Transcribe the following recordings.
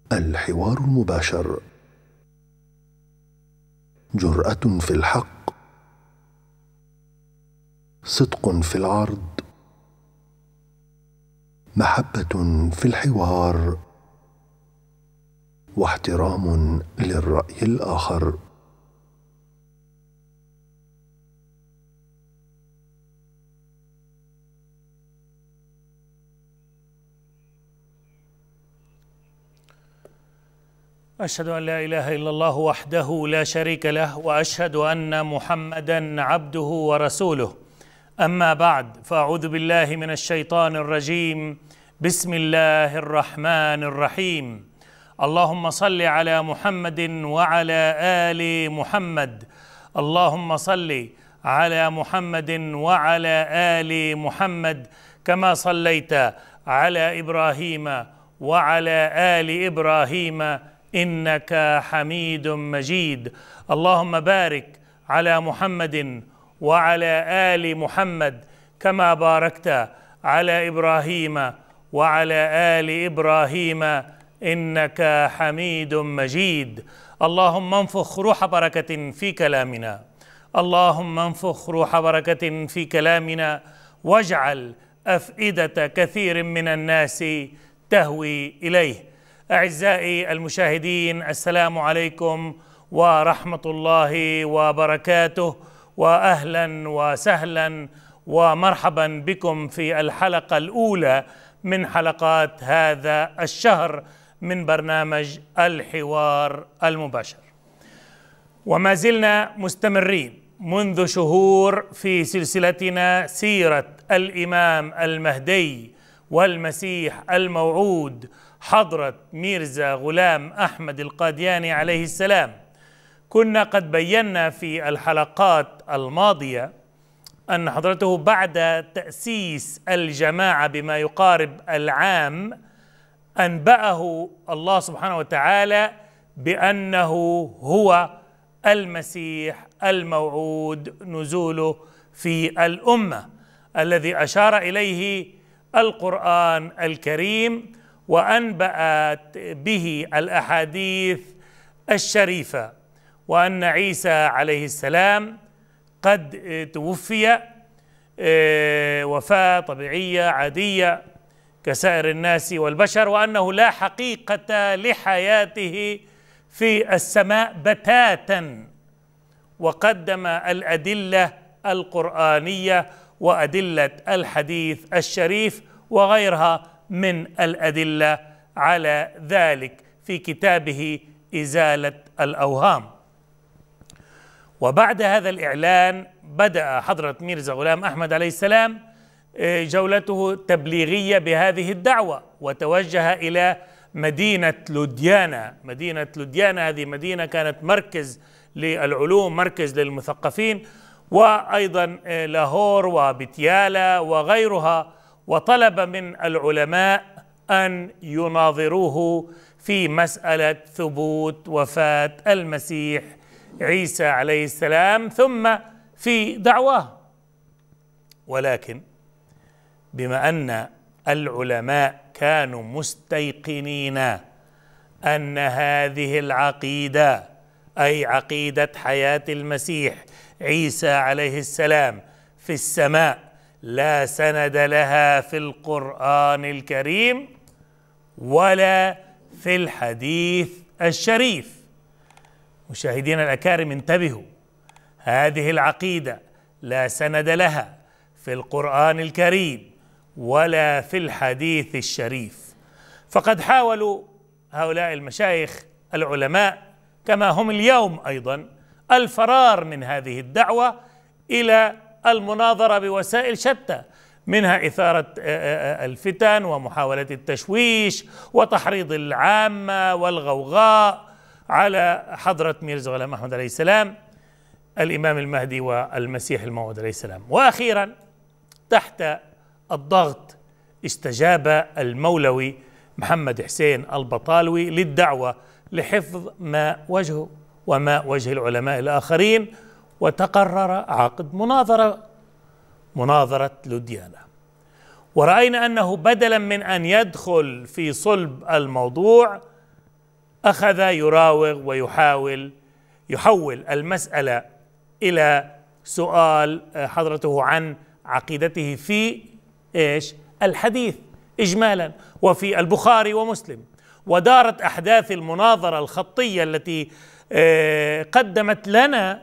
الحوار المباشر، جرأة في الحق، صدق في العرض، محبة في الحوار، واحترام للرأي الآخر. أشهد أن لا إله إلا الله وحده لا شريك له، وأشهد أن محمدًا عبده ورسوله. أما بعد، فأعوذ بالله من الشيطان الرجيم. بسم الله الرحمن الرحيم. اللهم صل على محمد وعلى آل محمد. اللهم صل على محمد وعلى آل محمد كما صليت على إبراهيم وعلى آل إبراهيم إنك حميد مجيد. اللهم بارك على محمد وعلى آل محمد كما باركت على إبراهيم وعلى آل إبراهيم إنك حميد مجيد. اللهم انفخ روح بركة في كلامنا، اللهم انفخ روح بركة في كلامنا، واجعل أفئدة كثير من الناس تهوي إليه. أعزائي المشاهدين، السلام عليكم ورحمة الله وبركاته، وأهلا وسهلا ومرحبا بكم في الحلقة الأولى من حلقات هذا الشهر من برنامج الحوار المباشر. وما زلنا مستمرين منذ شهور في سلسلتنا سيرة الإمام المهدي والمسيح الموعود حضرة ميرزا غلام أحمد القادياني عليه السلام. كنا قد بينا في الحلقات الماضية أن حضرته بعد تأسيس الجماعة بما يقارب العام أنبأه الله سبحانه وتعالى بأنه هو المسيح الموعود نزوله في الأمة، الذي أشار إليه القرآن الكريم وأنبأت به الأحاديث الشريفة، وأن عيسى عليه السلام قد توفي وفاة طبيعية عادية كسائر الناس والبشر، وأنه لا حقيقة لحياته في السماء بتاتا، وقدم الأدلة القرآنية وأدلة الحديث الشريف وغيرها من الأدلة على ذلك في كتابه إزالة الأوهام. وبعد هذا الإعلان بدأ حضرة ميرزا غلام أحمد عليه السلام جولته التبليغية بهذه الدعوة، وتوجه إلى مدينة لوديانا. مدينة لوديانا هذه مدينة كانت مركز للعلوم، مركز للمثقفين، وأيضا لاهور وبتيالا وغيرها، وطلب من العلماء أن يناظروه في مسألة ثبوت وفاة المسيح عيسى عليه السلام ثم في دعواه. ولكن بما أن العلماء كانوا مستيقنين أن هذه العقيدة، أي عقيدة حياة المسيح عيسى عليه السلام في السماء، لا سند لها في القرآن الكريم ولا في الحديث الشريف. مشاهدينا الأكارم انتبهوا، هذه العقيدة لا سند لها في القرآن الكريم ولا في الحديث الشريف. فقد حاولوا هؤلاء المشايخ العلماء كما هم اليوم أيضا الفرار من هذه الدعوة إلى المناظرة بوسائل شتى، منها إثارة الفتن ومحاولة التشويش وتحريض العامة والغوغاء على حضرة ميرزا غلام أحمد عليه السلام الإمام المهدي والمسيح الموعود عليه السلام. وأخيرا تحت الضغط استجاب المولوي محمد حسين البطالوي للدعوة لحفظ ماء وجهه وماء وجه العلماء الآخرين، وتقرر عقد مناظرة لوديانا. ورأينا أنه بدلا من أن يدخل في صلب الموضوع أخذ يراوغ يحول المسألة إلى سؤال حضرته عن عقيدته في الحديث إجمالا وفي البخاري ومسلم. ودارت أحداث المناظرة الخطية التي قدمت لنا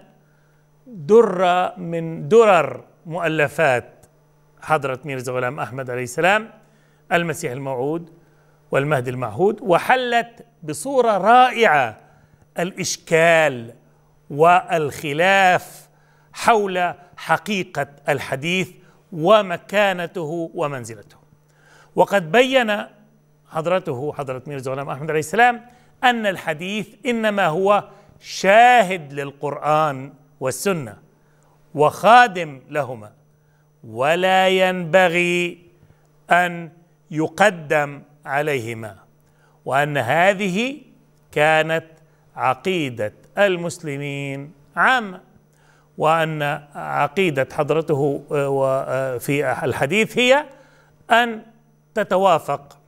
درة من درر مؤلفات حضرة ميرزا غلام أحمد عليه السلام، المسيح الموعود والمهدي المعهود، وحلت بصورة رائعة الإشكال والخلاف حول حقيقة الحديث ومكانته ومنزلته. وقد بين حضرة ميرزا غلام أحمد عليه السلام أن الحديث إنما هو شاهد للقرآن والسنة وخادم لهما، ولا ينبغي أن يقدم عليهما، وأن هذه كانت عقيدة المسلمين عامة، وأن عقيدة حضرته في الحديث هي أن تتوافق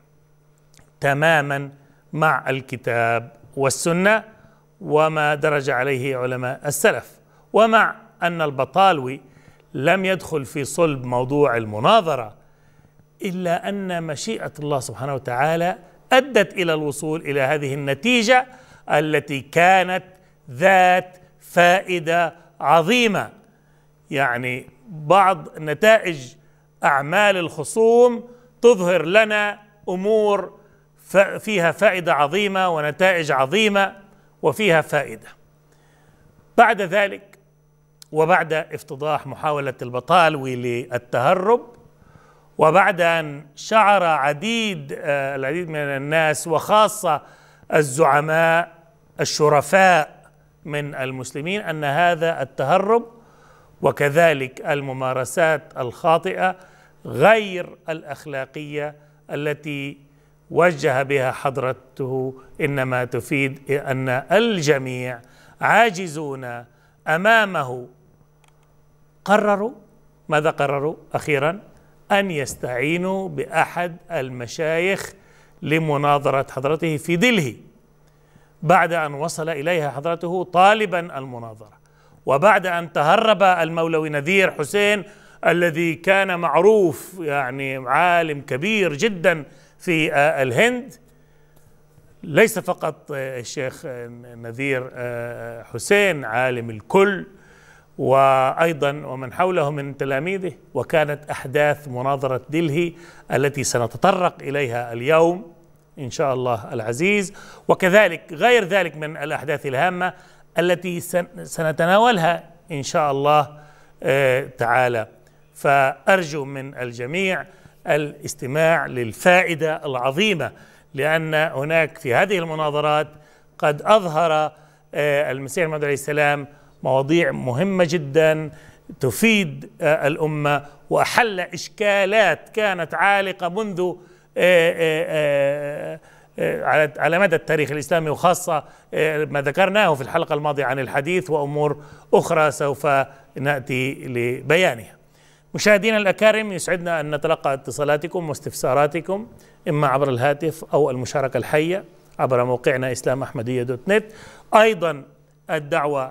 تماما مع الكتاب والسنة وما درج عليه علماء السلف. ومع أن البطالوي لم يدخل في صلب موضوع المناظرة، إلا أن مشيئة الله سبحانه وتعالى أدت إلى الوصول إلى هذه النتيجة التي كانت ذات فائدة عظيمة. يعني بعض نتائج أعمال الخصوم تظهر لنا أمور فيها فائدة عظيمة ونتائج عظيمة وفيها فائدة. بعد ذلك وبعد افتضاح محاولة البطالوي للتهرب، وبعد أن شعر العديد من الناس وخاصة الزعماء الشرفاء من المسلمين أن هذا التهرب وكذلك الممارسات الخاطئة غير الأخلاقية التي وجه بها حضرته إنما تفيد أن الجميع عاجزون أمامه. ماذا قرروا أخيرا؟ أن يستعينوا بأحد المشايخ لمناظرة حضرته في دلهي، بعد أن وصل إليها حضرته طالبا المناظرة، وبعد أن تهرب المولوي نذير حسين الذي كان معروف، يعني عالم كبير جدا في الهند، ليس فقط الشيخ نذير حسين عالم الكل، وأيضا ومن حوله من تلاميذه. وكانت أحداث مناظرة دلهي التي سنتطرق إليها اليوم إن شاء الله العزيز، وكذلك غير ذلك من الأحداث الهامة التي سنتناولها إن شاء الله تعالى. فأرجو من الجميع الاستماع للفائدة العظيمة، لأن هناك في هذه المناظرات قد أظهر المسيح الموعود عليه السلام مواضيع مهمة جدا تفيد الأمة، وأحل إشكالات كانت عالقة منذ على مدى التاريخ الإسلامي، وخاصة ما ذكرناه في الحلقة الماضية عن الحديث وأمور أخرى سوف نأتي لبيانها. مشاهدينا الأكارم، يسعدنا أن نتلقى اتصالاتكم واستفساراتكم إما عبر الهاتف أو المشاركة الحية عبر موقعنا إسلامأحمدية.net. أيضا الدعوة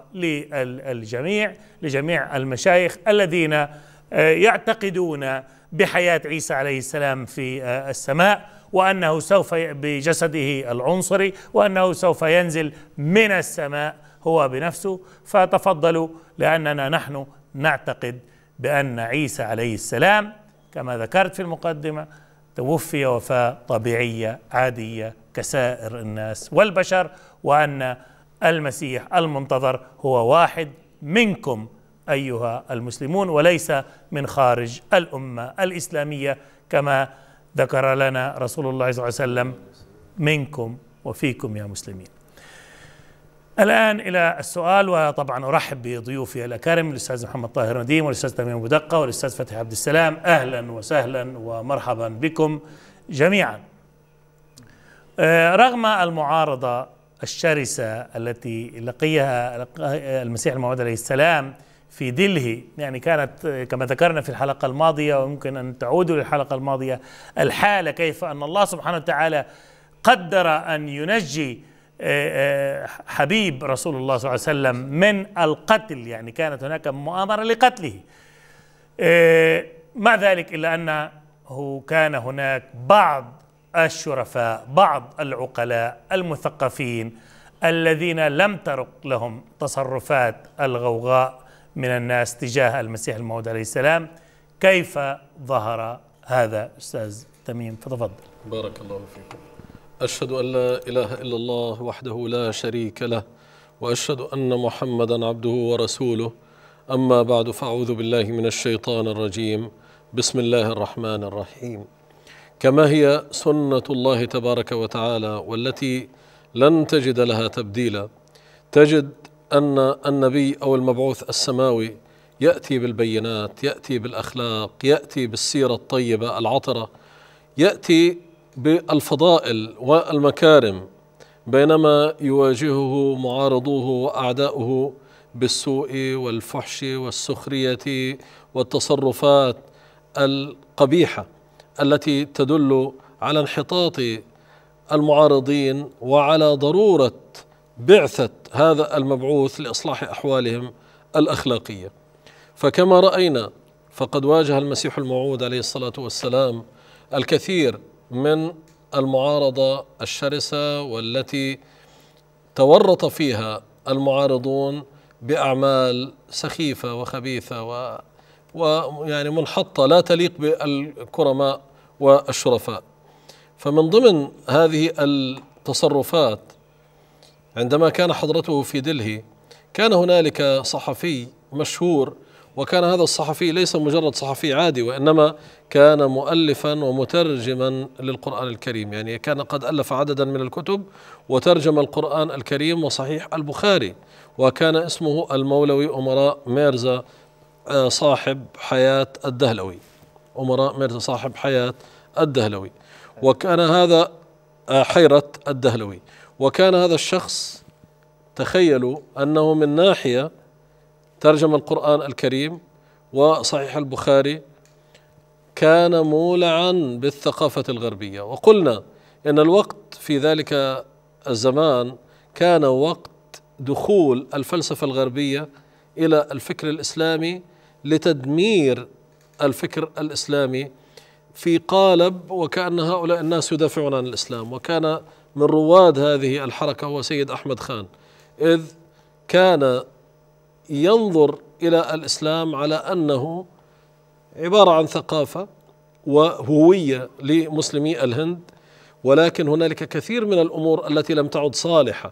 لجميع المشايخ الذين يعتقدون بحياة عيسى عليه السلام في السماء، وأنه سوف بجسده العنصري وأنه سوف ينزل من السماء هو بنفسه، فتفضلوا، لأننا نحن نعتقد بأن عيسى عليه السلام كما ذكرت في المقدمة توفي وفاة طبيعية عادية كسائر الناس والبشر، وأن المسيح المنتظر هو واحد منكم أيها المسلمون وليس من خارج الأمة الإسلامية، كما ذكر لنا رسول الله صلى الله عليه وسلم: منكم وفيكم يا مسلمين. الآن إلى السؤال، وطبعا أرحب بضيوفي الأكارم الأستاذ محمد طاهر نديم والأستاذ تميم أبو دقة والأستاذ فتحي عبد السلام. أهلا وسهلا ومرحبا بكم جميعا. رغم المعارضة الشرسة التي لقيها المسيح الموعود عليه السلام في دلهي، يعني كانت كما ذكرنا في الحلقة الماضية ويمكن أن تعودوا للحلقة الماضية، الحالة كيف أن الله سبحانه وتعالى قدر أن ينجي حبيب رسول الله صلى الله عليه وسلم من القتل، يعني كانت هناك مؤامرة لقتله. مع ذلك إلا أنه كان هناك بعض الشرفاء، بعض العقلاء المثقفين الذين لم ترق لهم تصرفات الغوغاء من الناس تجاه المسيح الموعود عليه السلام. كيف ظهر هذا أستاذ تميم؟ فتفضل. بارك الله فيكم. أشهد أن لا إله إلا الله وحده لا شريك له، وأشهد أن محمدا عبده ورسوله. أما بعد، فأعوذ بالله من الشيطان الرجيم. بسم الله الرحمن الرحيم. كما هي سنة الله تبارك وتعالى والتي لن تجد لها تبديلا، تجد أن النبي أو المبعوث السماوي يأتي بالبينات، يأتي بالأخلاق، يأتي بالسيرة الطيبة العطرة، يأتي بالفضائل والمكارم، بينما يواجهه معارضوه وأعداؤه بالسوء والفحش والسخرية والتصرفات القبيحة التي تدل على انحطاط المعارضين وعلى ضرورة بعثة هذا المبعوث لإصلاح أحوالهم الأخلاقية. فكما رأينا، فقد واجه المسيح الموعود عليه الصلاة والسلام الكثير من المعارضة الشرسة والتي تورط فيها المعارضون بأعمال سخيفة وخبيثة ويعني منحطة لا تليق بالكرماء والشرفاء. فمن ضمن هذه التصرفات، عندما كان حضرته في دلهي، كان هنالك صحفي مشهور، وكان هذا الصحفي ليس مجرد صحفي عادي، وإنما كان مؤلفا ومترجما للقرآن الكريم، يعني كان قد ألف عددا من الكتب وترجم القرآن الكريم وصحيح البخاري، وكان اسمه المولوي أمراء ميرزا صاحب حياة الدهلوي، أمراء ميرزا صاحب حياة الدهلوي، وكان هذا حيرة الدهلوي. وكان هذا الشخص، تخيلوا أنه من ناحية ترجم القرآن الكريم وصحيح البخاري، كان مولعا بالثقافة الغربية. وقلنا إن الوقت في ذلك الزمان كان وقت دخول الفلسفة الغربية إلى الفكر الإسلامي لتدمير الفكر الإسلامي في قالب وكأن هؤلاء الناس يدافعون عن الإسلام. وكان من رواد هذه الحركة هو سيد أحمد خان، إذ كان ينظر إلى الإسلام على أنه عبارة عن ثقافة وهوية لمسلمي الهند، ولكن هنالك كثير من الأمور التي لم تعد صالحة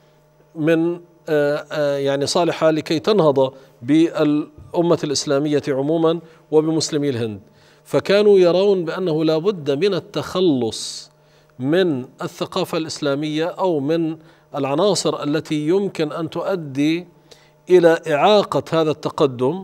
من يعني صالحة لكي تنهض بالأمة الإسلامية عموما وبمسلمي الهند. فكانوا يرون بأنه لا بد من التخلص من الثقافة الإسلامية أو من العناصر التي يمكن أن تؤدي إلى إعاقة هذا التقدم،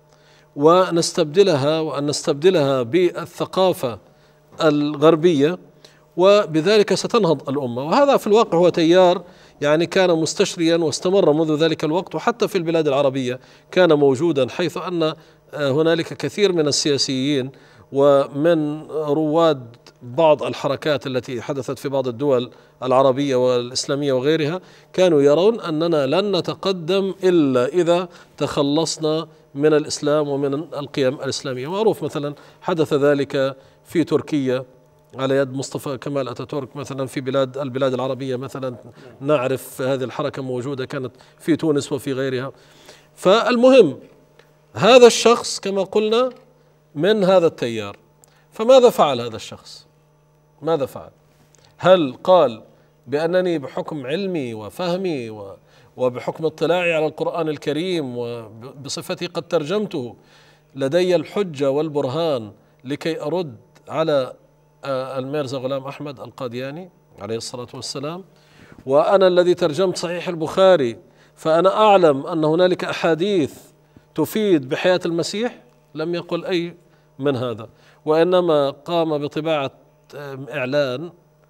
وأن نستبدلها بالثقافة الغربية، وبذلك ستنهض الأمة. وهذا في الواقع هو تيار يعني كان مستشريا واستمر منذ ذلك الوقت، وحتى في البلاد العربية كان موجودا، حيث أن هنالك كثير من السياسيين ومن رواد بعض الحركات التي حدثت في بعض الدول العربية والإسلامية وغيرها كانوا يرون أننا لن نتقدم إلا إذا تخلصنا من الإسلام ومن القيم الإسلامية. معروف مثلا حدث ذلك في تركيا على يد مصطفى كمال أتاتورك، مثلا في البلاد العربية مثلا نعرف هذه الحركة موجودة، كانت في تونس وفي غيرها. فالمهم هذا الشخص كما قلنا من هذا التيار. فماذا فعل هذا الشخص؟ ماذا فعل؟ هل قال بأنني بحكم علمي وفهمي وبحكم اطلاعي على القرآن الكريم وبصفتي قد ترجمته لدي الحجة والبرهان لكي أرد على الميرزا غلام أحمد القادياني عليه الصلاة والسلام، وأنا الذي ترجمت صحيح البخاري فأنا أعلم أن هنالك أحاديث تفيد بحياة المسيح؟ لم يقل أي من هذا، وإنما قام بطباعة إعلان،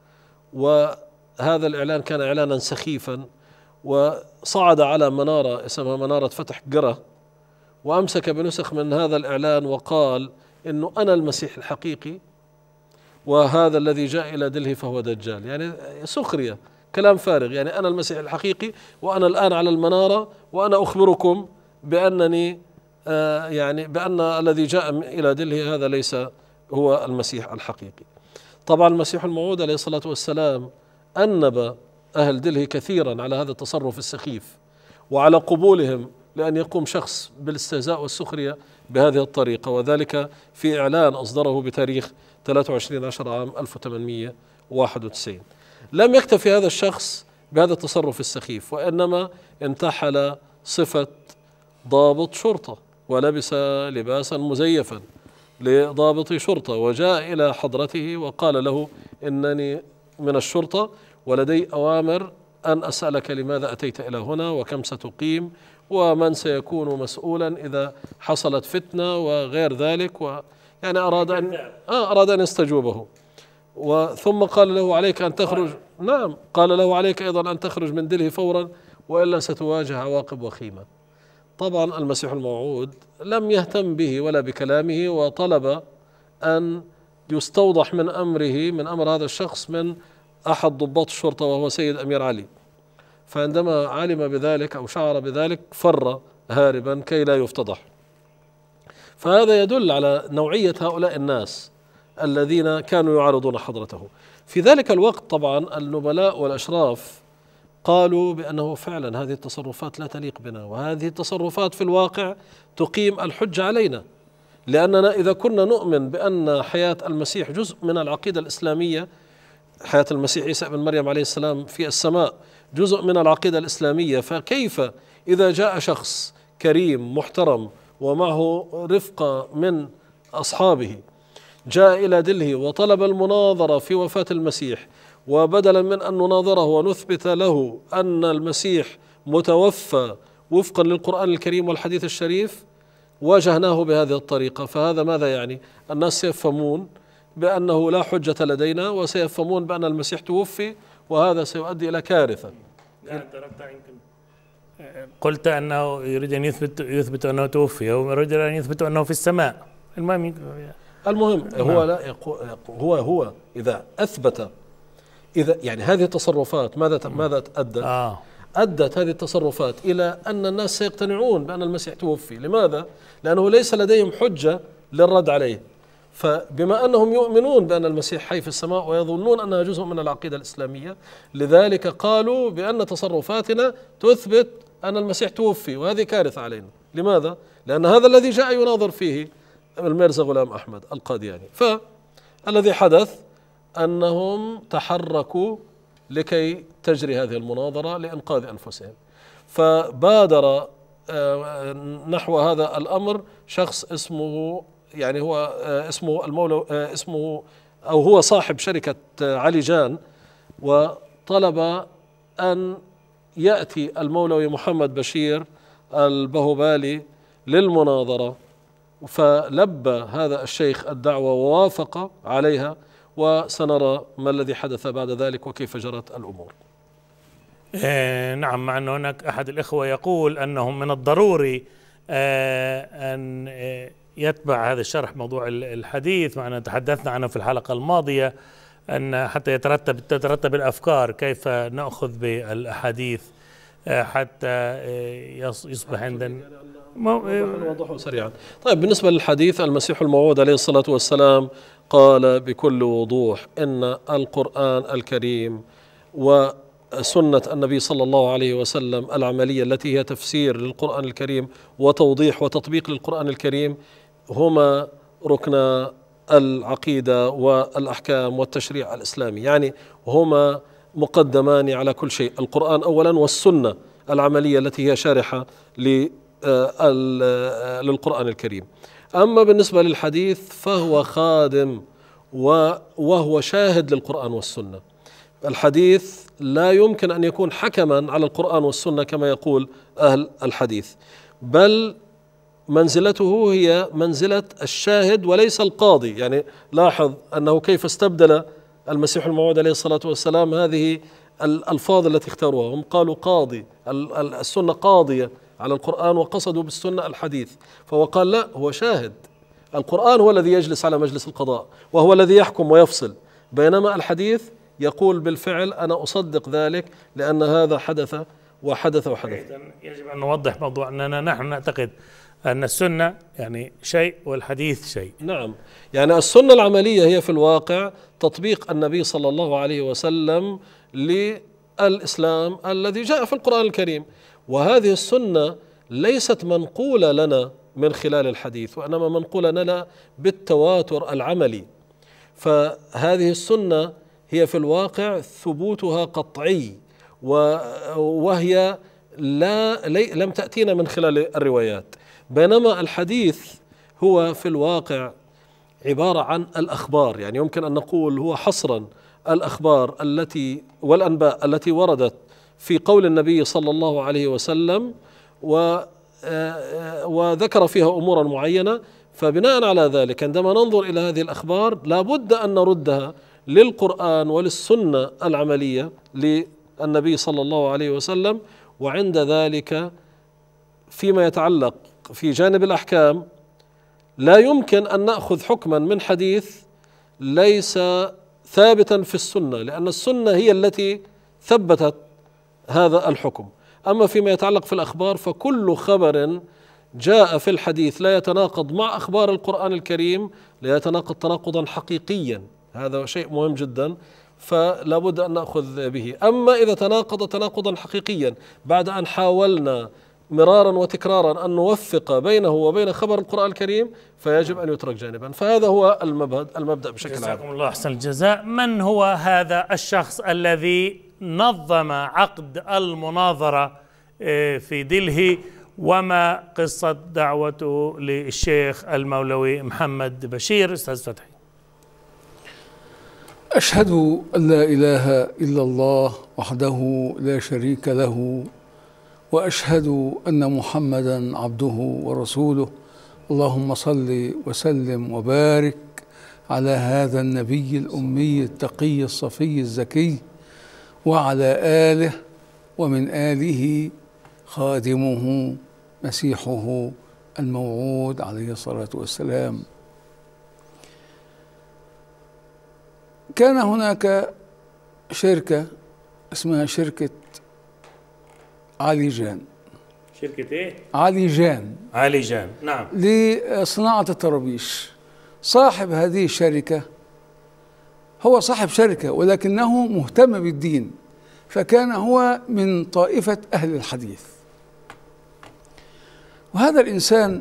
وهذا الإعلان كان إعلانا سخيفا، وصعد على منارة اسمها منارة فتح قرة، وأمسك بنسخ من هذا الإعلان وقال إنه أنا المسيح الحقيقي، وهذا الذي جاء إلى دلهي فهو دجال. يعني سخرية كلام فارغ. يعني أنا المسيح الحقيقي وأنا الآن على المنارة وأنا أخبركم بأنني يعني بأن الذي جاء إلى دلهي هذا ليس هو المسيح الحقيقي. طبعا المسيح الموعود عليه الصلاة والسلام أنب أهل دلهي كثيرا على هذا التصرف السخيف وعلى قبولهم لأن يقوم شخص بالاستهزاء والسخرية بهذه الطريقة، وذلك في إعلان أصدره بتاريخ 23/10 عام 1891. لم يكتفي هذا الشخص بهذا التصرف السخيف، وإنما انتحل صفة ضابط شرطة ولبس لباسا مزيفا لضابط شرطة، وجاء إلى حضرته وقال له إنني من الشرطة ولدي أوامر أن أسألك لماذا أتيت إلى هنا وكم ستقيم ومن سيكون مسؤولا إذا حصلت فتنة وغير ذلك، يعني أراد أن يستجوبه. وثم قال له عليك أن تخرج، نعم قال له عليك أيضا أن تخرج من دلهي فورا وإلا ستواجه عواقب وخيمة. طبعا المسيح الموعود لم يهتم به ولا بكلامه، وطلب أن يستوضح من أمره من أمر هذا الشخص من أحد ضباط الشرطة وهو سيد أمير علي. فعندما علم بذلك أو شعر بذلك فر هاربا كي لا يفتضح. فهذا يدل على نوعية هؤلاء الناس الذين كانوا يعارضون حضرته. في ذلك الوقت طبعا النبلاء والأشراف قالوا بأنه فعلا هذه التصرفات لا تليق بنا، وهذه التصرفات في الواقع تقيم الحجة علينا، لأننا إذا كنا نؤمن بأن حياة المسيح جزء من العقيدة الإسلامية، حياة المسيح عيسى بن مريم عليه السلام في السماء جزء من العقيدة الإسلامية، فكيف إذا جاء شخص كريم محترم ومعه رفقة من أصحابه جاء إلى دلهي وطلب المناظرة في وفاة المسيح، وبدلا من أن نناظره ونثبت له أن المسيح متوفى وفقا للقرآن الكريم والحديث الشريف واجهناه بهذه الطريقة، فهذا ماذا يعني؟ الناس سيفهمون بأنه لا حجة لدينا وسيفهمون بأن المسيح توفي، وهذا سيؤدي إلى كارثة. قلت أنه يريد أن يثبت أنه توفي، أو يريد أن يثبت أنه في السماء. المهم هو لا هو إذا أثبت، إذا يعني هذه التصرفات ماذا أدت؟ أدت هذه التصرفات إلى أن الناس سيقتنعون بأن المسيح توفي. لماذا؟ لأنه ليس لديهم حجة للرد عليه، فبما أنهم يؤمنون بأن المسيح حي في السماء ويظنون أنها جزء من العقيدة الإسلامية، لذلك قالوا بأن تصرفاتنا تثبت أن المسيح توفي، وهذه كارثة علينا. لماذا؟ لأن هذا الذي جاء يناظر فيه الميرزا غلام أحمد القادياني. فالذي حدث أنهم تحركوا لكي تجري هذه المناظرة لإنقاذ أنفسهم، فبادر نحو هذا الأمر شخص اسمه، يعني هو اسمه المولى، اسمه أو هو صاحب شركة علي جان، وطلب أن يأتي المولوي محمد بشير البهبالي للمناظرة، فلبى هذا الشيخ الدعوة ووافق عليها، وسنرى ما الذي حدث بعد ذلك وكيف جرت الأمور. نعم، مع أن هناك أحد الإخوة يقول أنه من الضروري أن يتبع هذا الشرح موضوع الحديث، مع أن تحدثنا عنه في الحلقة الماضية، أن حتى تترتب الأفكار كيف نأخذ بالأحاديث حتى يصبح عندنا نوضحه سريعا. طيب، بالنسبة للحديث، المسيح الموعود عليه الصلاة والسلام قال بكل وضوح إن القرآن الكريم وسنة النبي صلى الله عليه وسلم العملية التي هي تفسير للقرآن الكريم وتوضيح وتطبيق للقرآن الكريم هما ركن العقيدة والأحكام والتشريع الإسلامي، يعني هما مقدمان على كل شيء، القرآن أولا والسنة العملية التي هي شارحة للقرآن الكريم. أما بالنسبة للحديث فهو خادم وهو شاهد للقرآن والسنة. الحديث لا يمكن أن يكون حكما على القرآن والسنة كما يقول أهل الحديث، بل منزلته هي منزلة الشاهد وليس القاضي. يعني لاحظ أنه كيف استبدل المسيح الموعود عليه الصلاة والسلام هذه الألفاظ التي اختاروها. هم قالوا قاضي، السنة قاضية على القرآن، وقصدوا بالسنة الحديث، فهو قال لا، هو شاهد. القرآن هو الذي يجلس على مجلس القضاء وهو الذي يحكم ويفصل، بينما الحديث يقول بالفعل أنا أصدق ذلك لأن هذا حدث وحدث وحدث. يجب أن نوضح موضوع أننا نحن نعتقد أن السنة يعني شيء والحديث شيء. نعم، يعني السنة العملية هي في الواقع تطبيق النبي صلى الله عليه وسلم للإسلام الذي جاء في القرآن الكريم، وهذه السنة ليست منقولة لنا من خلال الحديث، وإنما منقولة لنا بالتواتر العملي. فهذه السنة هي في الواقع ثبوتها قطعي، وهي لم تأتينا من خلال الروايات، بينما الحديث هو في الواقع عبارة عن الأخبار. يعني يمكن أن نقول هو حصرا الأخبار التي والأنباء التي وردت في قول النبي صلى الله عليه وسلم، وذكر فيها أمورا معينة. فبناء على ذلك عندما ننظر إلى هذه الأخبار لابد أن نردها للقرآن وللسنة العملية للنبي صلى الله عليه وسلم. وعند ذلك فيما يتعلق في جانب الأحكام لا يمكن أن نأخذ حكما من حديث ليس ثابتا في السنة، لأن السنة هي التي ثبتت هذا الحكم. أما فيما يتعلق في الأخبار فكل خبر جاء في الحديث لا يتناقض مع أخبار القرآن الكريم، لا يتناقض تناقضا حقيقيا، هذا شيء مهم جدا، فلا بد أن نأخذ به. أما إذا تناقض تناقضا حقيقيا بعد أن حاولنا مرارا وتكرارا أن نوفق بينه وبين خبر القرآن الكريم فيجب أن يترك جانبا. فهذا هو المبدأ بشكل عام. جزاكم الله أحسن الجزاء. من هو هذا الشخص الذي نظم عقد المناظرة في دلهي، وما قصة دعوته للشيخ المولوي محمد بشير؟ أستاذ فتحي. أشهد أن لا إله إلا الله وحده لا شريك له، وأشهد أن محمدا عبده ورسوله. اللهم صل وسلم وبارك على هذا النبي الأمي التقي الصفي الزكي، وعلى آله ومن آله خادمه مسيحه الموعود عليه الصلاة والسلام. كان هناك شركة اسمها شركة عليجان. شركة ايه؟ عليجان، نعم، لصناعة الطرابيش. صاحب هذه الشركة هو صاحب شركة ولكنه مهتم بالدين، فكان هو من طائفة أهل الحديث. وهذا الإنسان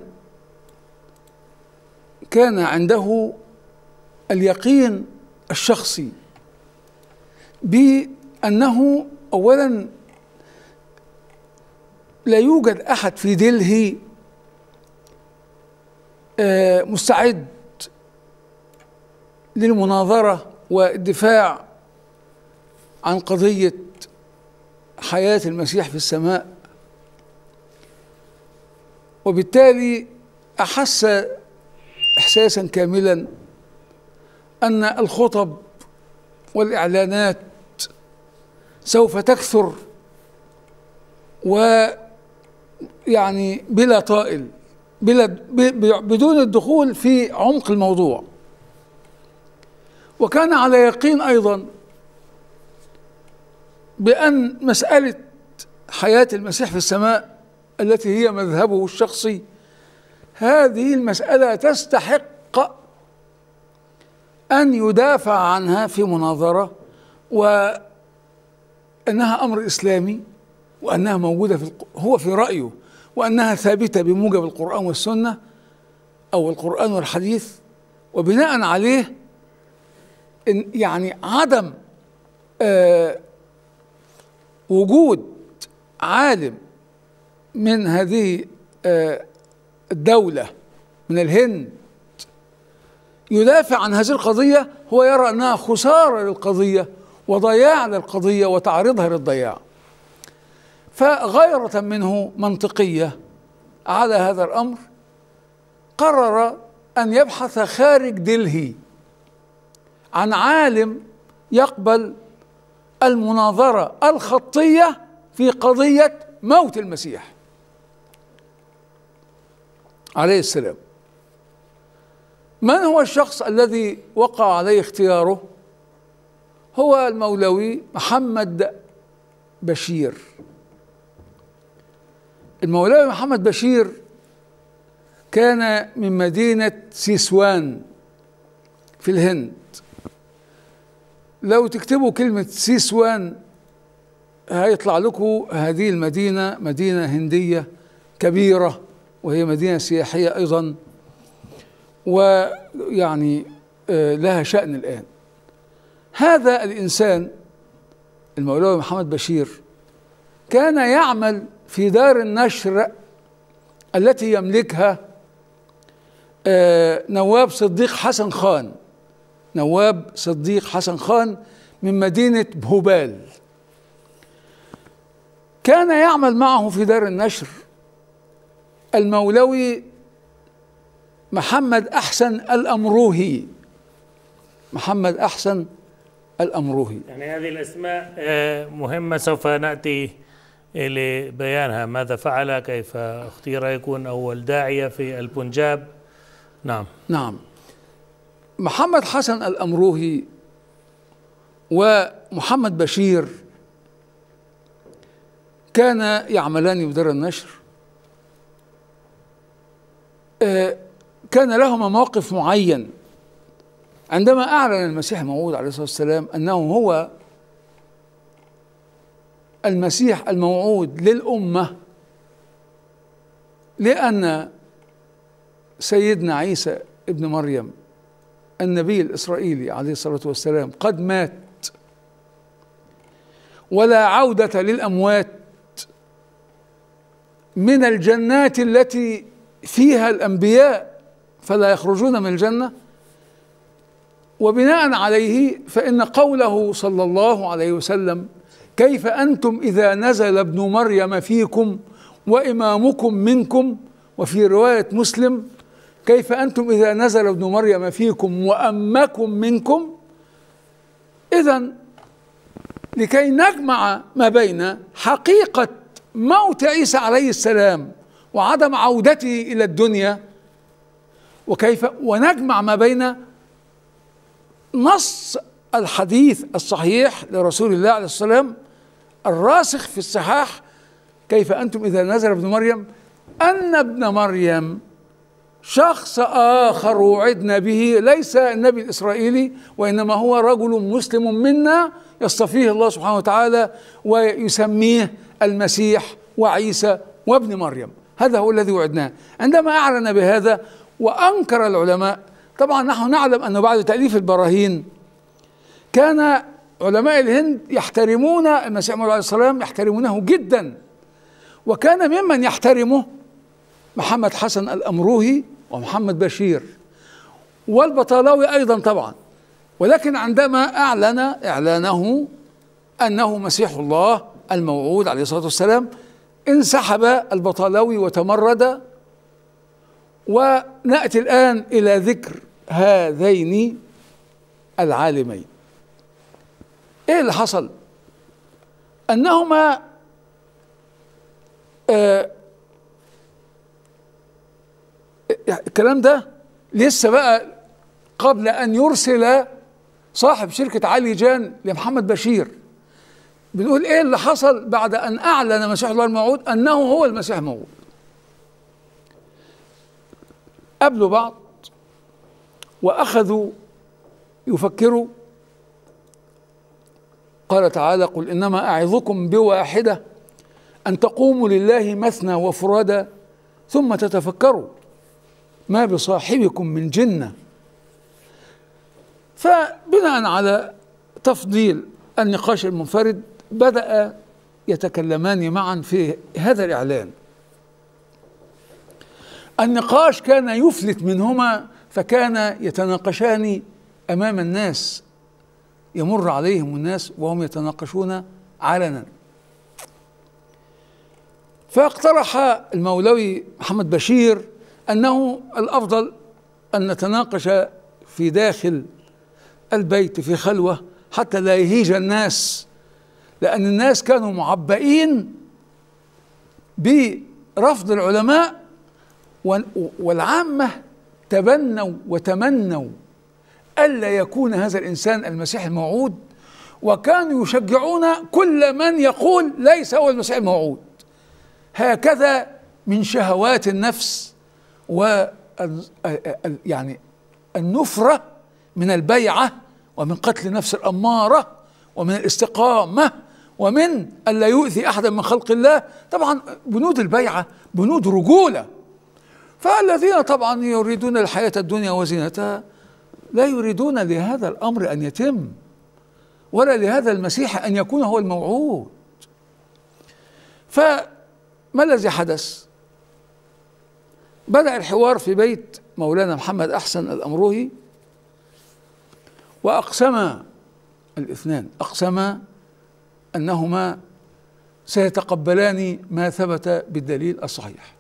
كان عنده اليقين الشخصي بأنه أولا لا يوجد أحد في دلهي مستعد للمناظرة والدفاع عن قضية حياة المسيح في السماء، وبالتالي أحس إحساسا كاملا أن الخطب والإعلانات سوف تكثر، ويعني بلا طائل، بدون الدخول في عمق الموضوع. وكان على يقين أيضا بأن مسألة حياة المسيح في السماء التي هي مذهبه الشخصي، هذه المسألة تستحق أن يدافع عنها في مناظرة، وأنها أمر إسلامي، وأنها موجودة هو في رأيه، وأنها ثابتة بموجب القرآن والسنة أو القرآن والحديث. وبناء عليه يعني عدم وجود عالم من هذه الدولة من الهند يدافع عن هذه القضية، هو يرى أنها خسارة للقضية وضياع للقضية وتعريضها للضياع. فغيرة منه منطقية على هذا الأمر قرر أن يبحث خارج دلهي عن عالم يقبل المناظرة الخطية في قضية موت المسيح عليه السلام. من هو الشخص الذي وقع عليه اختياره؟ هو المولوي محمد بشير. المولوي محمد بشير كان من مدينة سيسوان في الهند. لو تكتبوا كلمة سيسوان هيطلع لكم هذه المدينة مدينة هندية كبيرة، وهي مدينة سياحية أيضا، ويعني لها شأن الآن. هذا الإنسان المولوي محمد بشير كان يعمل في دار النشر التي يملكها نواب صديق حسن خان، نواب صديق حسن خان من مدينة بهوبال. كان يعمل معه في دار النشر المولوي محمد أحسن الأمروهي. محمد أحسن الأمروهي. يعني هذه الأسماء مهمة، سوف نأتي لبيانها. ماذا فعل؟ كيف اختير يكون أول داعية في البنجاب؟ نعم. محمد حسن الأمروهي ومحمد بشير كان يعملان بدار النشر. كان لهما موقف معين عندما أعلن المسيح الموعود عليه الصلاة والسلام أنه هو المسيح الموعود للأمة، لأن سيدنا عيسى ابن مريم النبي الإسرائيلي عليه الصلاة والسلام قد مات، ولا عودة للأموات من الجنات التي فيها الأنبياء فلا يخرجون من الجنة. وبناء عليه فإن قوله صلى الله عليه وسلم كيف أنتم إذا نزل ابن مريم فيكم وإمامكم منكم، وفي رواية مسلم كيف أنتم إذا نزل ابن مريم فيكم وأمكم منكم. إذن لكي نجمع ما بين حقيقة موت عيسى عليه السلام وعدم عودته إلى الدنيا، ونجمع ما بين نص الحديث الصحيح لرسول الله عليه الصلاة والسلام الراسخ في الصحاح كيف أنتم إذا نزل ابن مريم، أن ابن مريم شخص آخر وعدنا به، ليس النبي الإسرائيلي، وإنما هو رجل مسلم منا يصطفيه الله سبحانه وتعالى ويسميه المسيح وعيسى وابن مريم. هذا هو الذي وعدناه. عندما أعلن بهذا وأنكر العلماء، طبعا نحن نعلم أنه بعد تأليف البراهين كان علماء الهند يحترمون المسيح عليه السلام، يحترمونه جدا، وكان ممن يحترمه محمد حسن الأمروهي ومحمد بشير والبطالاوي أيضا طبعا. ولكن عندما أعلن إعلانه أنه مسيح الله الموعود عليه الصلاة والسلام انسحب البطالاوي وتمرد. ونأتي الآن إلى ذكر هذين العالمين. إيه اللي حصل؟ أنهما الكلام ده لسه بقى قبل أن يرسل صاحب شركة علي جان لمحمد بشير. بنقول إيه اللي حصل بعد أن أعلن مسيح الله الموعود أنه هو المسيح الموعود. قابلوا بعض وأخذوا يفكروا. قال تعالى قل إنما أعظكم بواحدة أن تقوموا لله مثنى وفرادى ثم تتفكروا ما بصاحبكم من جنة. فبناء على تفضيل النقاش المنفرد بدأ يتكلمان معا في هذا الإعلان. النقاش كان يفلت منهما، فكان يتناقشان أمام الناس، يمر عليهم الناس وهم يتناقشون علنا. فاقترح المولوي محمد بشير أنه الأفضل أن نتناقش في داخل البيت في خلوة حتى لا يهيج الناس، لأن الناس كانوا معبئين برفض العلماء، والعامة تبنوا وتمنوا ألا يكون هذا الإنسان المسيح الموعود، وكانوا يشجعون كل من يقول ليس هو المسيح الموعود. هكذا من شهوات النفس يعني النفرة من البيعة، ومن قتل النفس الأمارة، ومن الاستقامة، ومن ألا يؤذي أحدا من خلق الله. طبعا بنود البيعة بنود رجولة، فالذين طبعا يريدون الحياة الدنيا وزينتها لا يريدون لهذا الأمر أن يتم، ولا لهذا المسيح أن يكون هو الموعود. فما الذي حدث؟ بدأ الحوار في بيت مولانا محمد أحسن الأمروهي، وأقسم الاثنان، أقسم أنهما سيتقبلان ما ثبت بالدليل الصحيح.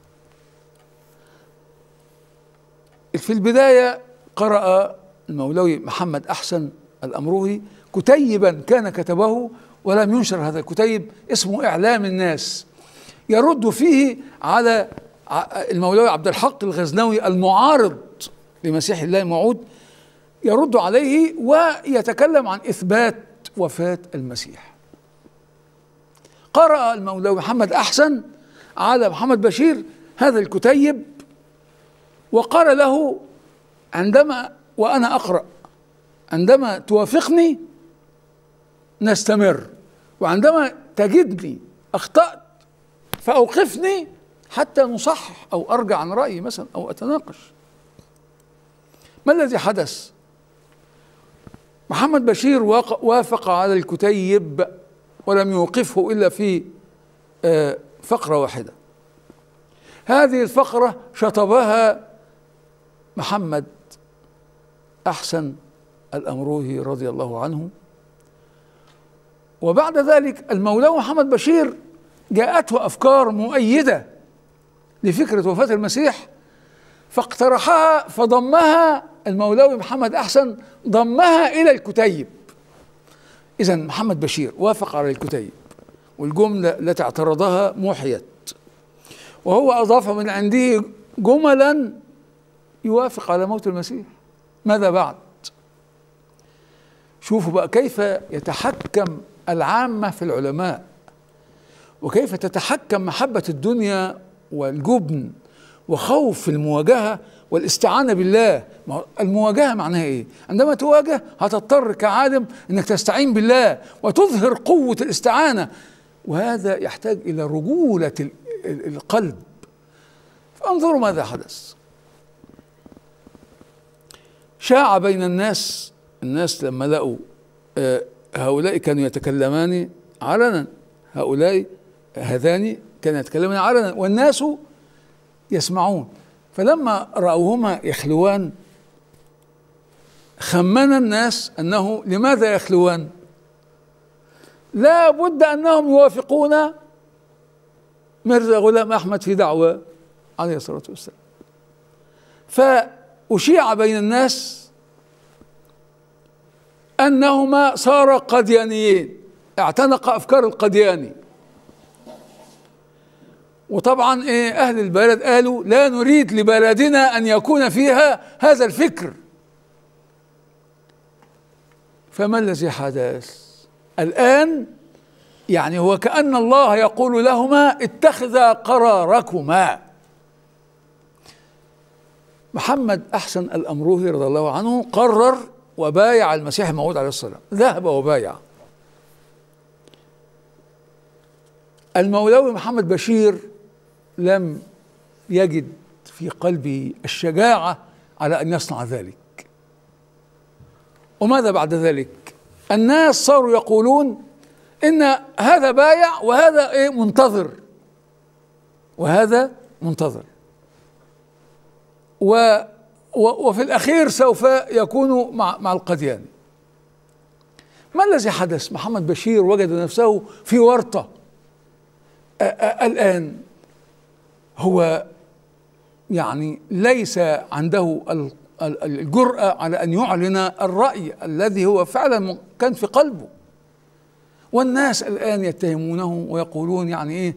في البداية قرأ المولوي محمد أحسن الأمروهي كتيبا كان كتبه ولم ينشر. هذا الكتيب اسمه إعلام الناس، يرد فيه على المولوي عبد الحق الغزنوي المعارض لمسيح الله الموعود، يرد عليه ويتكلم عن إثبات وفاة المسيح. قرأ المولوي محمد أحسن على محمد بشير هذا الكتيب، وقال له عندما وأنا أقرأ عندما توافقني نستمر، وعندما تجدني أخطأت فأوقفني حتى نصحح أو أرجع عن رأيي مثلا أو أتناقش. ما الذي حدث؟ محمد بشير وافق على الكتيب ولم يوقفه إلا في فقرة واحدة. هذه الفقرة شطبها محمد أحسن الأمروهي رضي الله عنه. وبعد ذلك المولوي محمد بشير جاءته أفكار مؤيدة لفكرة وفاة المسيح، فاقترحها فضمها المولوي محمد أحسن، ضمها إلى الكتيب. إذن محمد بشير وافق على الكتيب، والجملة التي اعترضها محيت، وهو أضاف من عنده جملا يوافق على موت المسيح. ماذا بعد؟ شوفوا بقى كيف يتحكم العامة في العلماء، وكيف تتحكم محبة الدنيا والجبن وخوف المواجهة والاستعانة بالله. المواجهة معناها ايه؟ عندما تواجه هتضطر كعالم انك تستعين بالله وتظهر قوة الاستعانة، وهذا يحتاج الى رجولة القلب. فانظروا ماذا حدث. شاع بين الناس لما لقوا هؤلاء كانوا يتكلمان علنا، هذان كانوا يتكلمان علنا والناس يسمعون، فلما رأوهما يخلوان خمن الناس أنه لماذا يخلوان؟ لا بد أنهم يوافقون مرزا غلام أحمد في دعوة عليه الصلاة والسلام. فأشيع بين الناس أنهما صار قديانيين، اعتنق أفكار القدياني. وطبعا أهل البلد قالوا لا نريد لبلدنا أن يكون فيها هذا الفكر. فما الذي حدث الآن؟ يعني هو كأن الله يقول لهما اتخذا قراركما. محمد أحسن الأمروهي رضي الله عنه قرر وبايع المسيح الموعود عليه الصلاة والسلام، ذهب وبايع. المولوي محمد بشير لم يجد في قلبه الشجاعة على أن يصنع ذلك. وماذا بعد ذلك؟ الناس صاروا يقولون إن هذا بايع وهذا منتظر، وهذا منتظر، وفي الأخير سوف يكون مع القدياني. ما الذي حدث؟ محمد بشير وجد نفسه في ورطة. الآن هو يعني ليس عنده الجرأة على أن يعلن الرأي الذي هو فعلا كان في قلبه، والناس الآن يتهمونه ويقولون يعني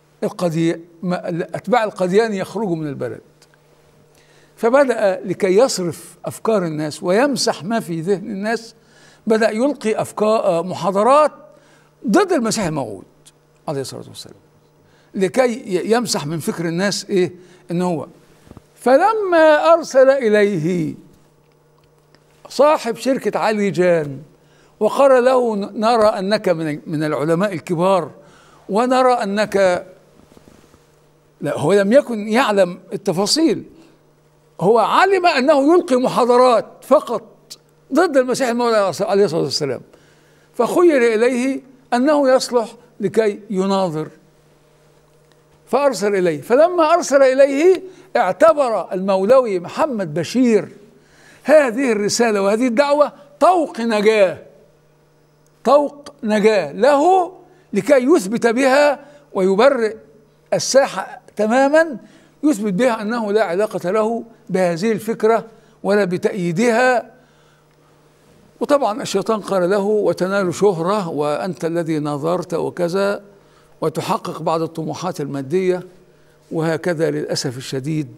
أتباع القديان يخرجوا من البلد. فبدأ لكي يصرف أفكار الناس ويمسح ما في ذهن الناس، بدأ يلقي أفكار محاضرات ضد المسيح الموعود عليه الصلاة والسلام، لكي يمسح من فكر الناس إيه إن هو. فلما أرسل إليه صاحب شركة علي جان وقال له نرى أنك من العلماء الكبار، ونرى أنك، لا هو لم يكن يعلم التفاصيل، هو علم أنه يلقي محاضرات فقط ضد المسيح الموعود عليه الصلاة والسلام، فخير إليه أنه يصلح لكي يناظر، فأرسل إليه. فلما أرسل إليه اعتبر المولوي محمد بشير هذه الرسالة وهذه الدعوة طوق نجاة، طوق نجاة له، لكي يثبت بها ويبرئ الساحة تماما، يثبت بها أنه لا علاقة له بهذه الفكرة ولا بتأييدها. وطبعا الشيطان قال له وتنال شهرة وأنت الذي ناظرت وكذا، وتحقق بعض الطموحات المادية، وهكذا للأسف الشديد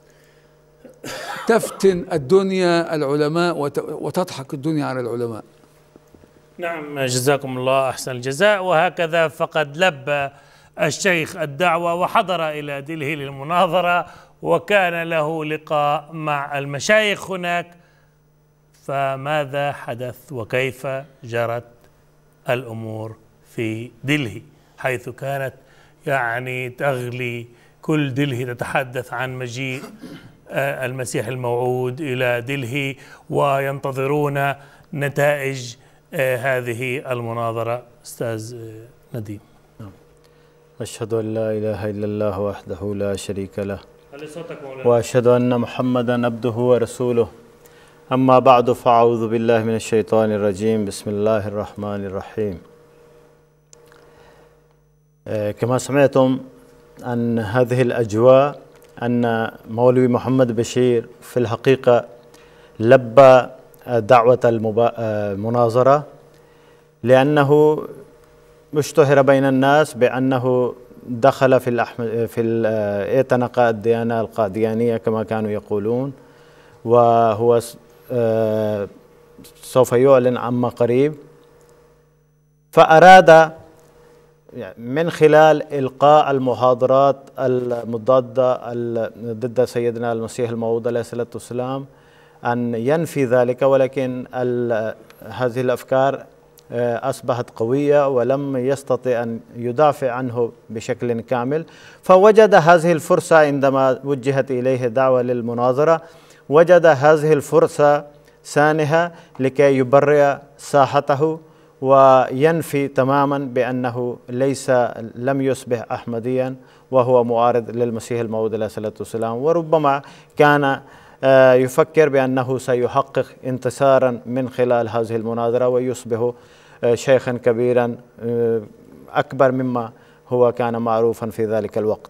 تفتن الدنيا العلماء وتضحك الدنيا على العلماء. نعم، جزاكم الله أحسن الجزاء. وهكذا فقد لبى الشيخ الدعوة وحضر إلى دلهي للمناظرة، وكان له لقاء مع المشايخ هناك. فماذا حدث وكيف جرت الأمور في دلهي، حيث كانت يعني تغلي كل دلهي تتحدث عن مجيء المسيح الموعود إلى دلهي، وينتظرون نتائج هذه المناظرة. أستاذ نديم. أشهد أن لا إله إلا الله وحده لا شريك له، وأشهد أن محمدا عبده ورسوله. أما بعد، فأعوذ بالله من الشيطان الرجيم. بسم الله الرحمن الرحيم. كما سمعتم عن هذه الأجواء، أن مولوي محمد بشير في الحقيقة لبى دعوة المناظرة، لأنه اشتهر بين الناس بأنه دخل اعتنق الديانة القاديانية كما كانوا يقولون، وهو سوف يعلن عما قريب. فأراد من خلال إلقاء المحاضرات المضادة ضد سيدنا المسيح الموعود عليه الصلاة والسلام أن ينفي ذلك، ولكن هذه الأفكار أصبحت قوية ولم يستطع أن يدافع عنه بشكل كامل. فوجد هذه الفرصة عندما وجهت إليه دعوة للمناظرة، وجد هذه الفرصة سانحة لكي يبرئ ساحته وينفي تماما بأنه لم يصبح أحمديا وهو معارض للمسيح الموعود عليه الصلاة والسلام، وربما كان يفكر بأنه سيحقق انتصارا من خلال هذه المناظرة ويصبح شيخا كبيرا أكبر مما هو كان معروفا في ذلك الوقت.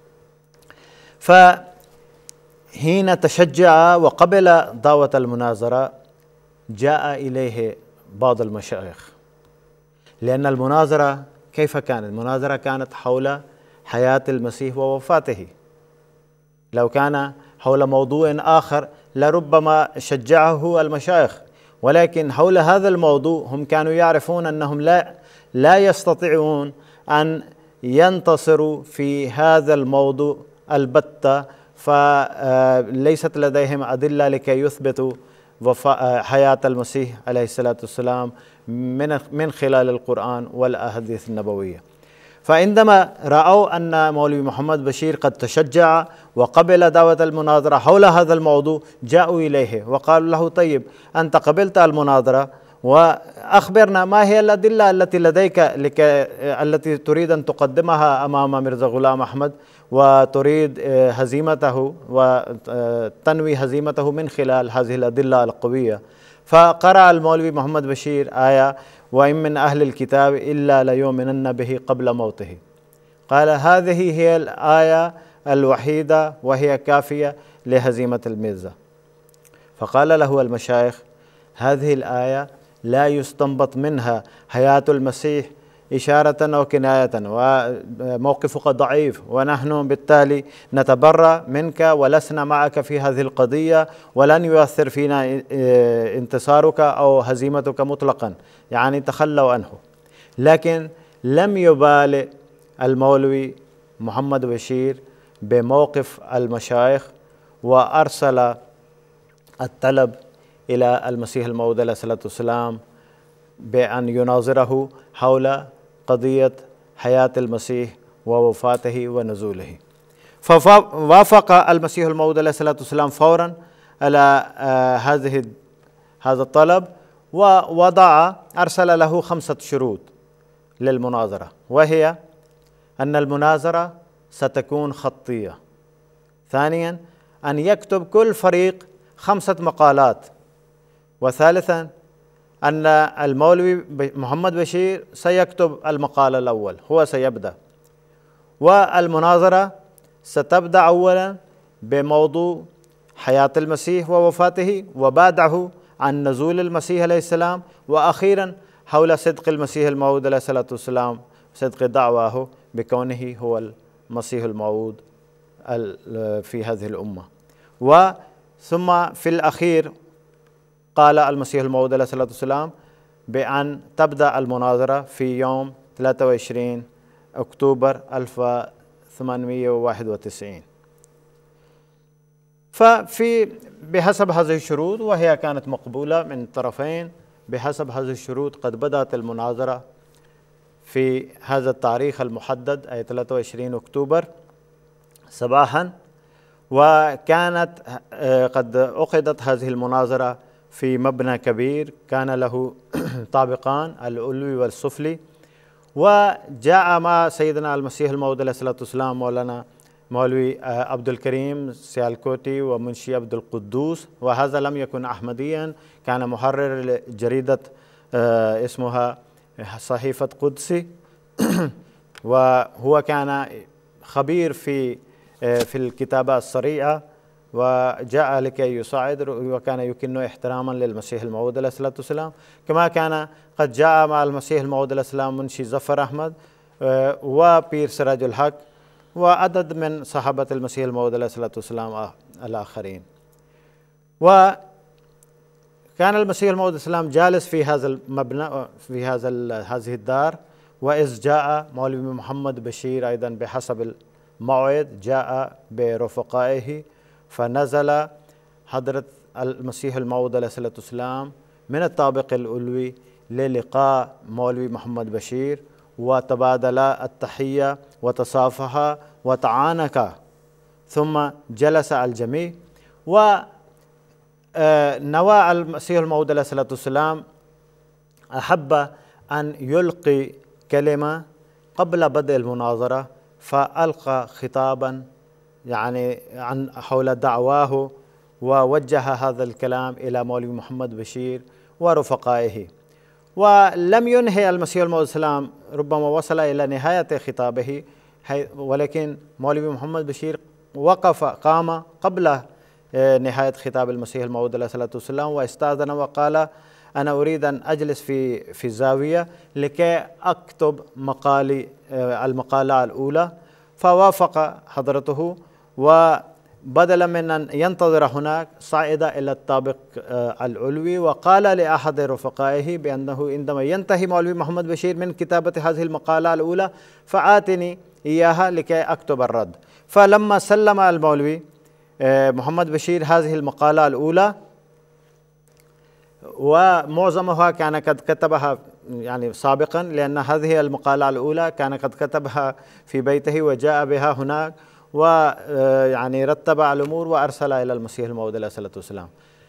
فحين تشجع وقبل دعوة المناظرة جاء إليه بعض المشايخ، لأن المناظرة كيف كانت؟ المناظرة كانت حول حياة المسيح ووفاته. لو كان حول موضوع آخر لربما شجعه المشايخ، ولكن حول هذا الموضوع هم كانوا يعرفون أنهم لا يستطيعون أن ينتصروا في هذا الموضوع البتة، فليست لديهم أدلة لكي يثبتوا حياة المسيح عليه الصلاة والسلام من خلال القرآن والأحاديث النبوية. فعندما رأوا أن مولوي محمد بشير قد تشجع وقبل دعوة المناظرة حول هذا الموضوع، جاءوا إليه وقالوا له طيب أنت قبلت المناظرة، وأخبرنا ما هي الأدلة التي لديك التي تريد أن تقدمها أمام مرزا غلام أحمد، وتريد هزيمته وتنوي هزيمته من خلال هذه الأدلة القوية. فقرأ المولوي محمد بشير آية: وإن من أهل الكتاب إلا ليؤمنن به قبل موته. قال هذه هي الآية الوحيدة وهي كافية لهزيمة المرزا. فقال له المشايخ: هذه الآية لا يستنبط منها حياة المسيح إشارة أو كناية، وموقفك ضعيف، ونحن بالتالي نتبرأ منك ولسنا معك في هذه القضية، ولن يؤثر فينا انتصارك أو هزيمتك مطلقا، يعني تخلوا عنه. لكن لم يبالي المولوي محمد بشير بموقف المشايخ، وأرسل الطلب إلى المسيح الموعود عليه الصلاة والسلام بأن يناظره حول قضية حياة المسيح ووفاته ونزوله. فوافق المسيح الموعود عليه الصلاة والسلام فورا على هذا الطلب، أرسل له 5 شروط للمناظرة، وهي أن المناظرة ستكون خطية. ثانيا أن يكتب كل فريق 5 مقالات. وثالثا أن المولوي محمد بشير سيكتب المقال الأول، هو سيبدأ، والمناظرة ستبدأ أولا بموضوع حياة المسيح ووفاته، وبعده عن نزول المسيح عليه السلام، وأخيرا حول صدق المسيح الموعود عليه الصلاة والسلام، صدق دعواه بكونه هو المسيح الموعود في هذه الأمة. ثم في الأخير قال المسيح الموعود عليه الصلاة والسلام بأن تبدأ المناظرة في يوم 23 أكتوبر 1891. بحسب هذه الشروط، وهي كانت مقبولة من الطرفين، بحسب هذه الشروط قد بدأت المناظرة في هذا التاريخ المحدد، أي 23 أكتوبر صباحا. وكانت قد عقدت هذه المناظرة في مبنى كبير كان له طابقان، العلوي والسفلي. وجاء مع سيدنا المسيح الموعود عليه الصلاة والسلام مولانا مولوي عبد الكريم سيالكوتي ومنشي عبد القدوس، وهذا لم يكن أحمديا، كان محرر لجريدة اسمها صحيفة قدسي، وهو كان خبير في الكتابة السريعة، وجاء لكي يساعد، وكان يكن احتراما للمسيح الموعود عليه الصلاة والسلام. كما كان قد جاء مع المسيح الموعود عليه السلام منشي ظفر أحمد وبير سراج الحق وعدد من صحابة المسيح الموعود عليه الصلاة والسلام الآخرين. وكان المسيح الموعود عليه السلام جالس في هذا المبنى، في هذه الدار، وإذ جاء مولوي محمد بشير أيضا بحسب الموعد، جاء برفقائه، فنزل حضرة المسيح الموعود عليه الصلاة والسلام من الطابق العلوي للقاء مولوي محمد بشير، وتبادلا التحية وتصافحا وتعانكا، ثم جلس الجميع. ونوى المسيح الموعود عليه الصلاة والسلام أحب أن يلقي كلمة قبل بدء المناظرة، فألقى خطابا يعني عن حول دعواه، ووجه هذا الكلام إلى مولوي محمد بشير ورفقائه. ولم ينهي المسيح الموعود السلام، ربما وصل إلى نهاية خطابه، ولكن مولوي محمد بشير قام قبل نهاية خطاب المسيح الموعود عليه الصلاة والسلام، واستأذن وقال: أنا أريد أن أجلس في الزاوية لكي أكتب المقالة الأولى. فوافق حضرته، وبدلا من أن ينتظر هناك صعد إلى الطابق العلوي، وقال لأحد رفقائه بأنه عندما ينتهي مولوي محمد بشير من كتابة هذه المقالة الأولى فآتني إياها لكي أكتب الرد. فلما سلم المولوي محمد بشير هذه المقالة الأولى، ومعظمها كان قد كتبها يعني سابقا، لأن هذه المقالة الأولى كان قد كتبها في بيته وجاء بها هناك، ويعني رتب الأمور وأرسل إلى المسيح الموعود عليه الصلاة والسلام.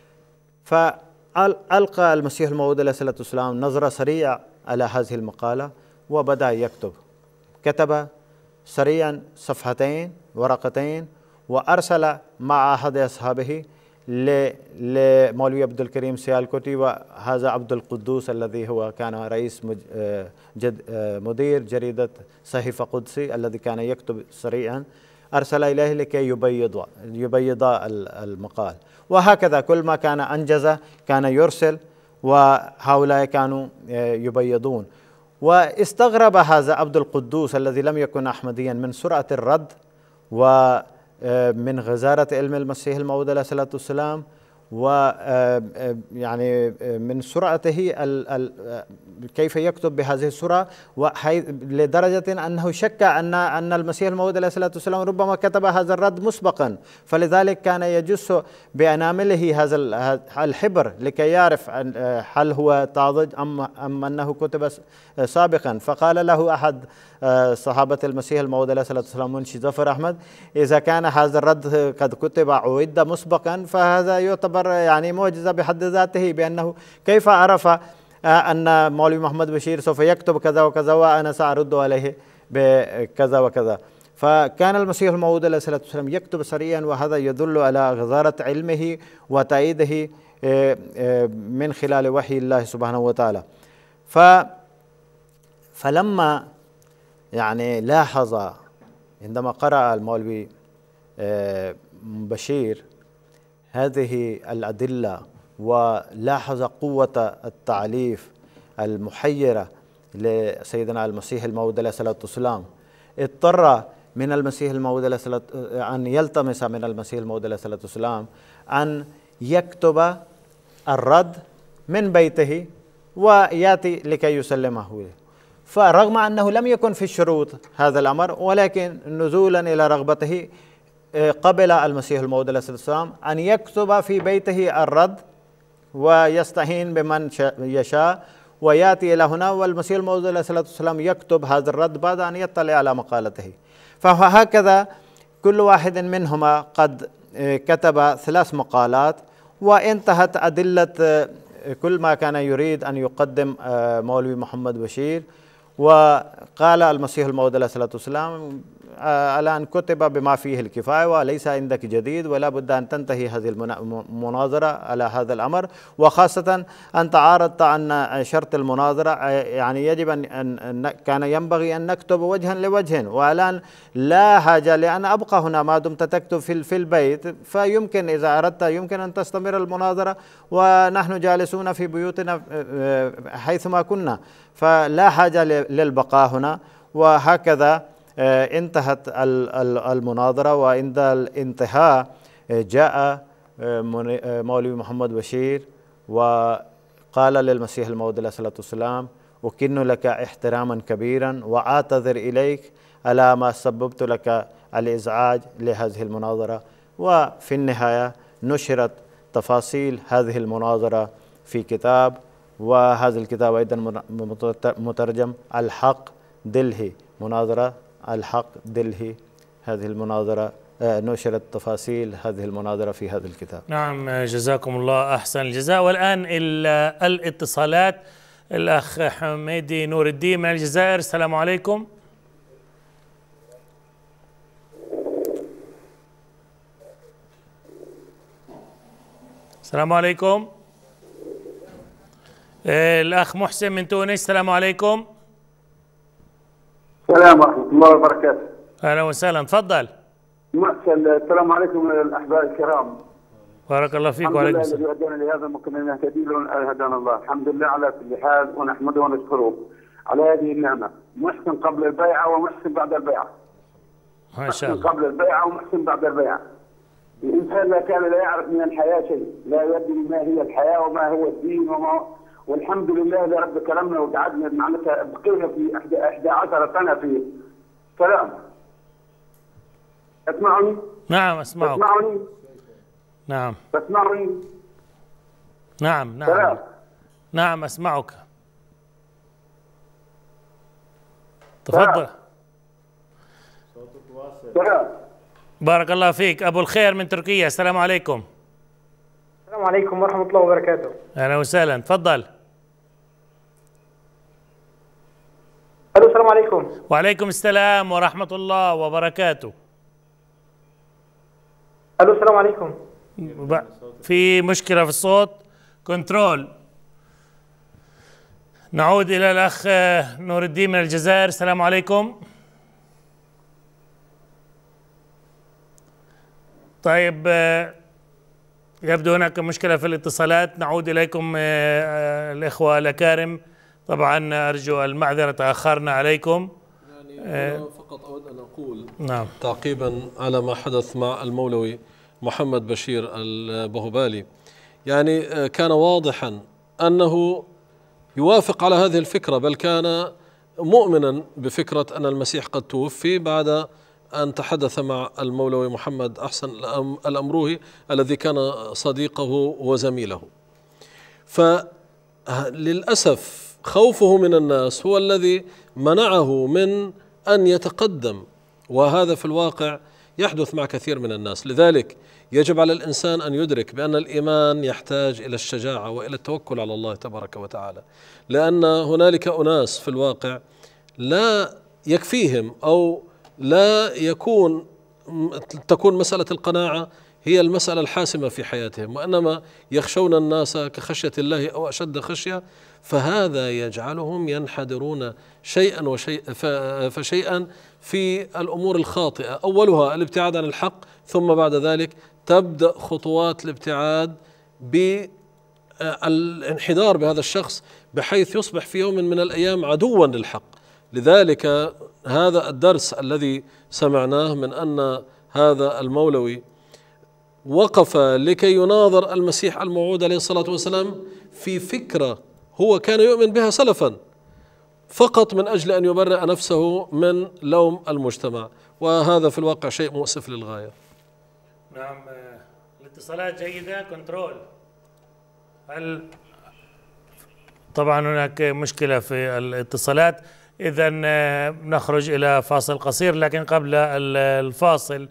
فألقى المسيح الموعود عليه الصلاة والسلام نظرة سريعة على هذه المقالة، وبدأ يكتب. كتب سريعا صفحتين ورقتين، وأرسل مع أحد أصحابه لمولوي عبد الكريم سيالكوتي، وهذا عبد القدوس الذي هو كان رئيس مدير جريدة صحيفة قدسي الذي كان يكتب سريعا، أرسل إليه لكي يبيض المقال. وهكذا كل ما كان أنجز كان يرسل، وهؤلاء كانوا يبيضون. واستغرب هذا عبد القدوس الذي لم يكن أحمديا من سرعة الرد ومن غزارة علم المسيح الموعود عليه الصلاة والسلام، ويعني من سرعته كيف يكتب بهذه السرعة، لدرجة أنه شك أن المسيح الموعود عليه الصلاة والسلام ربما كتب هذا الرد مسبقا، فلذلك كان يجس بأنامله هذا الحبر لكي يعرف هل هو طازج أم أنه كتب سابقا. فقال له أحد صحابة المسيح الموعود عليه الصلاة والسلام منشي ظفر أحمد: إذا كان هذا الرد قد كتب عُد مسبقا فهذا يعتبر يعني معجزة بحد ذاته، بأنه كيف عرف أن مولوي محمد بشير سوف يكتب كذا وكذا وأنا سأرد عليه بكذا وكذا. فكان المسيح الموعود عليه الصلاة والسلام يكتب سريعا، وهذا يدل على غزارة علمه وتأييده من خلال وحي الله سبحانه وتعالى. فلما يعني لاحظ عندما قرأ المولوي بشير هذه الأدلة ولاحظ قوة التعليف المحيرة لسيدنا المسيح الموعود عليه الصلاة والسلام، اضطر من المسيح الموعود عليه الصلاة أن يلتمس من المسيح الموعود عليه الصلاة والسلام أن يكتب الرد من بيته ويأتي لكي يسلمه له. فرغم أنه لم يكن في الشروط هذا الأمر، ولكن نزولا إلى رغبته قبل المسيح الموعود عليه الصلاة والسلام أن يكتب في بيته الرد ويستعين بمن يشاء ويأتي إلى هنا، والمسيح الموعود عليه الصلاة والسلام يكتب هذا الرد بعد أن يطلع على مقالته. فهكذا كل واحد منهما قد كتب 3 مقالات، وانتهت أدلة كل ما كان يريد أن يقدم مولوي محمد بشير. وقال المسيح الموعود عليه الصلاة والسلام: الآن كتب بما فيه الكفاية وليس عندك جديد، ولا بد أن تنتهي هذه المناظرة على هذا الأمر، وخاصة أنت عارضت عن شرط المناظرة، يعني يجب أن كان ينبغي أن نكتب وجها لوجه، والآن لا حاجة لأن أبقى هنا ما دمت تكتب في البيت، فيمكن إذا أردت يمكن أن تستمر المناظرة ونحن جالسون في بيوتنا حيثما كنا، فلا حاجة للبقاء هنا. وهكذا انتهت المناظرة، وعند الانتهاء جاء مولوي محمد بشير وقال للمسيح الموعود عليه الصلاة والسلام: أكن لك احتراما كبيرا وأعتذر إليك على ما سببت لك الإزعاج لهذه المناظرة. وفي النهاية نشرت تفاصيل هذه المناظرة في كتاب، وهذا الكتاب أيضا مترجم: الحق دلهي، مناظرة الحق دلهي. هذه المناظرة نشرت تفاصيل هذه المناظرة في هذا الكتاب. نعم، جزاكم الله أحسن الجزاء. والآن الاتصالات. الأخ حميدي نور الدين من الجزائر، السلام عليكم. السلام عليكم. الأخ محسن من تونس، السلام عليكم. السلام ورحمة الله وبركاته. أهلا وسهلا، تفضل. محسن، السلام عليكم الأحباب الكرام. بارك الله فيك. وعليكم السلام. الحمد لله الذي هدانا لهذا وكنا نهتدي له هدانا الله، الحمد لله على كل حال، ونحمده ونشكره على هذه النعمة. محسن قبل البيعة ومحسن بعد البيعة. ما شاء الله. محسن قبل البيعة ومحسن بعد البيعة. الإنسان لا كان لا يعرف من الحياة شيء، لا يدري ما هي الحياة وما هو الدين والحمد لله لرب كرمنا وقعدنا معناتها بقينا في 11 سنة في سلام. اسمعني؟ نعم أسمعك. تسمعني؟ نعم. تسمعني؟ نعم نعم. سلام. نعم أسمعك. تفضل. سلام. بارك الله فيك. أبو الخير من تركيا، السلام عليكم. السلام عليكم ورحمة الله وبركاته. أهلا وسهلا، تفضل. ألو، السلام عليكم. وعليكم السلام ورحمة الله وبركاته. ألو، السلام عليكم. في مشكلة في الصوت، كنترول. نعود إلى الأخ نور الدين من الجزائر، السلام عليكم. طيب، يبدو هناك مشكلة في الاتصالات. نعود إليكم الإخوة الأكارم طبعا أرجو المعذرة تأخرنا عليكم. يعني أنا فقط أود أن أقول نعم تعقيبا على ما حدث مع المولوي محمد بشير البهبالي، يعني كان واضحا أنه يوافق على هذه الفكرة، بل كان مؤمنا بفكرة أن المسيح قد توفي بعد أن تحدث مع المولوي محمد أحسن الأمروهي الذي كان صديقه وزميله. فللأسف خوفه من الناس هو الذي منعه من أن يتقدم، وهذا في الواقع يحدث مع كثير من الناس. لذلك يجب على الإنسان أن يدرك بأن الإيمان يحتاج إلى الشجاعة وإلى التوكل على الله تبارك وتعالى، لأن هنالك أناس في الواقع لا يكفيهم أو لا تكون مسألة القناعة هي المسألة الحاسمة في حياتهم، وإنما يخشون الناس كخشية الله أو أشد خشية، فهذا يجعلهم ينحدرون شيئا فشيئا في الأمور الخاطئة، أولها الابتعاد عن الحق، ثم بعد ذلك تبدأ خطوات الابتعاد بالانحدار بهذا الشخص بحيث يصبح في يوم من الأيام عدوا للحق. لذلك هذا الدرس الذي سمعناه من أن هذا المولوي وقف لكي يناظر المسيح الموعود عليه الصلاة والسلام في فكرة هو كان يؤمن بها سلفا، فقط من أجل أن يبرئ نفسه من لوم المجتمع، وهذا في الواقع شيء مؤسف للغاية. نعم، الاتصالات جيدة. كنترول. هل طبعا هناك مشكلة في الاتصالات، إذا نخرج إلى فاصل قصير، لكن قبل الفاصل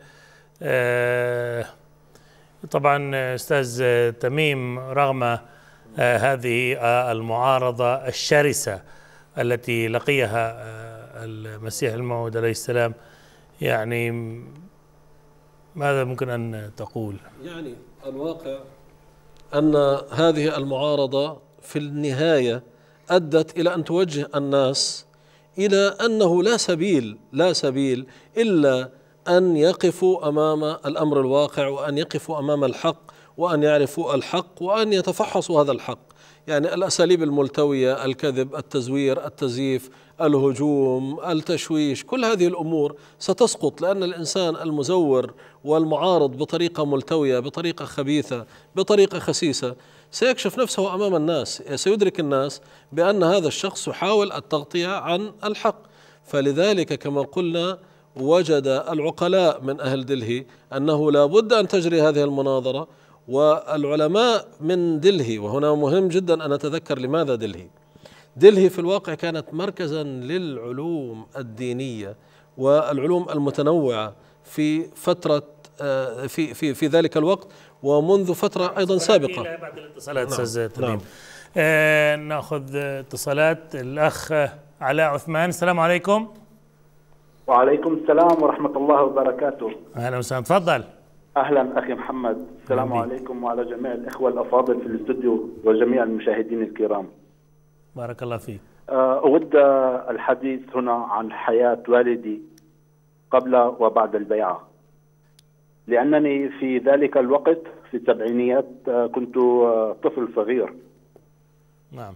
طبعا أستاذ تميم، رغم هذه المعارضة الشرسة التي لقيها المسيح الموعود عليه السلام، يعني ماذا ممكن أن تقول؟ يعني الواقع أن هذه المعارضة في النهاية أدت إلى أن توجه الناس إلى أنه لا سبيل إلا أن يقفوا أمام الأمر الواقع، وأن يقفوا أمام الحق، وأن يعرفوا الحق، وأن يتفحصوا هذا الحق. يعني الأساليب الملتوية، الكذب، التزوير، التزييف، الهجوم، التشويش، كل هذه الأمور ستسقط، لأن الإنسان المزور والمعارض بطريقة ملتوية، بطريقة خبيثة، بطريقة خسيسة، سيكشف نفسه أمام الناس، سيدرك الناس بأن هذا الشخص يحاول التغطية عن الحق. فلذلك كما قلنا وجد العقلاء من أهل دلهي أنه لا بد أن تجري هذه المناظرة، والعلماء من دلهي، وهنا مهم جدا أن نتذكر لماذا دلهي في الواقع كانت مركزا للعلوم الدينية والعلوم المتنوعة في فترة في ذلك الوقت، ومنذ فترة أيضا سابقة. بعد الاتصالات أستاذ تميم. نأخذ اتصالات. الأخ علاء عثمان، السلام عليكم. وعليكم السلام ورحمة الله وبركاته. أهلا وسهلا، تفضل. أهلا أخي محمد، السلام عليكم وعلى جميع الإخوة الأفاضل في الاستوديو وجميع المشاهدين الكرام. بارك الله فيك. أود الحديث هنا عن حياة والدي قبل وبعد البيعة، لأنني في ذلك الوقت في السبعينيات كنت طفل صغير. نعم.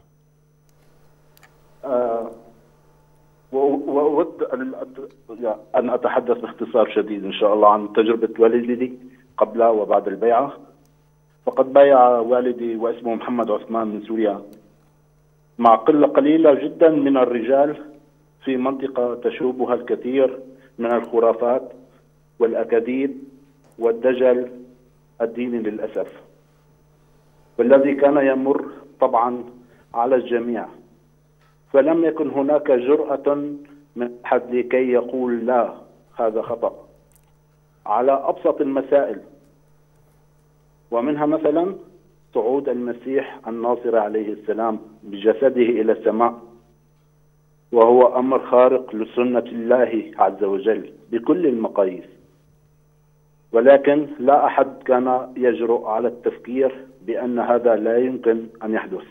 وأود أن أتحدث باختصار شديد إن شاء الله عن تجربة والدي قبل وبعد البيعة. فقد بايع والدي واسمه محمد عثمان من سوريا مع قلة قليلة جدا من الرجال في منطقة تشوبها الكثير من الخرافات والأكاذيب والدجل الديني للأسف، والذي كان يمر طبعا على الجميع. فلم يكن هناك جرأة من أحد لكي يقول لا، هذا خطأ، على أبسط المسائل، ومنها مثلا صعود المسيح الناصر عليه السلام بجسده إلى السماء، وهو أمر خارق لسنة الله عز وجل بكل المقاييس، ولكن لا أحد كان يجرؤ على التفكير بأن هذا لا يمكن أن يحدث.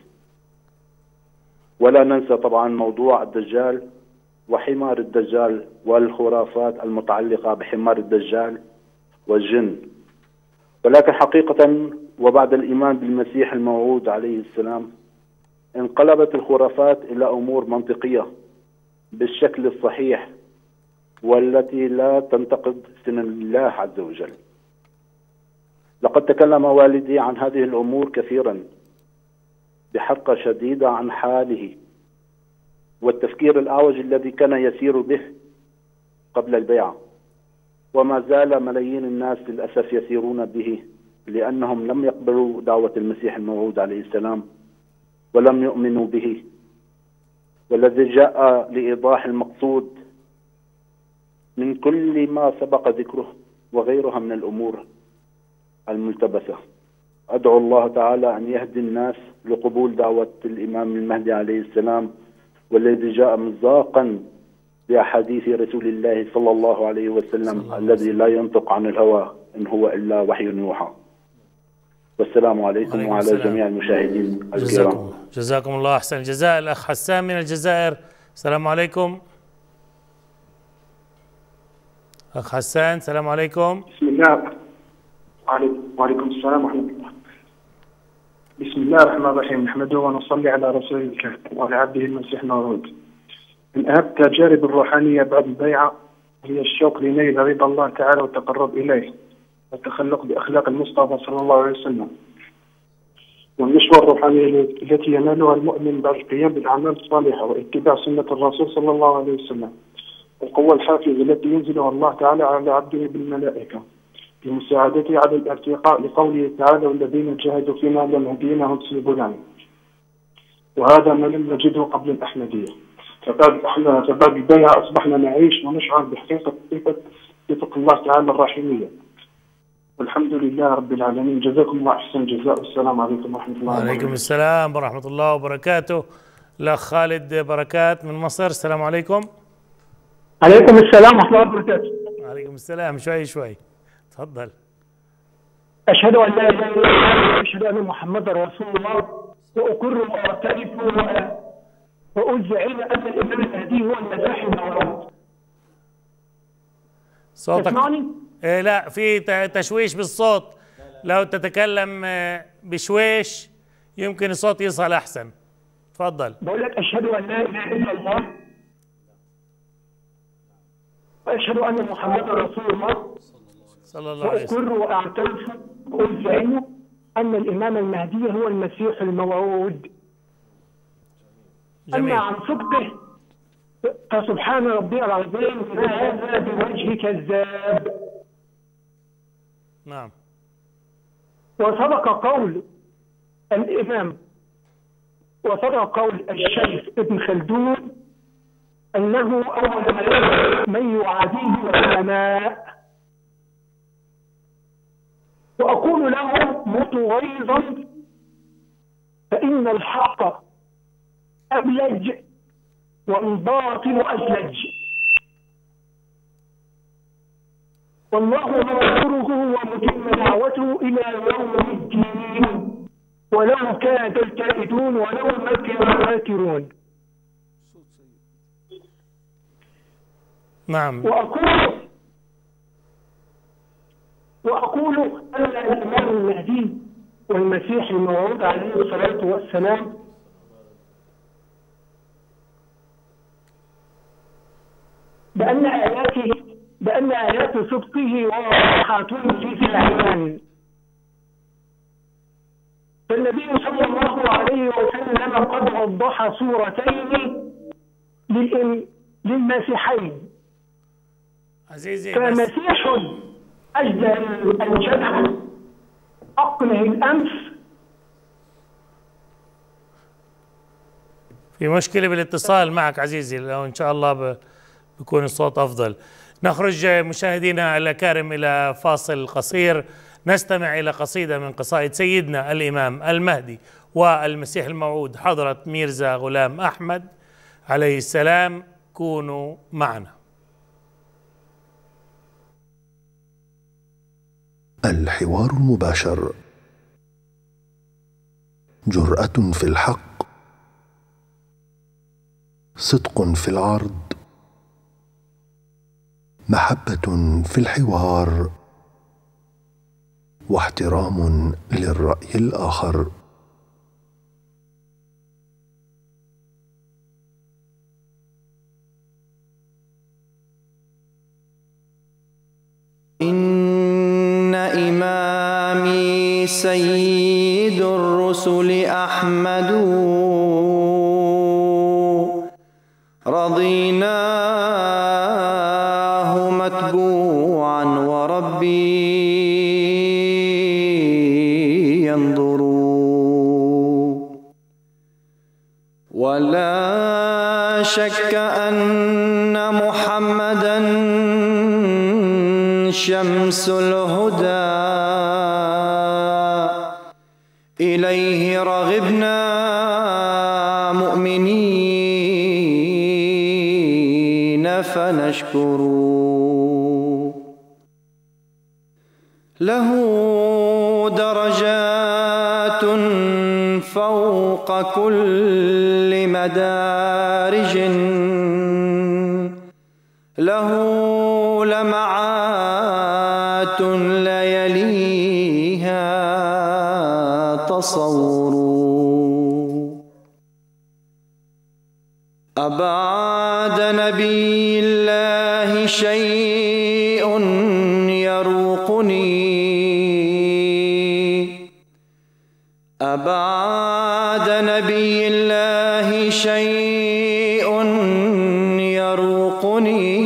ولا ننسى طبعا موضوع الدجال وحمار الدجال والخرافات المتعلقة بحمار الدجال والجن. ولكن حقيقة وبعد الإيمان بالمسيح الموعود عليه السلام انقلبت الخرافات إلى أمور منطقية بالشكل الصحيح والتي لا تنتقد سنن الله عز وجل. لقد تكلم والدي عن هذه الأمور كثيرا بحرقة شديدة عن حاله والتفكير الأعوج الذي كان يسير به قبل البيعة، وما زال ملايين الناس للأسف يسيرون به لأنهم لم يقبلوا دعوة المسيح الموعود عليه السلام ولم يؤمنوا به، والذي جاء لإيضاح المقصود من كل ما سبق ذكره وغيرها من الأمور الملتبسة. أدعو الله تعالى أن يهدي الناس لقبول دعوة الإمام المهدي عليه السلام، والذي جاء مصداقا بأحاديث رسول الله صلى الله عليه وسلم الذي لا ينطق عن الهوى إن هو إلا وحي يوحى. والسلام عليكم وعلى جميع المشاهدين الكرام. جزاكم الله أحسن الجزاء. الأخ حسان من الجزائر، السلام عليكم. أخ حسان السلام عليكم. بسم الله. وعليكم السلام ورحمة الله. بسم الله الرحمن الرحيم، نحمده ونصلي على رسوله الكريم وعلى عبده المسيح الموعود. من أهم التجارب الروحانية بعد البيعة هي الشوق لنيل رضا الله تعالى والتقرب إليه والتخلق بأخلاق المصطفى صلى الله عليه وسلم، والنشوة الروحانية التي ينالها المؤمن بعد القيام بالأعمال الصالحة واتباع سنة الرسول صلى الله عليه وسلم، والقوة الحافزة التي ينزلها الله تعالى على عبده بالملائكة بمساعدته على الارتقاء لقوله تعالى: والذين جاهدوا فينا لنهدينهم سبلنا. وهذا ما لم نجده قبل الأحمدية. فبعد البيعة أصبحنا نعيش ونشعر بحقيقة صفة الله تعالى الرحيمية. والحمد لله رب العالمين. جزاكم الله أحسن الجزاء، والسلام عليكم ورحمة الله وبركاته. وعليكم السلام ورحمة الله وبركاته. الأخ خالد بركات من مصر، السلام عليكم. عليكم السلام ورحمة الله وبركاته. وعليكم السلام. شوي تفضل. أشهد أن لا إله إلا الله وأشهد أن محمدا رسول الله، وأقر وأعترف وأزعم أن الإمام المهدي هو المسيح الموعود. صوتك تسمعني؟ لا، في تشويش بالصوت. لو تتكلم بشويش يمكن الصوت يصل أحسن. تفضل. بقول لك أشهد أن لا إله إلا الله وأشهد أن محمدا رسول الله صلى الله عليه وسلم، وأقر وأعترف وأزعم أن الإمام المهدي هو المسيح الموعود. جميل. أما عن صدقه فسبحان ربي العظيم، هذا بوجه كذاب. نعم. وصدق قول الإمام وصدق قول الشيخ ابن خلدون أنه أول من يعاديه العلماء. وأقول له: موتوا غيظا فإن الحق أبلج والباطل أزلج، والله ناصره ومتم دعوته إلى يوم الدين، ولو كاد الكائدون ولو مكر الماكرون. نعم. وأقول أن الإمام المهدي والمسيح الموعود عليه الصلاة والسلام بأن آيات صدقه واضحات في العيان. فالنبي صلى الله عليه وسلم قد وضح صورتين للمسيحين. عزيزي، فمسيح أجدل الجدع أقنه الأنف. في مشكلة بالاتصال معك عزيزي، لو إن شاء الله بيكون الصوت أفضل. نخرج مشاهدينا الأكارم إلى فاصل قصير، نستمع إلى قصيدة من قصائد سيدنا الإمام المهدي والمسيح الموعود حضرة ميرزا غلام أحمد عليه السلام. كونوا معنا. الحوار المباشر، جرأة في الحق، صدق في العرض، محبة في الحوار، واحترام للرأي الآخر. سيد الرسل أحمد رضيناه متبوعا وربي ينظر ولا شك أن محمدا شمس الهدى إليه رغبنا مؤمنين فنشكر له درجات فوق كل مدارج له لمعات لا يليها تصور أبعد نبي الله شيء يروقني أبعد نبي الله شيء يروقني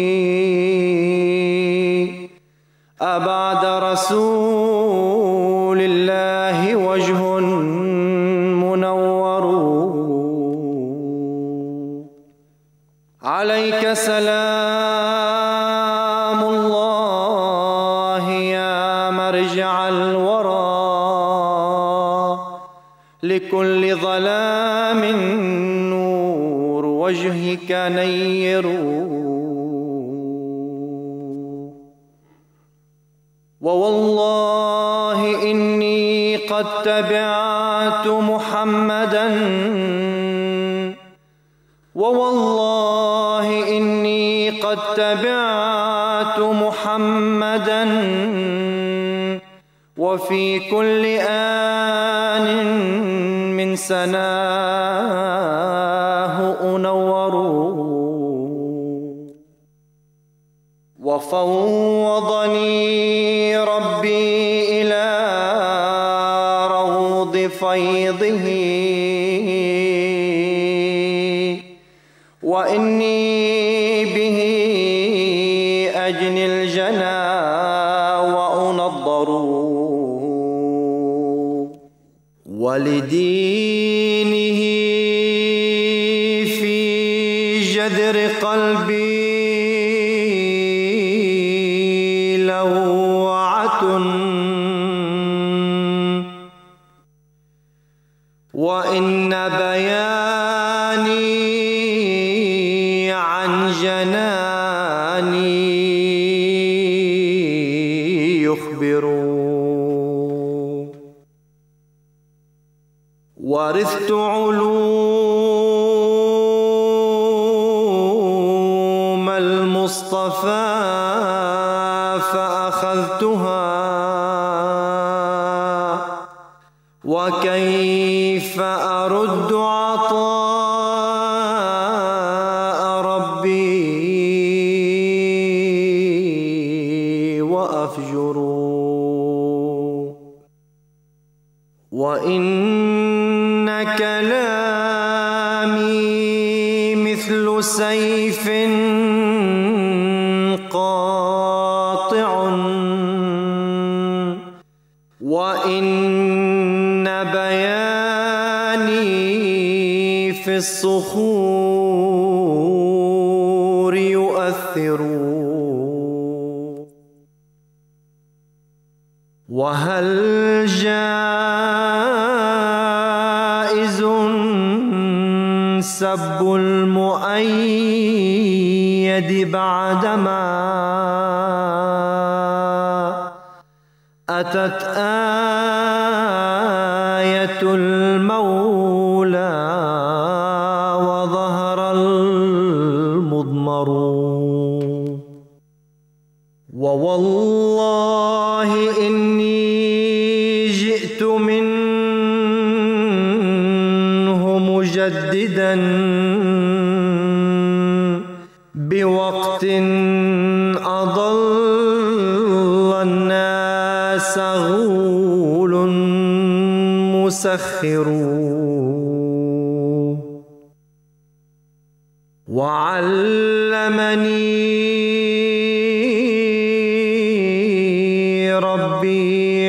أبعد رسول الله وجه منور عليك سلام الله يا مرجع الورى لكل ظلام نور وجهك نير ووالله إني قد تبعت محمدا ووالله إني قد تبعت محمدا وفي كل آن من سناه أنور وفوضني ربي إلى روض فيضه وإني به أجني الجنى وأنضر ولدينه في جذر قلبي لوعة وإن بياني عن جناني يخبر ورثت علوم المصطفى فأخذتها وكيف أرد عطاء ربي وأفجر وإن كلامي مثل سيف قاطع وإن بياني في الصخور يؤثر وهل جائز سب المؤيد بعدما أتت آية المولى وظهر المضمر ووالله إني جئت منه مجددا بوقت أضل الناس غول سخروا وعلمني ربي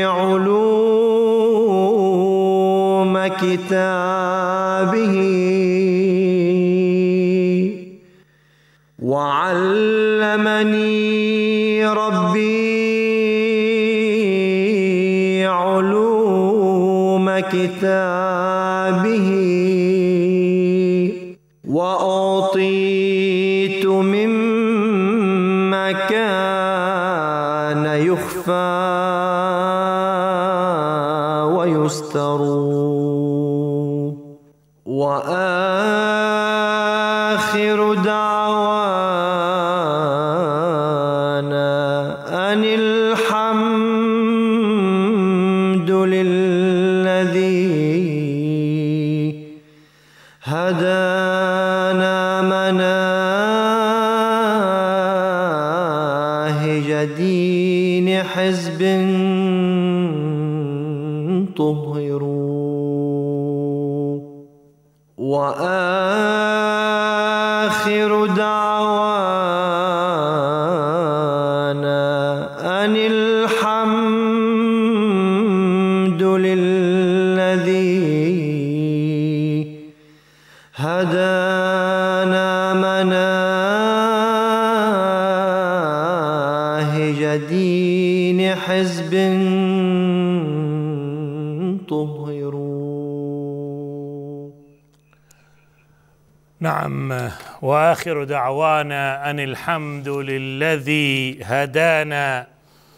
علوم كتابه وعلمني ربي علوم كتابه وأعطيت مما كان يخفى ويستر وآخر دعوانا أن الحمد للذي هدانا مناهج دين حزب طهروا وآخر دعوانا أن الحمد للذي هدانا مناهج دين حزب طهروا. نعم، وآخر دعوانا أن الحمد للذي هدانا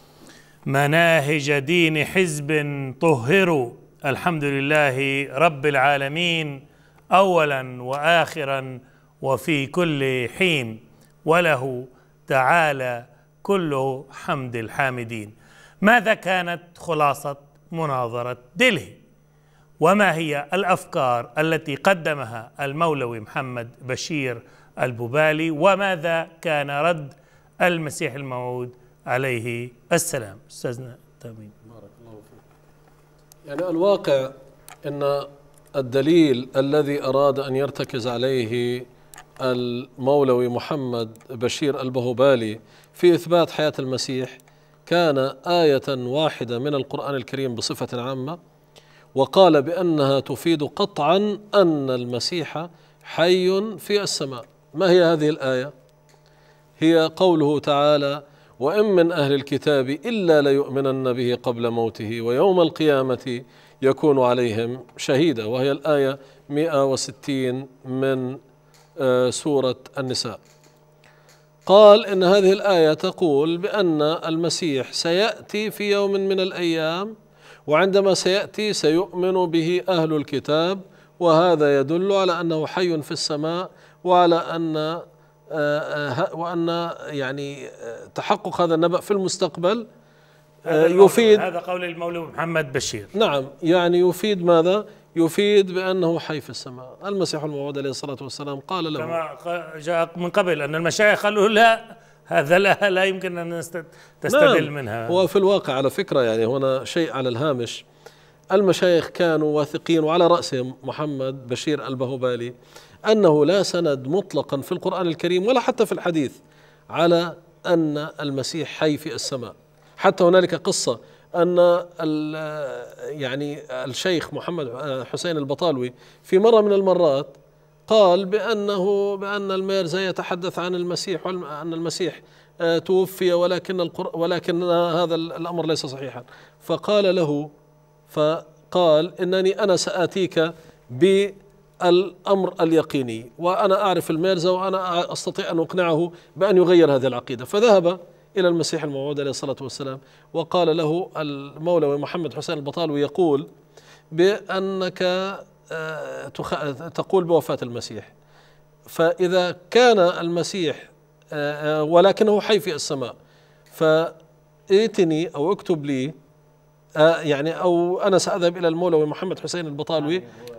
مناهج دين حزب طهروا. الحمد لله رب العالمين أولا وآخرا وفي كل حين، وله تعالى كل حمد الحامدين. ماذا كانت خلاصة مناظرة دلهي؟ وما هي الأفكار التي قدمها المولوي محمد بشير البوبالي؟ وماذا كان رد المسيح الموعود عليه السلام؟ أستاذنا تامين. بارك الله فيك. يعني الواقع أن الدليل الذي أراد أن يرتكز عليه المولوي محمد بشير البهبالي في إثبات حياة المسيح كان آية واحدة من القرآن الكريم بصفة عامة، وقال بأنها تفيد قطعا أن المسيح حي في السماء. ما هي هذه الآية؟ هي قوله تعالى: وإن من أهل الكتاب إلا ليؤمنن به قبل موته ويوم القيامة يكون عليهم شهيدا، وهي الآية 160 من سورة النساء. قال إن هذه الآية تقول بأن المسيح سيأتي في يوم من الأيام، وعندما سيأتي سيؤمن به أهل الكتاب، وهذا يدل على أنه حي في السماء، وعلى وأن يعني تحقق هذا النبأ في المستقبل يفيد. هذا قول المولوي محمد بشير. نعم، يعني يفيد ماذا؟ يفيد بأنه حي في السماء. المسيح الموعود عليه الصلاة والسلام قال له كما جاء من قبل أن المشايخ قالوا لا، هذا لا يمكن أن تستدل نعم. منها. وفي الواقع على فكرة، يعني هنا شيء على الهامش، المشايخ كانوا واثقين وعلى رأسهم محمد بشير البهبالي أنه لا سند مطلقا في القرآن الكريم ولا حتى في الحديث على أن المسيح حي في السماء. حتى هنالك قصة أن يعني الشيخ محمد حسين البطالوي في مرة من المرات قال بأن الميرزا يتحدث عن المسيح وأن المسيح توفي ولكن هذا الأمر ليس صحيحا. فقال إنني أنا سآتيك بالأمر اليقيني، وأنا أعرف الميرزا وأنا أستطيع أن أقنعه بأن يغير هذه العقيدة. فذهب إلى المسيح الموعود عليه الصلاة والسلام وقال له المولوي محمد حسين البطالوي يقول بأنك تقول بوفاة المسيح، فإذا كان المسيح ولكنه حي في السماء فائتني أو اكتب لي يعني أو أنا سأذهب إلى المولوي محمد حسين البطالوي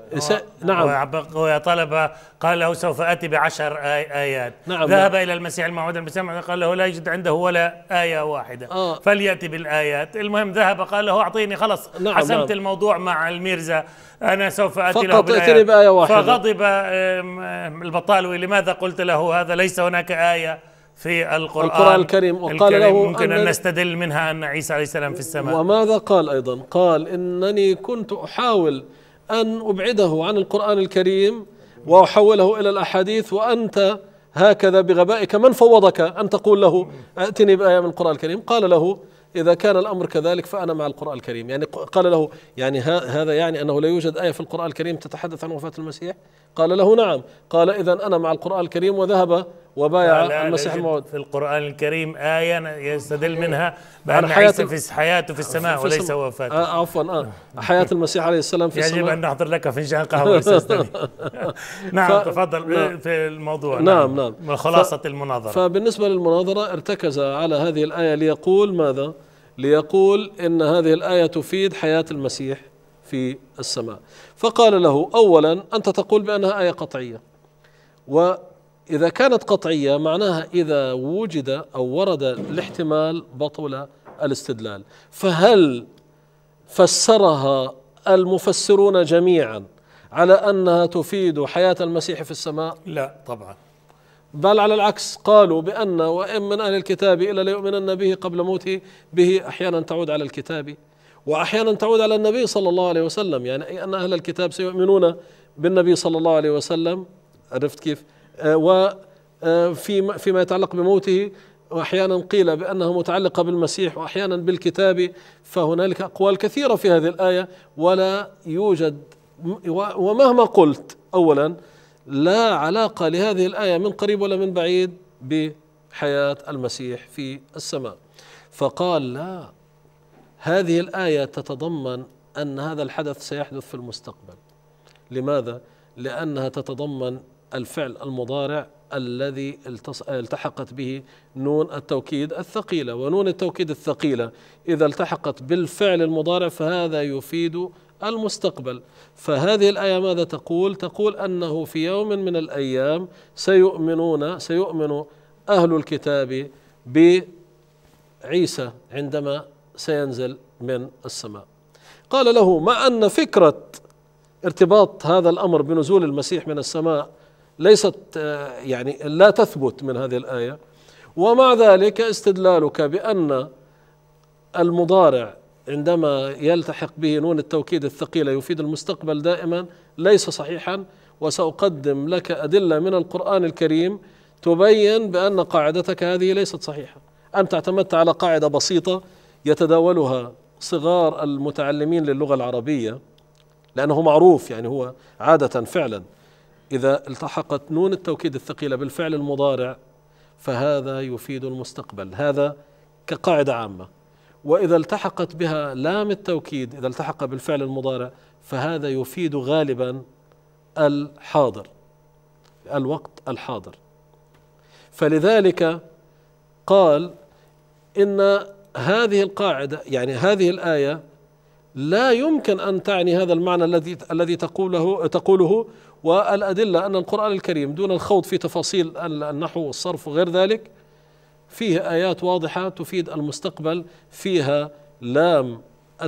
نعم. وطلب قال له سوف آتي ب10 آيات. نعم. ذهب إلى المسيح الموعود المسيح قال له لا يوجد عنده ولا آية واحدة فليأتي بالآيات. المهم ذهب قال له أعطيني خلاص. نعم. حسمت الموضوع مع الميرزا، أنا سوف آتي له بالآيات بآية واحدة. فغضب البطالوي لماذا قلت له هذا؟ ليس هناك آية في القرآن الكريم وقال له ممكن أن نستدل منها أن عيسى عليه السلام في السماء. وماذا قال أيضا؟ قال إنني كنت أحاول أن أبعده عن القرآن الكريم وأحوله إلى الأحاديث، وأنت هكذا بغبائك من فوضك أن تقول له أتني بآية من القرآن الكريم؟ قال له إذا كان الأمر كذلك فأنا مع القرآن الكريم. يعني قال له يعني هذا يعني أنه لا يوجد آية في القرآن الكريم تتحدث عن وفاة المسيح؟ قال له نعم. قال إذن أنا مع القرآن الكريم، وذهب وبايع المسيح الموعود. في القرآن الكريم آية يستدل منها بأن عيسى في حياته في السماء وليس وفاته. عفوا حياة المسيح عليه السلام في السماء. يجب أن نحضر لك فنجان قهوة أستاذ. نعم تفضل. في الموضوع. نعم. خلاصة المناظرة. فبالنسبة للمناظرة ارتكز على هذه الآية ليقول ماذا؟ ليقول إن هذه الآية تفيد حياة المسيح في السماء. فقال له أولا أنت تقول بأنها آية قطعية، وإذا كانت قطعية معناها إذا وجد أو ورد الاحتمال بطل الاستدلال. فهل فسرها المفسرون جميعا على أنها تفيد حياة المسيح في السماء؟ لا طبعا، بل على العكس، قالوا بأن وإن من أهل الكتاب إلا ليؤمنن به قبل موته به. أحيانا تعود على الكتاب وأحيانا تعود على النبي صلى الله عليه وسلم، يعني أن أهل الكتاب سيؤمنون بالنبي صلى الله عليه وسلم. عرفت كيف؟ وفيما يتعلق بموته، وأحيانا قيل بأنها متعلقة بالمسيح وأحيانا بالكتاب. فهنالك أقوال كثيرة في هذه الآية ولا يوجد، ومهما قلت أولا لا علاقة لهذه الآية من قريب ولا من بعيد بحياة المسيح في السماء. فقال لا، هذه الآية تتضمن أن هذا الحدث سيحدث في المستقبل. لماذا؟ لأنها تتضمن الفعل المضارع الذي التحقت به نون التوكيد الثقيلة، ونون التوكيد الثقيلة إذا التحقت بالفعل المضارع فهذا يفيد المستقبل. فهذه الآية ماذا تقول؟ تقول أنه في يوم من الأيام سيؤمن أهل الكتاب بعيسى عندما سينزل من السماء. قال له مع أن فكرة ارتباط هذا الأمر بنزول المسيح من السماء ليست يعني لا تثبت من هذه الآية، ومع ذلك استدلالك بأن المضارع عندما يلتحق به نون التوكيد الثقيلة يفيد المستقبل دائما ليس صحيحا. وسأقدم لك أدلة من القرآن الكريم تبين بأن قاعدتك هذه ليست صحيحة. أنت اعتمدت على قاعدة بسيطة يتداولها صغار المتعلمين للغة العربية، لأنه معروف يعني هو عادة فعلا إذا التحقت نون التوكيد الثقيلة بالفعل المضارع فهذا يفيد المستقبل، هذا كقاعدة عامة. وإذا التحقت بها لام التوكيد إذا التحق بالفعل المضارع فهذا يفيد غالبا الحاضر، الوقت الحاضر. فلذلك قال إن هذه القاعدة يعني هذه الآية لا يمكن أن تعني هذا المعنى الذي تقوله. والأدلة أن القرآن الكريم دون الخوض في تفاصيل النحو والصرف وغير ذلك فيه آيات واضحة تفيد المستقبل، فيها لام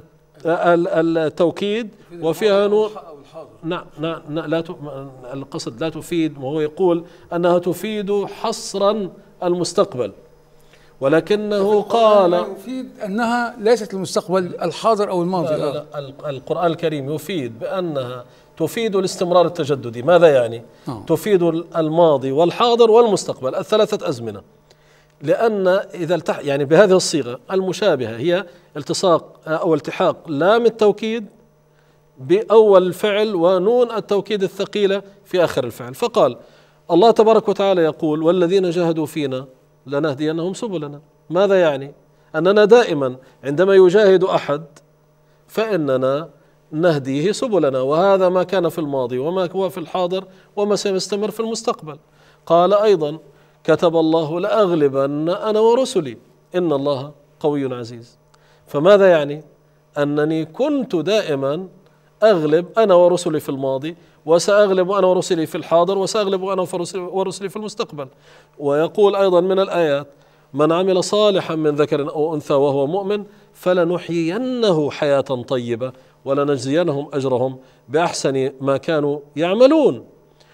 التوكيد وفيها نون. نعم لا القصد لا تفيد، وهو يقول أنها تفيد حصرا المستقبل، ولكنه قال يفيد أنها ليست المستقبل الحاضر أو الماضي. لا القرآن الكريم يفيد بأنها تفيد الاستمرار التجددي. ماذا يعني؟ تفيد الماضي والحاضر والمستقبل الثلاثة أزمنة، لأن إذا يعني بهذه الصيغة المشابهة هي التصاق أو التحاق لام التوكيد بأول الفعل ونون التوكيد الثقيلة في آخر الفعل. فقال الله تبارك وتعالى يقول والذين جاهدوا فينا لنهدينهم سبلنا. ماذا يعني؟ أننا دائما عندما يجاهد أحد فإننا نهديه سبلنا، وهذا ما كان في الماضي وما هو في الحاضر وما سيستمر في المستقبل. قال أيضا كتب الله لأغلبن أنا ورسلي إن الله قوي عزيز. فماذا يعني؟ أنني كنت دائما أغلب أنا ورسلي في الماضي، وسأغلب أنا ورسلي في الحاضر، وسأغلب أنا ورسلي في المستقبل. ويقول أيضا من الآيات: من عمل صالحا من ذكر أو أنثى وهو مؤمن فلنحيينه حياة طيبة ولنجزينهم أجرهم بأحسن ما كانوا يعملون.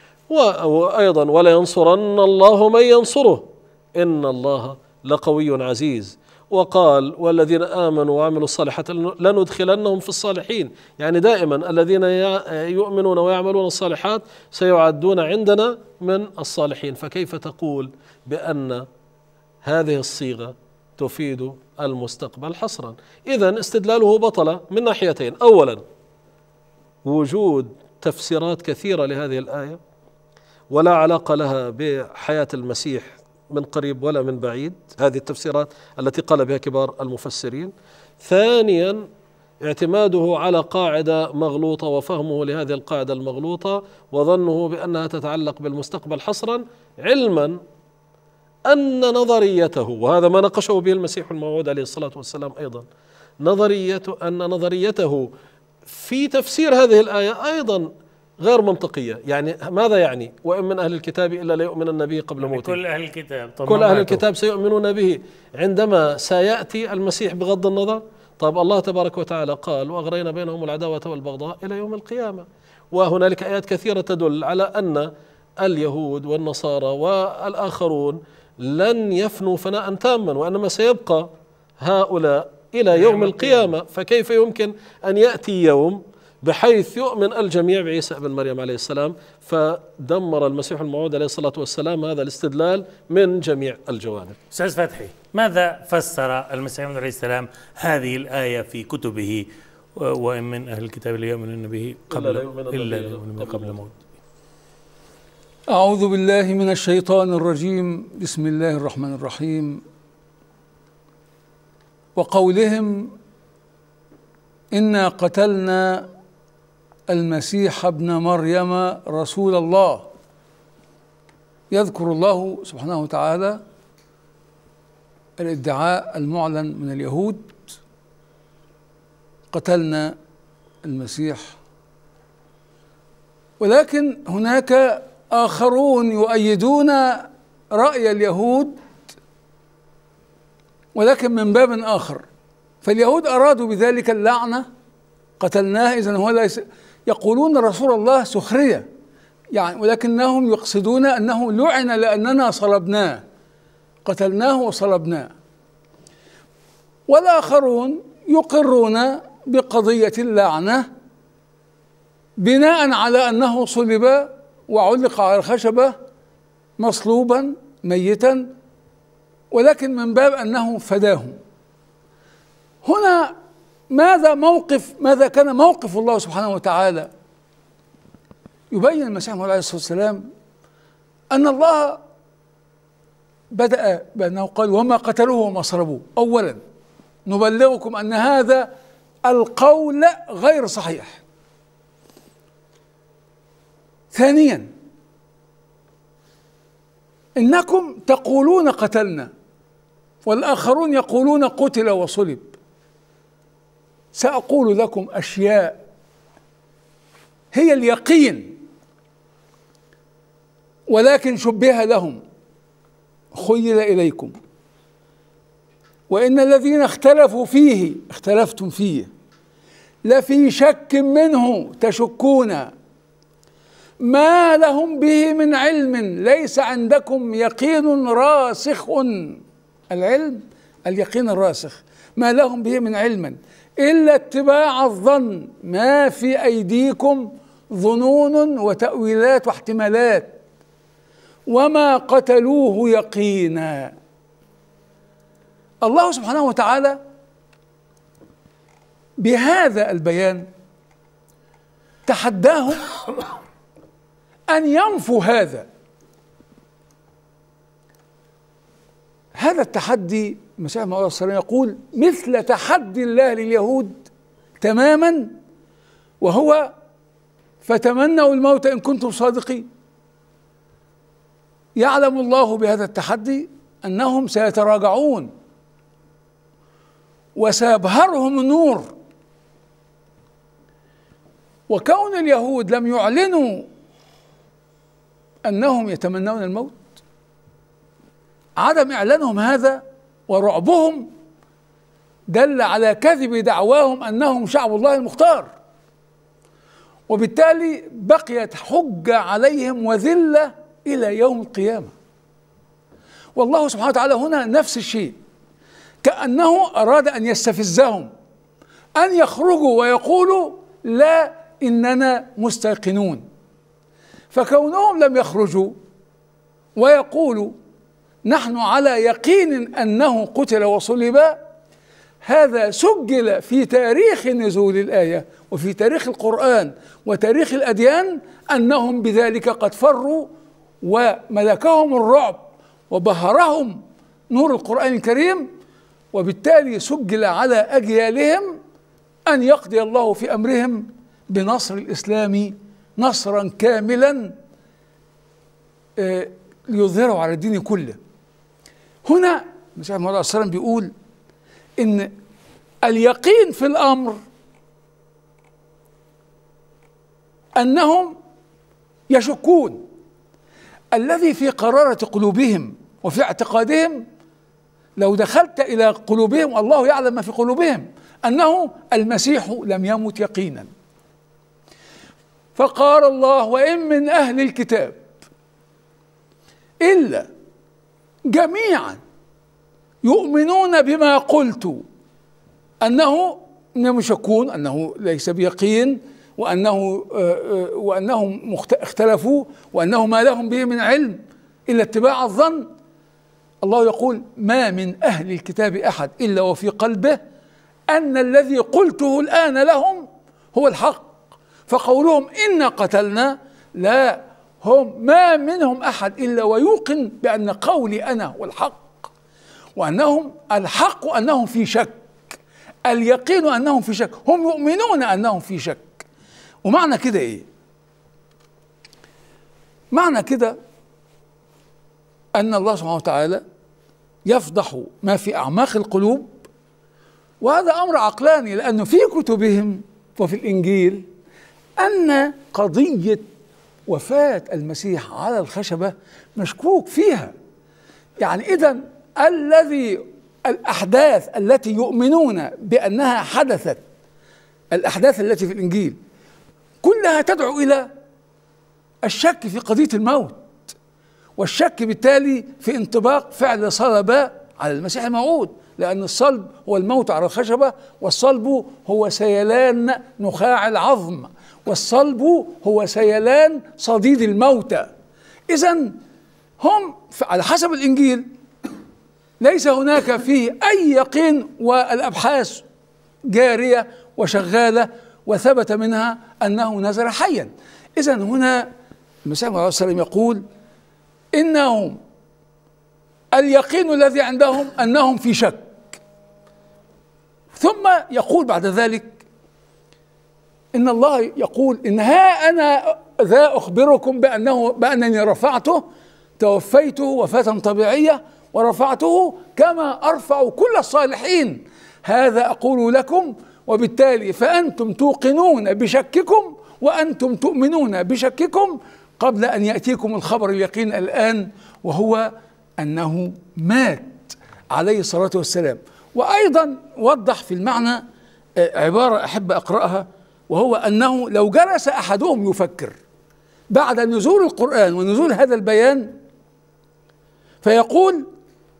وأيضا: ولينصرن الله من ينصره إن الله لقوي عزيز. وقال: والذين آمنوا وعملوا الصالحات لندخلنهم في الصالحين. يعني دائما الذين يؤمنون ويعملون الصالحات سيعدون عندنا من الصالحين. فكيف تقول بأن هذه الصيغة تفيد المستقبل حصرا؟ إذن استدلاله بطل من ناحيتين: أولا وجود تفسيرات كثيرة لهذه الآية ولا علاقة لها بحياة المسيح من قريب ولا من بعيد، هذه التفسيرات التي قال بها كبار المفسرين. ثانيا اعتماده على قاعدة مغلوطة وفهمه لهذه القاعدة المغلوطة وظنه بأنها تتعلق بالمستقبل حصرا، علما أن نظريته، وهذا ما ناقشه به المسيح الموعود عليه الصلاة والسلام أيضا، أن نظريته في تفسير هذه الآية أيضا غير منطقية. يعني ماذا يعني؟ وإن من أهل الكتاب إلا ليؤمنن به قبل موته. كل أهل الكتاب، كل أهل الكتاب سيؤمنون به عندما سيأتي المسيح بغض النظر. طب الله تبارك وتعالى قال: وأغرينا بينهم العداوة والبغضاء إلى يوم القيامة. وهنالك آيات كثيرة تدل على أن اليهود والنصارى والآخرون لن يفنوا فناء تاما، وإنما سيبقى هؤلاء إلى يوم القيامة. فكيف يمكن أن يأتي يوم بحيث يؤمن الجميع بعيسى ابن مريم عليه السلام؟ فدمر المسيح الموعود عليه الصلاة والسلام هذا الاستدلال من جميع الجوانب. أستاذ فتحي، ماذا فسر المسيح عليه السلام هذه الآية في كتبه: وإن من أهل الكتاب لا يؤمنون به قبل موت؟ أعوذ بالله من الشيطان الرجيم. بسم الله الرحمن الرحيم. وقولهم: إنا قتلنا المسيح ابن مريم رسول الله. يذكر الله سبحانه وتعالى الادعاء المعلن من اليهود: قتلنا المسيح. ولكن هناك آخرون يؤيدون رأي اليهود ولكن من باب آخر. فاليهود أرادوا بذلك اللعنة، قتلناه، إذن هو ليس يقولون رسول الله سخرية يعني، ولكنهم يقصدون أنه لعن لأننا صلبناه، قتلناه وصلبناه. والآخرون يقرون بقضية اللعنة بناء على أنه صلب وعلق على الخشبة مصلوبا ميتا، ولكن من باب أنه فداهم. هنا ماذا كان موقف الله سبحانه وتعالى؟ يبين المسيح عليه الصلاة والسلام أن الله بدأ بأنه قال: وما قتلوه وما صلبوه. أولا نبلغكم أن هذا القول غير صحيح. ثانيا إنكم تقولون قتلنا والآخرون يقولون قتل وصلب. سأقول لكم أشياء هي اليقين ولكن شبه لهم، خيل إليكم. وإن الذين اختلفتم فيه لفي شك منه تشكون، ما لهم به من علم، ليس عندكم يقين راسخ. العلم اليقين الراسخ، ما لهم به من علم إلا اتباع الظن، ما في أيديكم ظنون وتأويلات واحتمالات، وما قتلوه يقينا. الله سبحانه وتعالى بهذا البيان تحداهم أن ينفوا هذا التحدي. المسيح عليه الصلاة والسلام يقول مثل تحدي الله لليهود تماما، وهو: فتمنوا الموت إن كنتم صادقين. يعلم الله بهذا التحدي أنهم سيتراجعون وسيبهرهم النور، وكون اليهود لم يعلنوا أنهم يتمنون الموت، عدم إعلانهم هذا ورعبهم دل على كذب دعواهم أنهم شعب الله المختار، وبالتالي بقيت حجة عليهم وذلة إلى يوم القيامة. والله سبحانه وتعالى هنا نفس الشيء، كأنه أراد أن يستفزهم أن يخرجوا ويقولوا لا إننا مستيقنون. فكونهم لم يخرجوا ويقولوا نحن على يقين أنه قتل وصلب، هذا سجل في تاريخ نزول الآية وفي تاريخ القرآن وتاريخ الأديان أنهم بذلك قد فروا، وملكهم الرعب وبهرهم نور القرآن الكريم، وبالتالي سجل على أجيالهم أن يقضي الله في أمرهم بنصر الإسلام نصرا كاملا ليظهره على الدين كله. هنا المسيح محمد صلى الله عليه وسلم بيقول إن اليقين في الأمر أنهم يشكون، الذي في قرارة قلوبهم وفي اعتقادهم لو دخلت إلى قلوبهم الله يعلم ما في قلوبهم أنه المسيح لم يمت يقينا. فقال الله وإن من أهل الكتاب إلا جميعا يؤمنون بما قلت، أنهم يشكون، أنه ليس بيقين، وأنهم اختلفوا، وأنه ما لهم به من علم إلا اتباع الظن. الله يقول ما من أهل الكتاب أحد إلا وفي قلبه أن الذي قلته الآن لهم هو الحق. فقولهم إنا قتلنا، لا، هم ما منهم أحد إلا ويوقن بأن قولي أنا هو الحق، وأنهم الحق أنهم في شك، اليقين أنهم في شك، هم يؤمنون أنهم في شك. ومعنى كده إيه؟ معنى كده أن الله سبحانه وتعالى يفضح ما في أعماق القلوب، وهذا أمر عقلاني، لأنه في كتبهم وفي الإنجيل أن قضية وفاة المسيح على الخشبة مشكوك فيها. يعني إذن الأحداث التي يؤمنون بأنها حدثت، الأحداث التي في الإنجيل كلها تدعو إلى الشك في قضية الموت، والشك بالتالي في انطباق فعل صلب على المسيح الموعود، لأن الصلب هو الموت على الخشبة، والصلب هو سيلان نخاع العظم، والصلب هو سيلان صديد الموتى. إذن هم على حسب الإنجيل ليس هناك فيه أي يقين، والأبحاث جارية وشغالة وثبت منها أنه نزل حيا. إذن هنا المسيح عليه الصلاة والسلام يقول إنهم اليقين الذي عندهم أنهم في شك، ثم يقول بعد ذلك إن الله يقول إن ها أنا ذا أخبركم بأنني رفعته، توفيته وفاة طبيعية ورفعته كما أرفع كل الصالحين، هذا أقول لكم، وبالتالي فأنتم توقنون بشككم وأنتم تؤمنون بشككم قبل أن يأتيكم الخبر اليقين الآن، وهو أنه مات عليه الصلاة والسلام. وأيضا وضح في المعنى عبارة أحب أقرأها، وهو أنه لو جلس أحدهم يفكر بعد نزول القرآن ونزول هذا البيان فيقول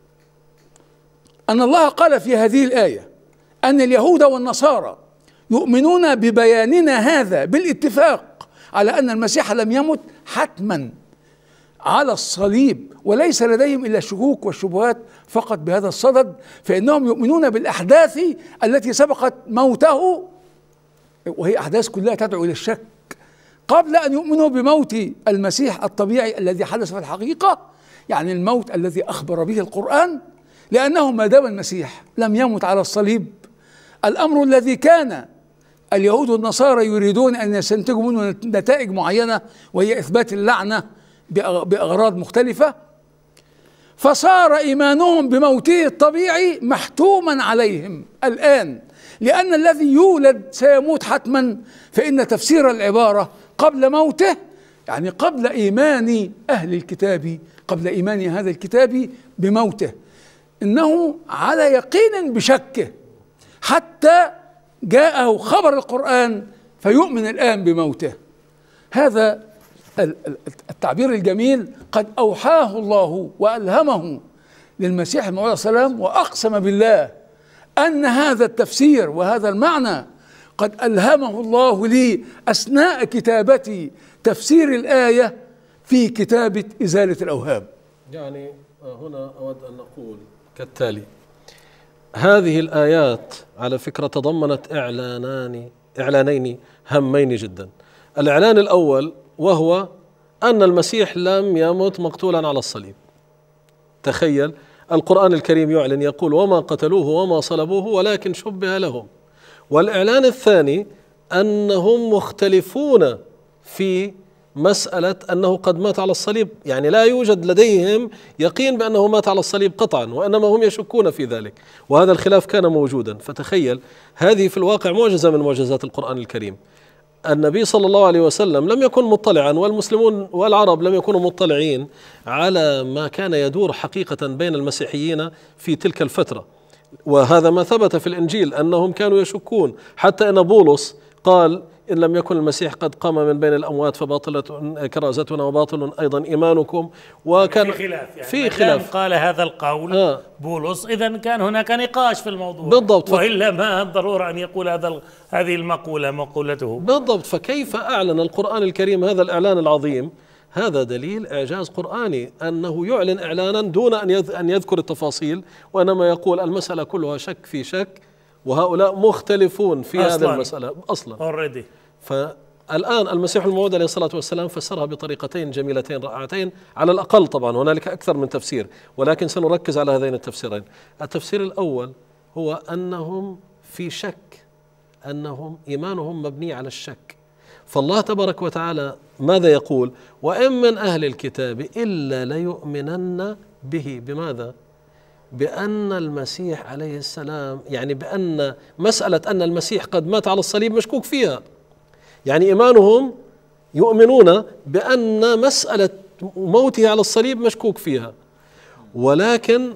أن الله قال في هذه الآية أن اليهود والنصارى يؤمنون ببياننا هذا بالاتفاق على أن المسيح لم يمت حتما على الصليب، وليس لديهم إلا الشكوك والشبهات فقط بهذا الصدد، فإنهم يؤمنون بالأحداث التي سبقت موته، وهي أحداث كلها تدعو إلى الشك، قبل أن يؤمنوا بموت المسيح الطبيعي الذي حدث في الحقيقة، يعني الموت الذي أخبر به القرآن، لأنه ما دام المسيح لم يمت على الصليب، الأمر الذي كان اليهود والنصارى يريدون أن يستنتجوا منه نتائج معينة وهي إثبات اللعنة بأغراض مختلفة، فصار إيمانهم بموته الطبيعي محتوما عليهم الآن، لأن الذي يولد سيموت حتما، فإن تفسير العبارة قبل موته يعني قبل إيمان أهل الكتاب، قبل إيمان هذا الكتاب بموته، إنه على يقين بشكه حتى جاءه خبر القرآن فيؤمن الآن بموته. هذا التعبير الجميل قد أوحاه الله وألهمه للمسيح الموعود صلى الله عليه وسلم، وأقسم بالله أن هذا التفسير وهذا المعنى قد ألهمه الله لي أثناء كتابتي تفسير الآية في كتابة إزالة الأوهام. يعني هنا أود أن نقول كالتالي: هذه الآيات على فكرة تضمنت إعلانين هامين جدا. الإعلان الأول وهو أن المسيح لم يمت مقتولا على الصليب. تخيل، القرآن الكريم يعلن يقول: وما قتلوه وما صلبوه ولكن شبه لهم. والإعلان الثاني أنهم مختلفون في مسألة أنه قد مات على الصليب، يعني لا يوجد لديهم يقين بأنه مات على الصليب قطعا، وإنما هم يشكون في ذلك، وهذا الخلاف كان موجودا. فتخيل، هذه في الواقع معجزة من معجزات القرآن الكريم. النبي صلى الله عليه وسلم لم يكن مطلعا، والمسلمون والعرب لم يكونوا مطلعين على ما كان يدور حقيقة بين المسيحيين في تلك الفترة، وهذا ما ثبت في الإنجيل أنهم كانوا يشكون، حتى أن بولس قال: إن لم يكن المسيح قد قام من بين الأموات فباطلة كرازتنا وباطل أيضا إيمانكم. وكان في خلاف، يعني في خلاف. قال هذا القول بولس، إذن كان هناك نقاش في الموضوع بالضبط، وإلا ما الضرورة أن يقول هذه المقولة مقولته بالضبط. فكيف أعلن القرآن الكريم هذا الإعلان العظيم؟ هذا دليل إعجاز قرآني، أنه يعلن إعلانا دون أن يذكر التفاصيل، وإنما يقول المسألة كلها شك في شك، وهؤلاء مختلفون في هذه المسألة أصلا. فالآن المسيح الموعود عليه الصلاة والسلام فسرها بطريقتين جميلتين رائعتين على الأقل، طبعا هنالك أكثر من تفسير، ولكن سنركز على هذين التفسيرين. التفسير الأول هو أنهم في شك، أنهم إيمانهم مبني على الشك. فالله تبارك وتعالى ماذا يقول؟ وإن من أهل الكتاب إلا ليؤمنن به. بماذا؟ بأن المسيح عليه السلام، يعني بأن مسألة أن المسيح قد مات على الصليب مشكوك فيها، يعني إيمانهم يؤمنون بأن مسألة موته على الصليب مشكوك فيها. ولكن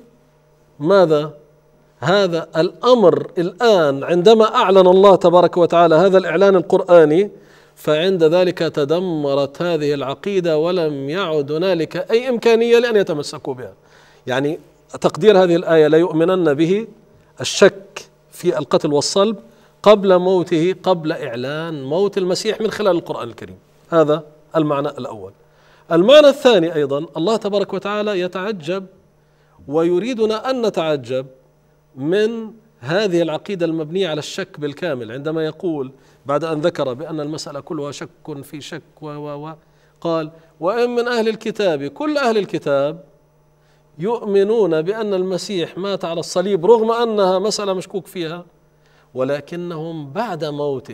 ماذا؟ هذا الأمر الآن عندما أعلن الله تبارك وتعالى هذا الإعلان القرآني، فعند ذلك تدمرت هذه العقيدة ولم يعد هنالك أي إمكانية لأن يتمسكوا بها. يعني تقدير هذه الآية: لا يؤمنن به، الشك في القتل والصلب قبل موته، قبل إعلان موت المسيح من خلال القرآن الكريم. هذا المعنى الأول. المعنى الثاني أيضا، الله تبارك وتعالى يتعجب ويريدنا أن نتعجب من هذه العقيدة المبنية على الشك بالكامل، عندما يقول بعد أن ذكر بأن المسألة كلها شك في شك قال: وإن من أهل الكتاب، كل أهل الكتاب يؤمنون بأن المسيح مات على الصليب رغم أنها مسألة مشكوك فيها، ولكنهم بعد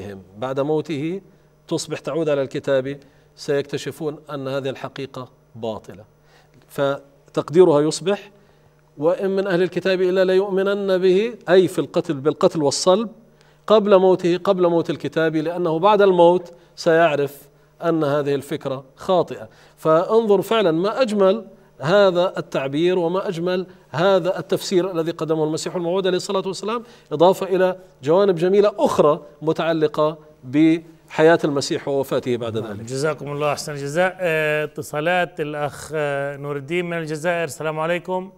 موته تصبح تعود على الكتاب سيكتشفون أن هذه الحقيقة باطلة. فتقديرها يصبح: وإن من أهل الكتاب إلا ليؤمنن به، أي في القتل بالقتل والصلب قبل موته، قبل موت الكتاب، لأنه بعد الموت سيعرف أن هذه الفكرة خاطئة. فانظر فعلا ما أجمل هذا التعبير وما أجمل هذا التفسير الذي قدمه المسيح الموعود عليه الصلاة والسلام، إضافة إلى جوانب جميلة أخرى متعلقة بحياة المسيح ووفاته بعد ذلك. جزاكم الله أحسن الجزاء. اتصالات الأخ نور الدين من الجزائر. السلام عليكم.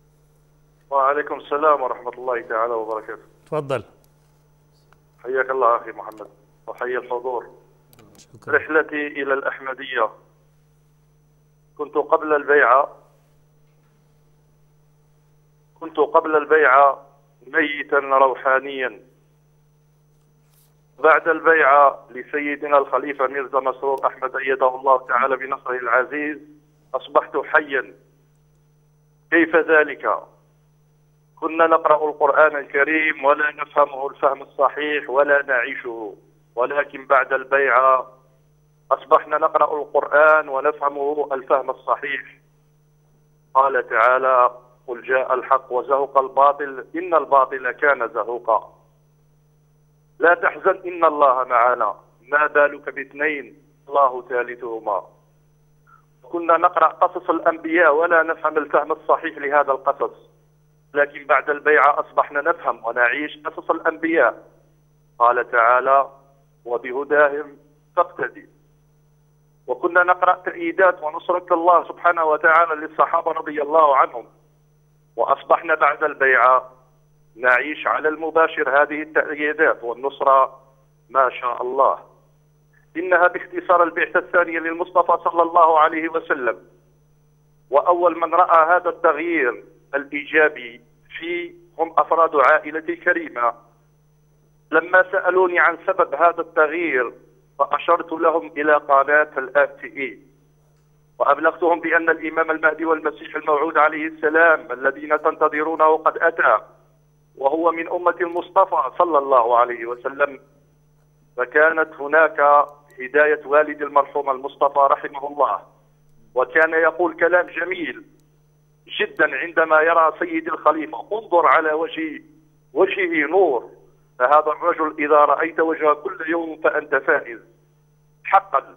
وعليكم السلام ورحمة الله تعالى وبركاته. تفضل. حياك الله أخي محمد وحيا الحضور. شكرا. رحلتي إلى الأحمدية، كنت قبل البيعة ميتا روحانيا. بعد البيعة لسيدنا الخليفة ميرزا مسرور أحمد أيده الله تعالى بنصره العزيز أصبحت حيا. كيف ذلك؟ كنا نقرأ القرآن الكريم ولا نفهمه الفهم الصحيح ولا نعيشه، ولكن بعد البيعة أصبحنا نقرأ القرآن ونفهمه الفهم الصحيح. قال تعالى: قل جاء الحق وزهق الباطل إن الباطل كان زهوقا. لا تحزن إن الله معنا، ما بالك باثنين الله ثالثهما. كنا نقرأ قصص الأنبياء ولا نفهم الفهم الصحيح لهذا القصص، لكن بعد البيعة أصبحنا نفهم ونعيش قصص الأنبياء. قال تعالى: وبهداهم فاقتدي. وكنا نقرأ تأييدات ونصرة الله سبحانه وتعالى للصحابة رضي الله عنهم، وأصبحنا بعد البيعة نعيش على المباشر هذه التأييدات والنصرة ما شاء الله. إنها باختصار البعثة الثانية للمصطفى صلى الله عليه وسلم. وأول من رأى هذا التغيير الإيجابي فيه هم أفراد عائلتي الكريمة. لما سألوني عن سبب هذا التغيير فأشرت لهم إلى قناة الRTE، وأبلغتهم بأن الإمام المهدي والمسيح الموعود عليه السلام الذين تنتظرونه قد أتى، وهو من أمة المصطفى صلى الله عليه وسلم. فكانت هناك هداية والد المرحوم المصطفى رحمه الله، وكان يقول كلام جميل جدا عندما يرى سيد الخليفة: انظر على وجهه نور، فهذا الرجل إذا رأيت وجهه كل يوم فأنت فائز حقا.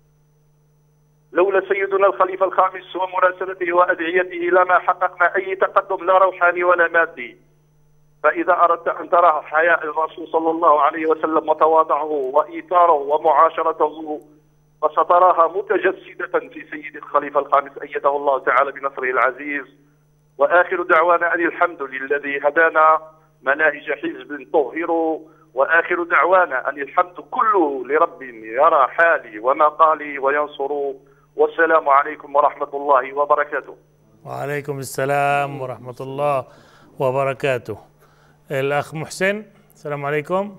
لولا سيدنا الخليفة الخامس ومراسلته وأدعيته لما حققنا أي تقدم لا روحاني ولا مادي. فإذا أردت أن ترى حياء الرسول صلى الله عليه وسلم وتواضعه وإيثاره ومعاشرته فستراها متجسدة في سيد الخليفة الخامس أيده الله تعالى بنصره العزيز. وآخر دعوانا أن الحمد للذي هدانا مناهج حزب طهروا، وآخر دعوانا أن الحمد كله لرب يرى حالي ومقالي وينصر. والسلام عليكم ورحمة الله وبركاته. وعليكم السلام ورحمة الله وبركاته. الأخ محسن، السلام عليكم.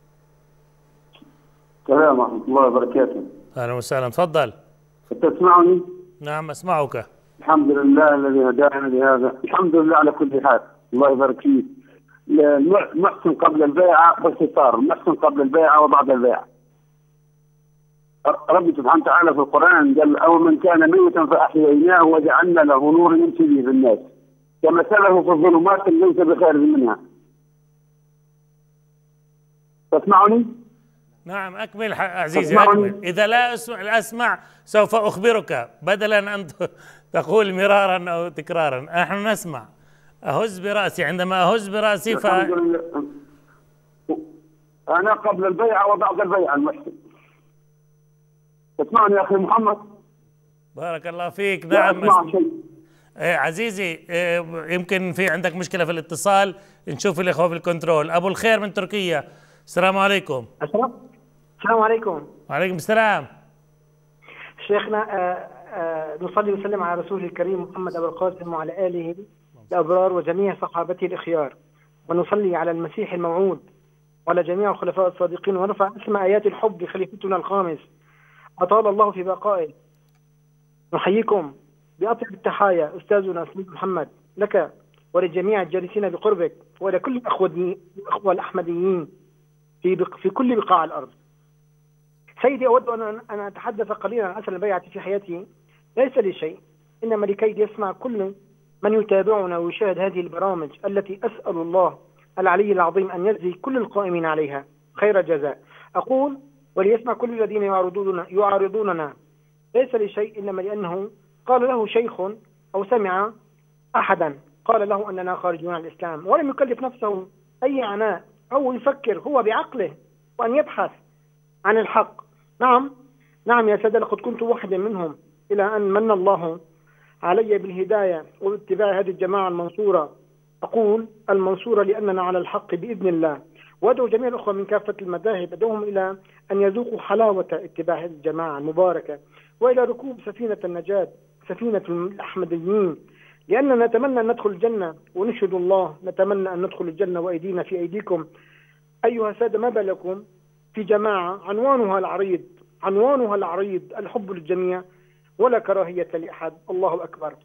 السلام ورحمة الله وبركاته. أهلا وسهلا، تفضل. تسمعني؟ نعم أسمعك. الحمد لله الذي هدانا لهذا، الحمد لله على كل حال، الله يبارك فيك. محسن قبل البيعة باختصار، محسن قبل البيعة وبعد البيعة. رب سبحانه وتعالى في القرآن قال: أو من كان ميتا فأحييناه وجعلنا له نورا يمشي به في الناس كمثله في الظلمات ليس بخارج منها. تسمعني؟ نعم أكمل عزيزي أكمل. إذا لا أسمع سوف أخبرك بدلا أن تقول مرارا أو تكرارا. نحن نسمع. أهز برأسي، عندما أهز برأسي أنا قبل البيعة وبعد البيعة المحسن. تسمعني يا أخي محمد؟ بارك الله فيك. نعم عزيزي، يمكن في عندك مشكلة في الاتصال، نشوف الإخوة في الكنترول. أبو الخير من تركيا، السلام عليكم. السلام عليكم. وعليكم السلام. شيخنا نصلي وسلم على رسوله الكريم محمد أبو القاسم وعلى آله الأبرار وجميع صحابته الأخيار، ونصلي على المسيح الموعود وعلى جميع الخلفاء الصادقين، ونرفع اسم آيات الحب لخليفتنا الخامس أطال الله في بقائه. نحييكم بأطيب التحايا أستاذنا سيد محمد لك ولجميع الجالسين بقربك ولكل الأخوة الأحمديين في كل بقاع الأرض. سيدي، أود أن أتحدث قليلا عن أثر البيعة في حياتي. ليس لي شيء، إنما لكي يسمع كل من يتابعنا ويشاهد هذه البرامج التي أسأل الله العلي العظيم أن يجزي كل القائمين عليها خير جزاء. أقول وليسمع كل الذين يعارضوننا. ليس لي شيء، إنما لأنه قال له شيخ أو سمع أحدا قال له أننا خارجون عن الإسلام، ولم يكلف نفسه أي عناء أو يفكر هو بعقله وأن يبحث عن الحق. نعم يا سادة، لقد كنت واحدا منهم إلى أن من الله علي بالهداية واتباع هذه الجماعة المنصورة. أقول المنصورة لأننا على الحق بإذن الله، وأدعو جميع الأخوة من كافة المذاهب، أدعوهم إلى أن يذوقوا حلاوة اتباع هذه الجماعة المباركة وإلى ركوب سفينة النجاة، سفينة الأحمديين، لأننا نتمنى أن ندخل الجنة ونشهد الله، نتمنى أن ندخل الجنة وأيدينا في أيديكم. أيها السادة، ما بالكم في جماعة عنوانها العريض الحب للجميع ولا كراهية لأحد. الله أكبر.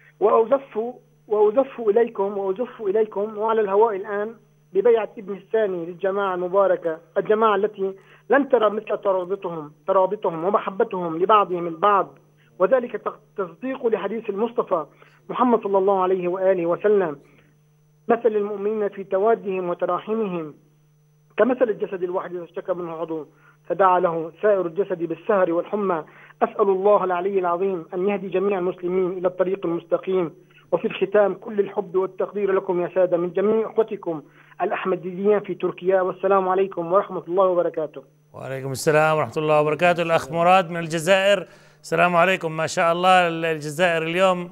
وأزف إليكم وعلى الهواء الآن ببيعة ابن الثاني للجماعة المباركة، الجماعة التي لن ترى مثل ترابطهم ومحبتهم لبعضهم البعض، وذلك تصديق لحديث المصطفى محمد صلى الله عليه وآله وسلم: مثل المؤمنين في توادهم وتراحمهم كمثل الجسد الواحد إذا اشتكى منه عضو تداعى له سائر الجسد بالسهر والحمى. أسأل الله العلي العظيم أن يهدي جميع المسلمين إلى الطريق المستقيم. وفي الختام كل الحب والتقدير لكم يا سادة من جميع أخوتكم الأحمديين في تركيا، والسلام عليكم ورحمة الله وبركاته. وعليكم السلام ورحمة الله وبركاته. الأخ مراد من الجزائر، السلام عليكم. ما شاء الله الجزائر اليوم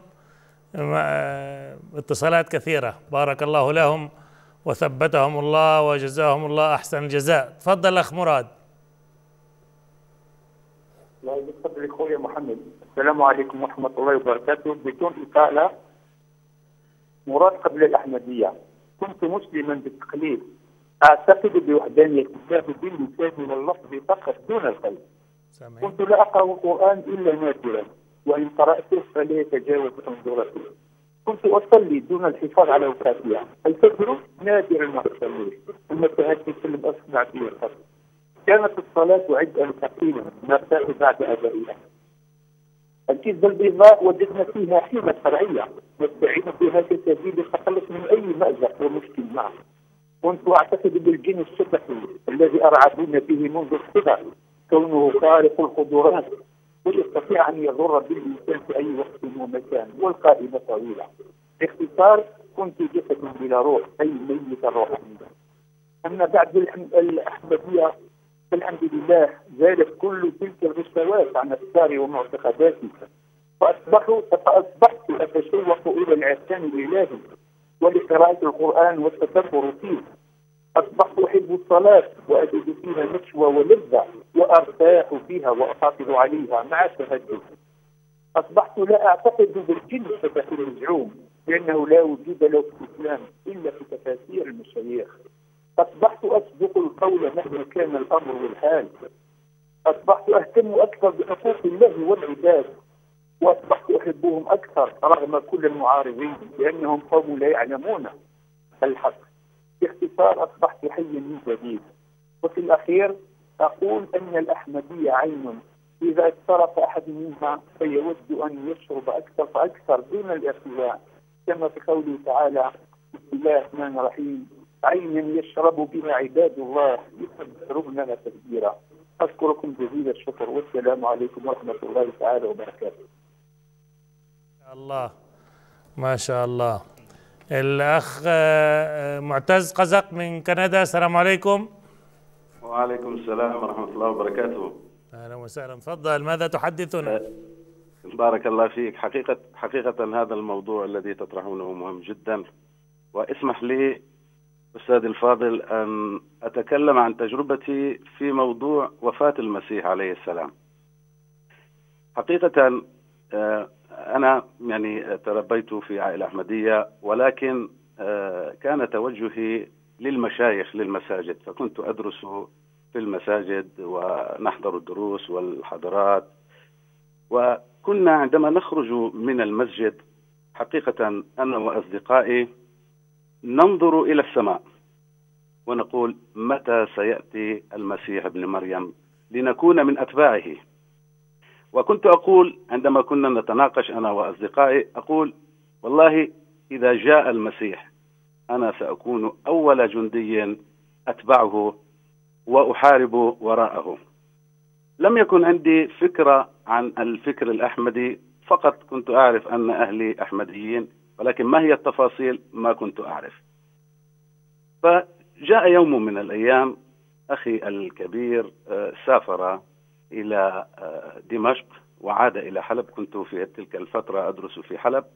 اتصالات كثيرة، بارك الله لهم وثبتهم الله وجزاهم الله أحسن الجزاء. تفضل أخ مراد. الله يفضل أخويا محمد. السلام عليكم ورحمة الله وبركاته. بدون إطالة، مراد قبل الأحمدية. كنت مسلما بالتقليد، أعتقد بوحدانية الله باللسان واللفظ فقط دون القلب. كنت لا أقرأ القرآن إلا نادرا، وإن قرأته فلا يتجاوز حنجرته. كنت أصلي دون الحفاظ على أوقاتها. الفجر نادرا ما أصليه، ثم التهجد لم أصنع فيه القصد. كانت الصلاة عبئا ثقيلا نرتاح بعد أدائها. الكذبة البيضاء وجدنا فيها حيلة شرعية نستعين بها كسبيل التخلص من أي مأزق ومشكل معه. كنت أعتقد بالجن الشبحي الذي أرعبون به منذ الصغر، كونه خارق القدرات ويستطيع أن يضر بالإنسان في أي وقت ومكان، والقائمة طويلة. باختصار كنت جسد بلا روح، أي ميت روحانيا. أما بعد الأحمدية فالحمد لله زالت كل تلك الرسوات عن أفكاري ومعتقداتي، فأصبحت أتشوق إلى العرفان الإلهي ولقراءة القرآن والتدبر فيه. أصبحت أحب الصلاة وأجد فيها نشوة ولذة، وأرتاح فيها وأحافظ عليها مع التهجد. أصبحت لا أعتقد بالجن الشبح المزعوم، لأنه لا وجود له في الإسلام إلا في تفاسير المشايخ. أصبحت أصدق القول مهما كان الأمر والحال. أصبحت أهتم أكثر بحقوق الله والعباد، وأصبحت أحبهم أكثر رغم كل المعارضين، لأنهم قوم لا يعلمون الحق. باختصار أصبحت حيا من جديد. وفي الأخير أقول أن الأحمدية عين، إذا اقترف أحد منها فيود أن يشرب أكثر فأكثر دون الارتواء، كما في قوله تعالى: بسم الله الرحمن الرحيم: عين يشرب بها عباد الله يسبحون لنا تكبيرا. أشكركم جزيل الشكر، والسلام عليكم ورحمة الله تعالى وبركاته. الله ما شاء الله. الأخ معتز قزق من كندا، السلام عليكم. وعليكم السلام ورحمة الله وبركاته. أهلا وسهلا، تفضل، ماذا تحدثنا؟ بارك الله فيك. حقيقة هذا الموضوع الذي تطرحونه مهم جدا، واسمح لي أستاذ الفاضل أن أتكلم عن تجربتي في موضوع وفاة المسيح عليه السلام. حقيقة أنا يعني تربيت في عائلة أحمدية، ولكن كان توجهي للمشايخ للمساجد، فكنت أدرس في المساجد ونحضر الدروس والحضرات. وكنا عندما نخرج من المسجد حقيقة أنا وأصدقائي ننظر إلى السماء ونقول: متى سيأتي المسيح ابن مريم لنكون من أتباعه؟ وكنت أقول عندما كنا نتناقش أنا وأصدقائي، أقول: والله إذا جاء المسيح أنا سأكون أول جندي أتبعه وأحارب وراءه. لم يكن عندي فكرة عن الفكر الأحمدي، فقط كنت أعرف أن أهلي أحمديين، ولكن ما هي التفاصيل ما كنت أعرف. فجاء يوم من الأيام أخي الكبير سافر إلى دمشق وعاد إلى حلب، كنت في تلك الفترة أدرس في حلب،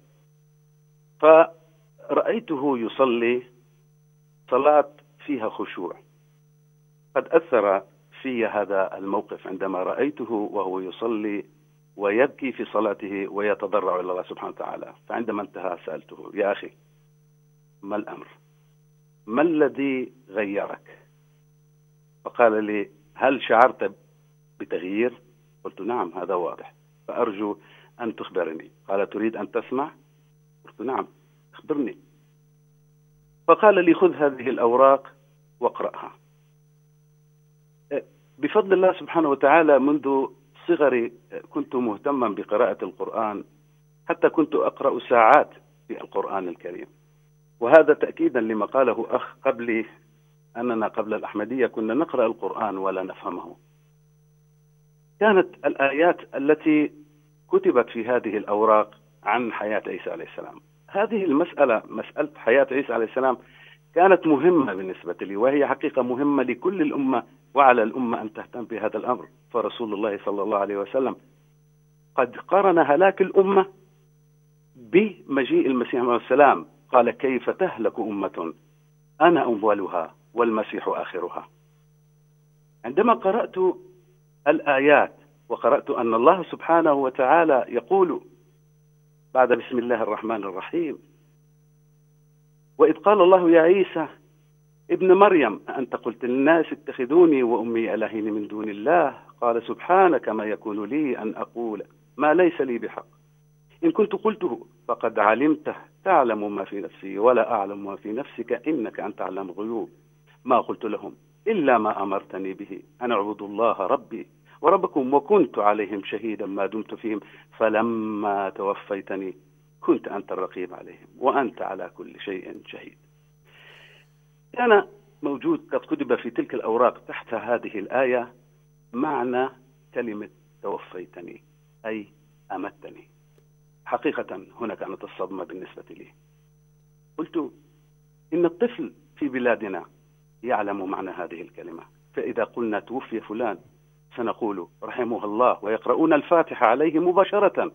فرأيته يصلي صلاة فيها خشوع. قد أثر في هذا الموقف عندما رأيته وهو يصلي ويبكي في صلاته ويتضرع إلى الله سبحانه وتعالى. فعندما انتهى سألته: يا أخي ما الأمر؟ ما الذي غيرك؟ فقال لي: هل شعرت بتغيير؟ قلت: نعم، هذا واضح، فأرجو أن تخبرني. قال: تريد أن تسمع؟ قلت: نعم، أخبرني. فقال لي: خذ هذه الأوراق واقرأها. بفضل الله سبحانه وتعالى منذ صغري كنت مهتما بقراءة القرآن، حتى كنت أقرأ ساعات في القرآن الكريم. وهذا تأكيدا لما قاله أخ قبلي أننا قبل الأحمدية كنا نقرأ القرآن ولا نفهمه. كانت الآيات التي كتبت في هذه الأوراق عن حياة عيسى عليه السلام، هذه المسألة، مسألة حياة عيسى عليه السلام، كانت مهمة بالنسبة لي، وهي حقيقة مهمة لكل الأمة، وعلى الأمة أن تهتم بهذا الأمر. فرسول الله صلى الله عليه وسلم قد قرن هلاك الأمة بمجيء المسيح عليه السلام. قال: كيف تهلك أمة أنا أولها والمسيح آخرها. عندما قرأت الآيات وقرأت أن الله سبحانه وتعالى يقول بعد بسم الله الرحمن الرحيم: وإذ قال الله يا عيسى ابن مريم أنت قلت للناس اتخذوني وأمي إلهين من دون الله، قال سبحانك ما يكون لي أن أقول ما ليس لي بحق، إن كنت قلته فقد علمته تعلم ما في نفسي ولا أعلم ما في نفسك إنك أنت علام الغيوب، ما قلت لهم إلا ما أمرتني به أن اعبدوا الله ربي وربكم وكنت عليهم شهيدا ما دمت فيهم فلما توفيتني كنت أنت الرقيب عليهم وأنت على كل شيء شهيد. كان موجود قد كتب في تلك الأوراق تحت هذه الآية معنى كلمة توفيتني أي أمتني. حقيقة هنا كانت الصدمة بالنسبة لي. قلت إن الطفل في بلادنا يعلم معنى هذه الكلمة، فإذا قلنا توفي فلان سنقول رحمه الله ويقرؤون الفاتحة عليه مباشرة،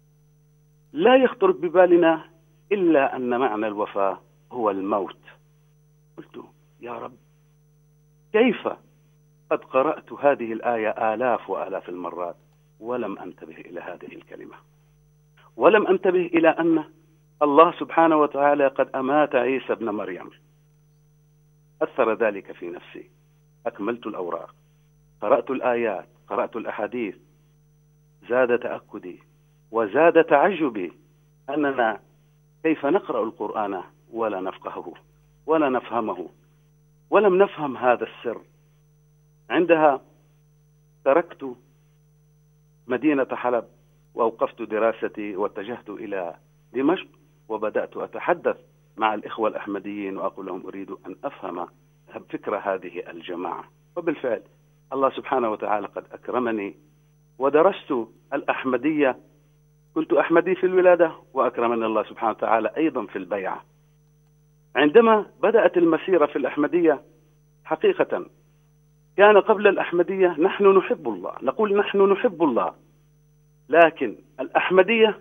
لا يخطر ببالنا إلا أن معنى الوفاة هو الموت. قلت يا رب كيف قد قرأت هذه الآية آلاف وآلاف المرات ولم أنتبه إلى هذه الكلمة، ولم أنتبه إلى أن الله سبحانه وتعالى قد أمات عيسى ابن مريم. أثر ذلك في نفسي، أكملت الأوراق، قرأت الآيات، قرأت الأحاديث، زاد تأكدي وزاد تعجبي أننا كيف نقرأ القرآن ولا نفقهه ولا نفهمه، ولم نفهم هذا السر. عندها تركت مدينة حلب وأوقفت دراستي واتجهت إلى دمشق، وبدأت أتحدث مع الإخوة الأحمديين وأقول لهم أريد أن أفهم فكرة هذه الجماعة. وبالفعل الله سبحانه وتعالى قد أكرمني ودرست الأحمدية، كنت أحمدي في الولادة وأكرمني الله سبحانه وتعالى أيضا في البيعة. عندما بدأت المسيرة في الأحمدية حقيقة كان قبل الأحمدية نحن نحب الله، نقول نحن نحب الله، لكن الأحمدية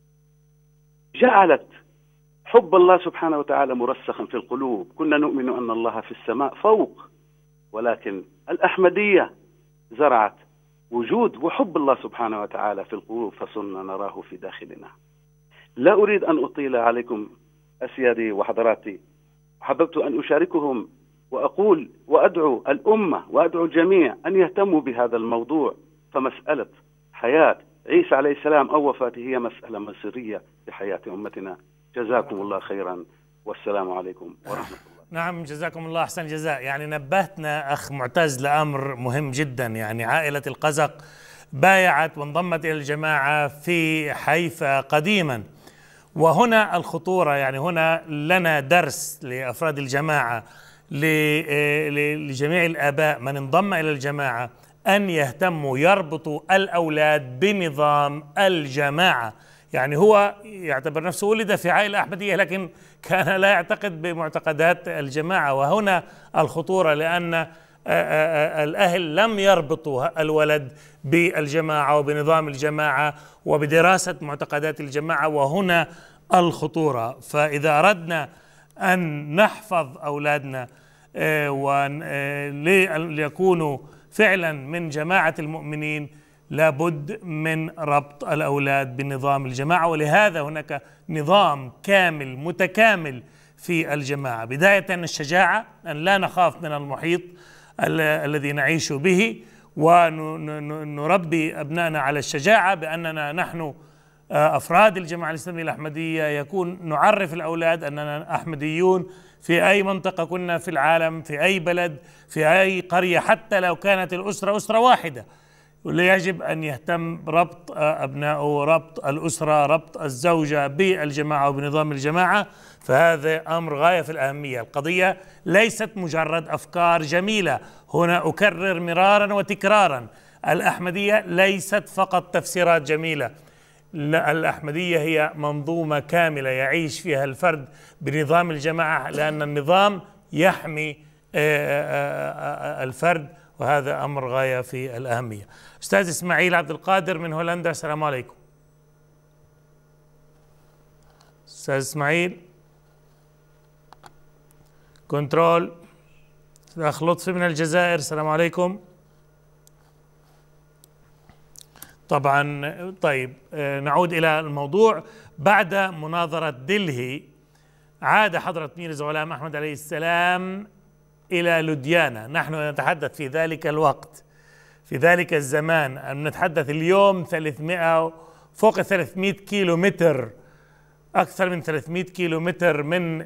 جعلت حب الله سبحانه وتعالى مرسخا في القلوب. كنا نؤمن أن الله في السماء فوق، ولكن الأحمدية زرعت وجود وحب الله سبحانه وتعالى في القلوب، فصرنا نراه في داخلنا. لا أريد أن أطيل عليكم أسيادي وحضراتي، حببت أن أشاركهم وأقول وأدعو الأمة وأدعو الجميع أن يهتموا بهذا الموضوع. فمسألة حياة عيسى عليه السلام أو وفاته هي مسألة مصيرية في حياة أمتنا. جزاكم الله خيرا والسلام عليكم ورحمة الله. نعم جزاكم الله أحسن الجزاء. يعني نبهتنا أخ معتز لأمر مهم جدا، يعني عائلة القزق بايعت وانضمت إلى الجماعة في حيفا قديما، وهنا الخطورة، يعني هنا لنا درس لأفراد الجماعة، لجميع الآباء من انضم إلى الجماعة أن يهتموا يربطوا الأولاد بنظام الجماعة. يعني هو يعتبر نفسه ولد في عائلة أحمدية لكن كان لا يعتقد بمعتقدات الجماعة، وهنا الخطورة، لأن الأهل لم يربطوا الولد بالجماعة وبنظام الجماعة وبدراسة معتقدات الجماعة، وهنا الخطورة. فإذا أردنا أن نحفظ أولادنا ليكونوا فعلا من جماعة المؤمنين لابد من ربط الأولاد بنظام الجماعة، ولهذا هناك نظام كامل متكامل في الجماعة. بداية الشجاعة، أن لا نخاف من المحيط الذي نعيش به، ونربي أبنائنا على الشجاعة بأننا نحن أفراد الجماعة الإسلامية الأحمدية يكون نعرف الأولاد أننا أحمديون في أي منطقة كنا في العالم، في أي بلد، في أي قرية، حتى لو كانت الأسرة أسرة واحدة. يجب أن يهتم بربط أبنائه، ربط الأسرة، ربط الزوجة بالجماعة وبنظام الجماعة، فهذا أمر غاية في الأهمية. القضية ليست مجرد أفكار جميلة، هنا أكرر مرارا وتكرارا، الأحمدية ليست فقط تفسيرات جميلة، الأحمدية هي منظومة كاملة يعيش فيها الفرد بنظام الجماعة، لأن النظام يحمي الفرد، وهذا أمر غاية في الأهمية. أستاذ إسماعيل عبد القادر من هولندا، السلام عليكم. أستاذ إسماعيل كنترول. أخ لطفي من الجزائر، السلام عليكم. طبعا طيب، نعود إلى الموضوع. بعد مناظرة دلهي عاد حضرة ميرزا غلام أحمد عليه السلام إلى لوديانا. نحن نتحدث في ذلك الوقت، في ذلك الزمان، نتحدث اليوم فوق 300 كيلو متر، أكثر من 300 كيلو متر من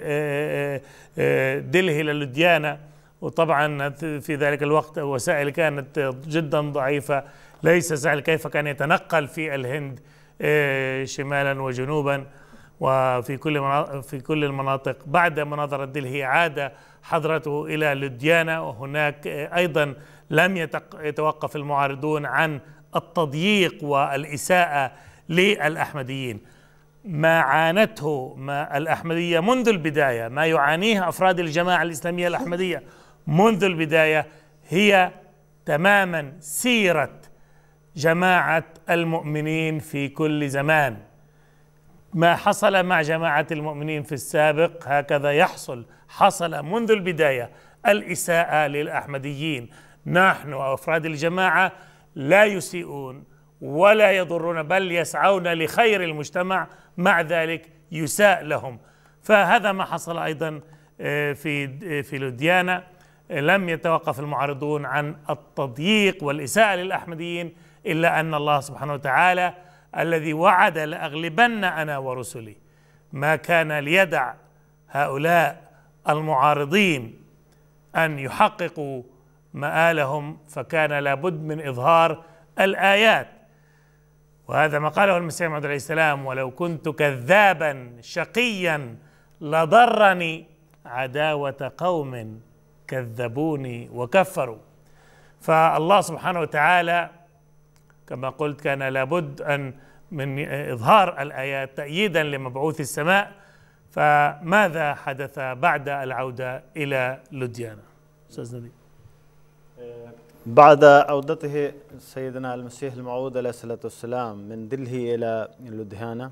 دلهي إلى لوديانا. وطبعا في ذلك الوقت وسائل كانت جدا ضعيفة، ليس سهل كيف كان يتنقل في الهند شمالا وجنوبا وفي كل المناطق. بعد مناظرة دلهي عاد حضرته إلى لوديانا، وهناك أيضا لم يتوقف المعارضون عن التضييق والإساءة للأحمديين. ما عانته الأحمدية منذ البداية، ما يعانيه أفراد الجماعة الإسلامية الأحمدية منذ البداية، هي تماما سيرة جماعة المؤمنين في كل زمان. ما حصل مع جماعة المؤمنين في السابق هكذا حصل منذ البداية الإساءة للأحمديين. نحن أفراد الجماعة لا يسيئون ولا يضرون، بل يسعون لخير المجتمع، مع ذلك يساء لهم. فهذا ما حصل أيضا في لوديانا. لم يتوقف المعارضون عن التضييق والإساءة للأحمديين، إلا أن الله سبحانه وتعالى الذي وعد لأغلبن أنا ورسلي ما كان ليدع هؤلاء المعارضين أن يحققوا مآلهم، فكان لابد من إظهار الآيات. وهذا ما قاله المسيح موعود عليه السلام: ولو كنت كذابا شقيا لضرني عداوة قوم كذبوني وكفروا. فالله سبحانه وتعالى كما قلت كان لابد من إظهار الآيات تأييدا لمبعوث السماء. فماذا حدث بعد العودة إلى لوديانا؟ أستاذ نبيل. بعد عودته سيدنا المسيح الموعود عليه الصلاة والسلام من دلهي إلى لوديانا،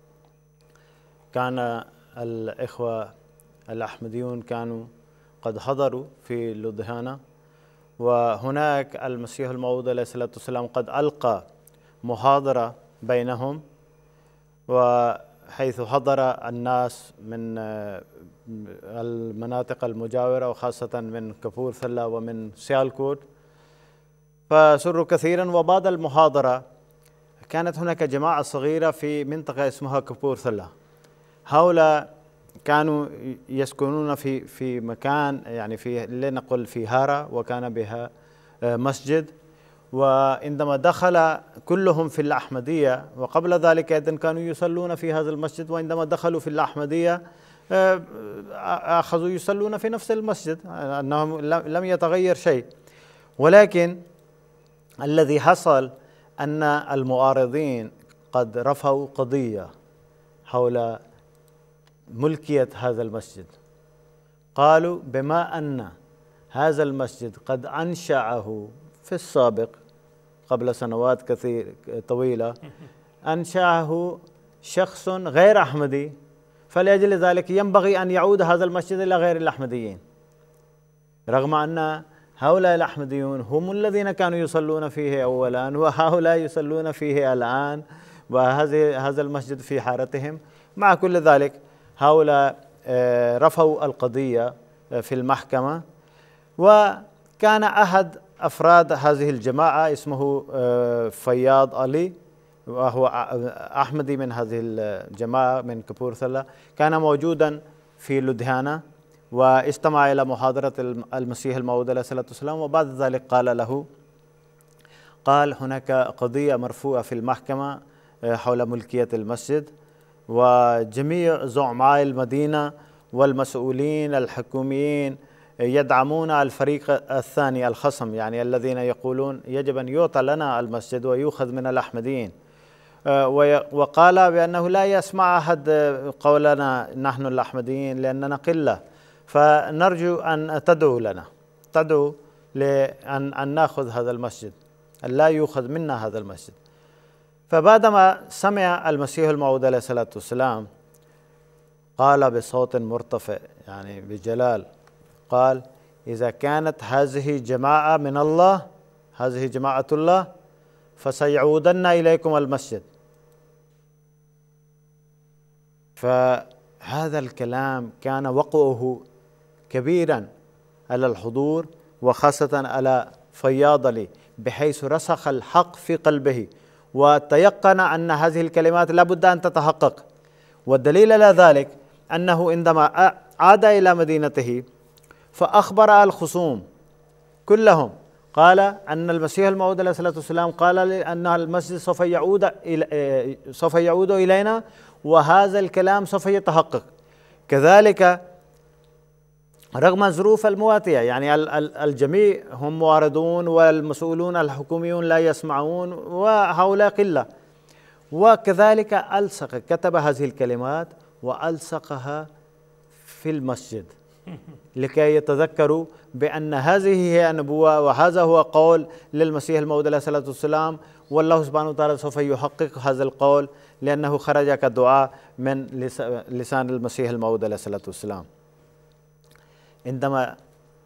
كان الإخوة الأحمديون كانوا قد حضروا في لوديانا، وهناك المسيح الموعود عليه الصلاة والسلام قد ألقى محاضرة بينهم، وحيث حضر الناس من المناطق المجاورة وخاصة من كبورثلة ومن سيالكوت، فسروا كثيرا. وبعد المحاضرة كانت هناك جماعة صغيرة في منطقة اسمها كبورثلة. هؤلاء كانوا يسكنون في مكان يعني في لنقل في هارة، وكان بها مسجد. وعندما دخل كلهم في الأحمدية، وقبل ذلك أيضا كانوا يصلون في هذا المسجد، وعندما دخلوا في الأحمدية أخذوا يصلون في نفس المسجد، أنهم لم يتغير شيء. ولكن الذي حصل أن المعارضين قد رفعوا قضية حول ملكية هذا المسجد. قالوا بما أن هذا المسجد قد أنشأه في السابق قبل سنوات طويلة، أنشأه شخص غير أحمدي، فلأجل ذلك ينبغي أن يعود هذا المسجد إلى غير الأحمديين، رغم أن هؤلاء الأحمديون هم الذين كانوا يصلون فيه أولا، وهؤلاء يصلون فيه الآن، وهذا المسجد في حارتهم. مع كل ذلك هؤلاء رفعوا القضية في المحكمة. وكان أحد أفراد هذه الجماعة اسمه فياض علي، وهو أحمدي من هذه الجماعة من كبورثلة، كان موجودا في لوديانا واستمع إلى محاضرة المسيح الموعود عليه الصلاة والسلام. وبعد ذلك قال له: قال هناك قضية مرفوعة في المحكمة حول ملكية المسجد، وجميع زعماء المدينة والمسؤولين الحكوميين يدعمون الفريق الثاني الخصم، يعني الذين يقولون يجب أن يعطى لنا المسجد ويؤخذ من الأحمديين. وقال بأنه لا يسمع أحد قولنا نحن الأحمديين لأننا قلة، فنرجو أن تدعو لنا، تدعو لأن نأخذ هذا المسجد، أن لا يؤخذ منا هذا المسجد. فبعدما سمع المسيح الموعود عليه الصلاة والسلام قال بصوت مرتفع يعني بجلال، قال: إذا كانت هذه جماعة من الله، هذه جماعة الله، فسيعودن إليكم المسجد. فهذا الكلام كان وقعه كبيرا على الحضور وخاصة على فياض لي، بحيث رسخ الحق في قلبه وتيقن أن هذه الكلمات لابد أن تتحقق. والدليل على ذلك أنه عندما عاد إلى مدينته فأخبر الخصوم كلهم، قال أن المسيح الموعود عليه الصلاة والسلام قال أن المسجد سوف يعود إلينا، وهذا الكلام سوف يتحقق. كذلك رغم الظروف المواتية، يعني الجميع هم معارضون والمسؤولون الحكوميون لا يسمعون وهؤلاء قلة، وكذلك ألصق، كتب هذه الكلمات وألصقها في المسجد لكي يتذكروا بأن هذه هي النبوة وهذا هو قول للمسيح الموعود عليه الصلاة والسلام، والله سبحانه وتعالى سوف يحقق هذا القول لأنه خرج كدعاء من لسان المسيح الموعود عليه الصلاة والسلام. عندما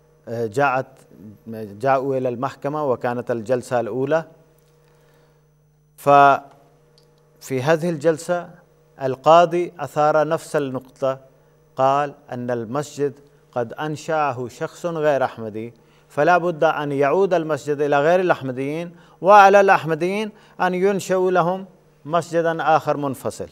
جاءوا إلى المحكمة وكانت الجلسة الأولى، ففي هذه الجلسة القاضي أثار نفس النقطة، قال أن المسجد قد أنشأه شخص غير أحمدي، فلا بد أن يعود المسجد إلى غير الأحمديين، وعلى الأحمديين أن ينشئوا لهم مسجدا آخر منفصل.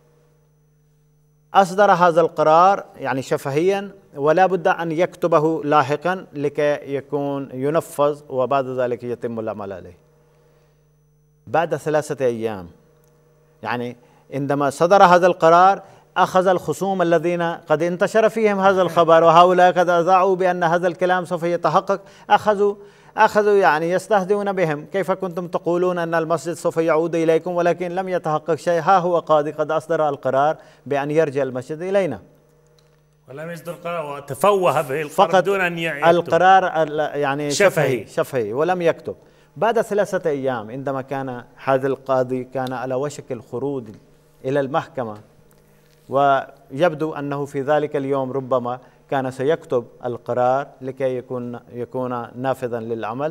أصدر هذا القرار يعني شفهيا، ولا بد أن يكتبه لاحقا لكي يكون ينفذ وبعد ذلك يتم العمل عليه. بعد 3 أيام، يعني عندما صدر هذا القرار أخذ الخصوم الذين قد انتشر فيهم هذا الخبر وهؤلاء قد أذاعوا بأن هذا الكلام سوف يتحقق، أخذوا يعني يستهزئون بهم، كيف كنتم تقولون أن المسجد سوف يعود إليكم ولكن لم يتحقق شيء، ها هو قاضي قد أصدر القرار بأن يرجع المسجد إلينا. ولم يصدر قرار وتفوه به القرار دون أن يكتب. القرار يعني شفهي ولم يكتب. بعد 3 أيام عندما كان هذا القاضي كان على وشك الخروج إلى المحكمة، ويبدو أنه في ذلك اليوم ربما كان سيكتب القرار لكي يكون نافذا للعمل،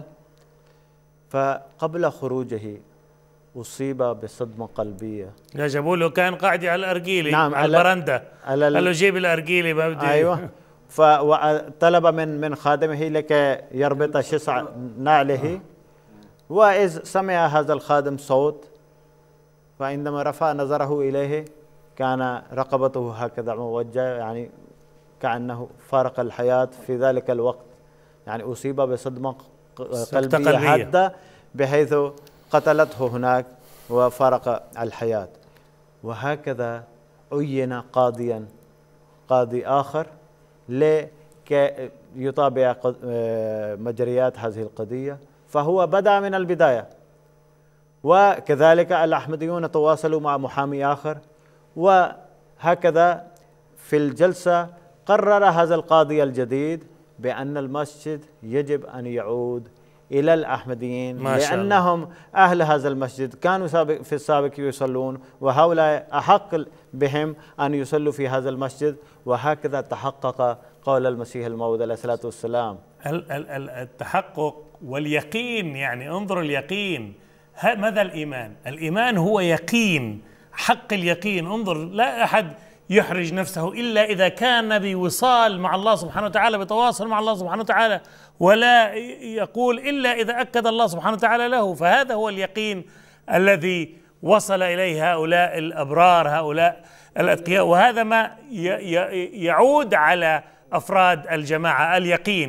فقبل خروجه أصيب بصدمة قلبية. لا جابوا له، كان قاعد على الأرجيلي، نعم، على البرندة، قال له جيب الأرجيلي ما بدي. أيوة، فطلب من خادمه لكي يربط شسع نعله، وإذ سمع هذا الخادم صوت، فعندما رفع نظره إليه كان رقبته هكذا موجهة، يعني كأنه فارق الحياة في ذلك الوقت، يعني أصيب بصدمة قلبية حادة بحيث قتلته هناك وفارق الحياة. وهكذا عين قاضي آخر لكي يتابع مجريات هذه القضية، فهو بدأ من البداية. وكذلك الأحمديون تواصلوا مع محامي آخر، وهكذا في الجلسة قرر هذا القاضي الجديد بأن المسجد يجب أن يعود إلى الأحمديين، لأنهم أهل هذا المسجد كانوا في السابق يصلون، وهؤلاء أحق بهم أن يصلوا في هذا المسجد. وهكذا تحقق قول المسيح الموعود عليه الصلاة والسلام. التحقق واليقين، يعني انظر اليقين. ماذا الإيمان؟ الإيمان هو يقين، حق اليقين. انظر، لا أحد يحرج نفسه إلا إذا كان بوصال مع الله سبحانه وتعالى، بتواصل مع الله سبحانه وتعالى، ولا يقول إلا إذا أكد الله سبحانه وتعالى له. فهذا هو اليقين الذي وصل إليه هؤلاء الأبرار، هؤلاء الأتقياء، وهذا ما يعود على أفراد الجماعة، اليقين.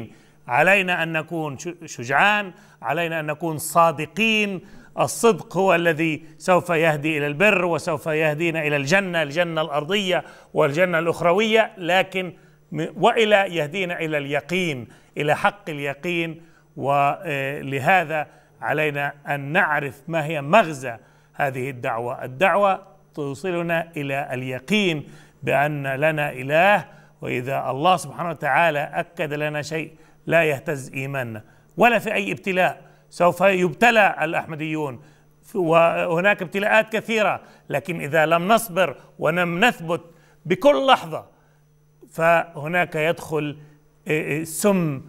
علينا أن نكون شجعان، علينا أن نكون صادقين. الصدق هو الذي سوف يهدي إلى البر وسوف يهدينا إلى الجنة الأرضية والجنة الأخروية، لكن وإلى يهدينا إلى اليقين، إلى حق اليقين. ولهذا علينا أن نعرف ما هي مغزى هذه الدعوة. الدعوة توصلنا إلى اليقين بأن لنا إله، وإذا الله سبحانه وتعالى أكد لنا شيء لا يهتز إيماننا ولا في أي ابتلاء. سوف يبتلى الأحمديون وهناك ابتلاءات كثيرة، لكن إذا لم نصبر ولم نثبت بكل لحظة فهناك يدخل سم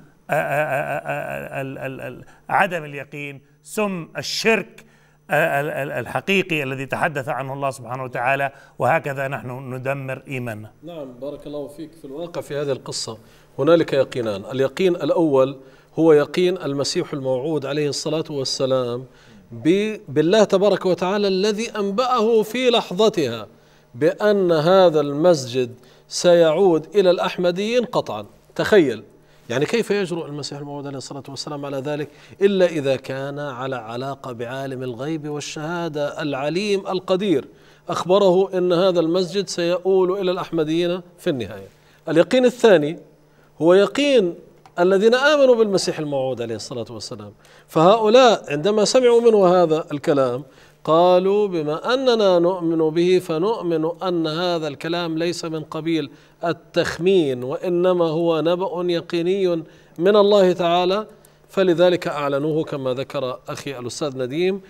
عدم اليقين، سم الشرك الحقيقي الذي تحدث عنه الله سبحانه وتعالى، وهكذا نحن ندمر إيماننا. نعم، بارك الله فيك. في الواقع في هذه القصة هنالك يقينان. اليقين الأول هو يقين المسيح الموعود عليه الصلاة والسلام بالله تبارك وتعالى الذي أنبأه في لحظتها بأن هذا المسجد سيعود إلى الأحمديين قطعا. تخيل يعني كيف يجرؤ المسيح الموعود عليه الصلاة والسلام على ذلك إلا إذا كان على علاقة بعالم الغيب والشهادة العليم القدير، أخبره أن هذا المسجد سيؤول إلى الأحمديين في النهاية. اليقين الثاني هو يقين الذين آمنوا بالمسيح الموعود عليه الصلاة والسلام، فهؤلاء عندما سمعوا منه هذا الكلام قالوا بما أننا نؤمن به فنؤمن أن هذا الكلام ليس من قبيل التخمين وإنما هو نبأ يقيني من الله تعالى، فلذلك أعلنوه كما ذكر أخي الأستاذ نديم،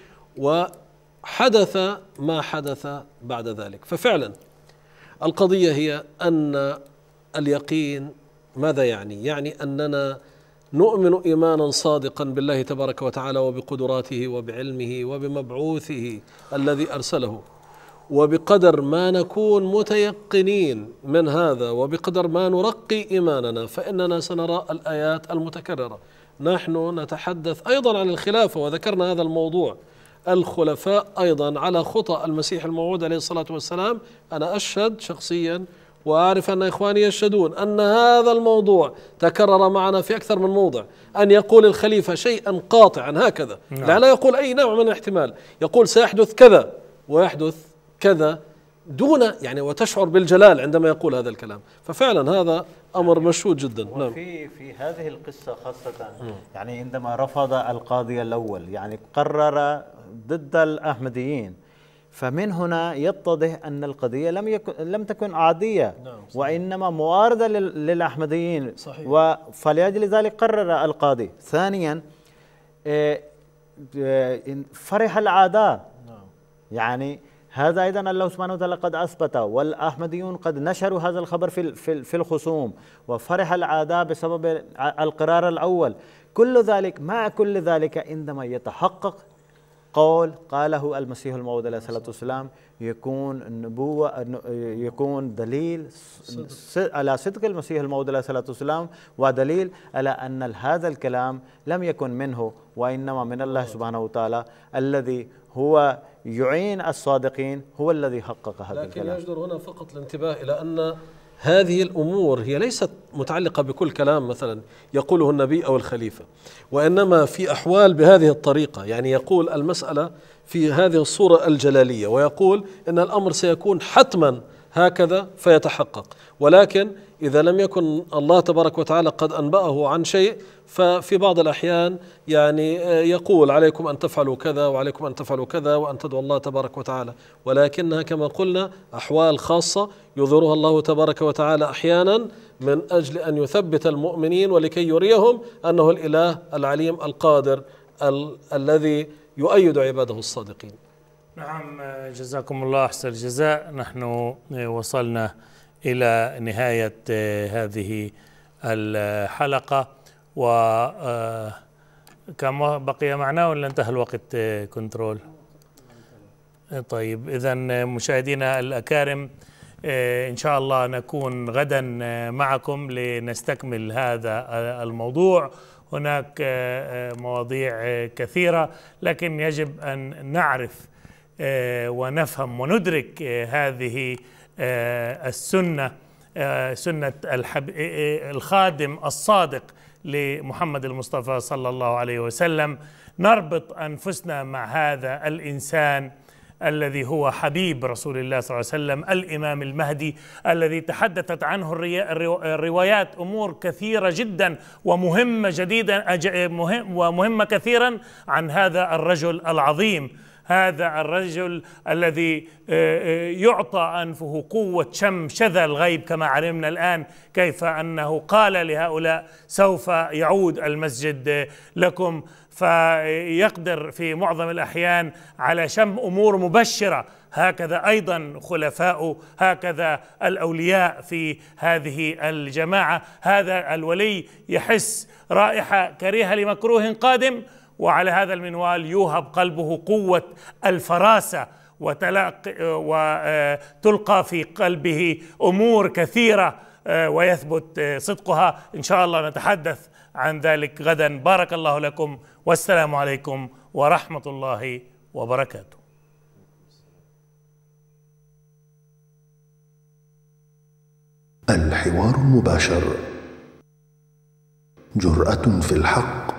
وحدث ما حدث بعد ذلك. ففعلا القضية هي أن اليقين ماذا يعني؟ يعني أننا نؤمن إيمانا صادقا بالله تبارك وتعالى وبقدراته وبعلمه وبمبعوثه الذي أرسله، وبقدر ما نكون متيقنين من هذا وبقدر ما نرقي إيماننا فإننا سنرى الآيات المتكررة. نحن نتحدث أيضا عن الخلافة وذكرنا هذا الموضوع، الخلفاء أيضا على خطى المسيح الموعود عليه الصلاة والسلام. أنا أشهد شخصيا وأعرف أن إخواني يشهدون أن هذا الموضوع تكرر معنا في أكثر من موضع، أن يقول الخليفة شيئا قاطعا هكذا، لا يقول أي نوع من الاحتمال، يقول سيحدث كذا ويحدث كذا دون يعني، وتشعر بالجلال عندما يقول هذا الكلام. ففعلا هذا أمر مشهود جدا. نعم. في هذه القصة خاصة يعني عندما رفض القاضي الأول يعني قرر ضد الأحمديين، فمن هنا يتضح أن القضية لم تكن عادية، وإنما معارضة للأحمديين. فلأجل ذلك قرر القاضي. ثانيا فرح العاداء، يعني هذا أيضا الله سبحانه وتعالى قد أثبت، والأحمديون قد نشروا هذا الخبر في الخصوم، وفرح العاداء بسبب القرار الأول. كل ذلك مع كل ذلك عندما يتحقق قول قاله المسيح الموعود عليه الصلاة والسلام يكون النبوة، يكون دليل على صدق المسيح الموعود عليه الصلاة والسلام، ودليل على أن هذا الكلام لم يكن منه وإنما من الله سبحانه وتعالى الذي هو يعين الصادقين، هو الذي حقق هذا الكلام. لكن يجدر هنا فقط الانتباه إلى أن هذه الأمور هي ليست متعلقة بكل كلام مثلا يقوله النبي أو الخليفة، وإنما في أحوال بهذه الطريقة. يعني يقول المسألة في هذه الصورة الجلالية، ويقول إن الأمر سيكون حتما هكذا فيتحقق، ولكن إذا لم يكن الله تبارك وتعالى قد أنبأه عن شيء ففي بعض الأحيان يعني يقول عليكم أن تفعلوا كذا وعليكم أن تفعلوا كذا وأن تدعوا الله تبارك وتعالى، ولكنها كما قلنا أحوال خاصة يظهرها الله تبارك وتعالى أحيانا من أجل أن يثبت المؤمنين ولكي يريهم أنه الإله العليم القادر الذي يؤيد عباده الصادقين. نعم، جزاكم الله أحسن الجزاء. نحن وصلنا إلى نهاية هذه الحلقة، وكم بقي معنا ولا انتهى الوقت كنترول؟ طيب، إذن مشاهدينا الأكارم إن شاء الله نكون غدا معكم لنستكمل هذا الموضوع. هناك مواضيع كثيرة، لكن يجب أن نعرف ونفهم وندرك هذه السنة، سنة الخادم الصادق لمحمد المصطفى صلى الله عليه وسلم، نربط أنفسنا مع هذا الإنسان الذي هو حبيب رسول الله صلى الله عليه وسلم، الإمام المهدي الذي تحدثت عنه الروايات أمور كثيرة جدا ومهمة جديدة ومهمة كثيرا عن هذا الرجل العظيم، هذا الرجل الذي يعطى أنفه قوة شم شذا الغيب كما علمنا الآن، كيف أنه قال لهؤلاء سوف يعود المسجد لكم، فيقدر في معظم الأحيان على شم أمور مبشرة. هكذا أيضا خلفاء، هكذا الأولياء في هذه الجماعة. هذا الولي يحس رائحة كريهة لمكروه قادم، وعلى هذا المنوال يوهب قلبه قوة الفراسة وتلقى في قلبه أمور كثيرة ويثبت صدقها. إن شاء الله نتحدث عن ذلك غدا. بارك الله لكم، والسلام عليكم ورحمة الله وبركاته. الحوار المباشر، جرأة في الحق،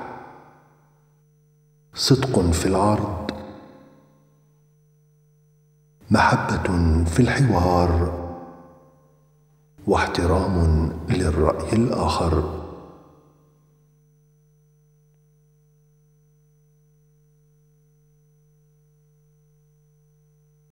صدق في العرض، محبة في الحوار، واحترام للرأي الآخر.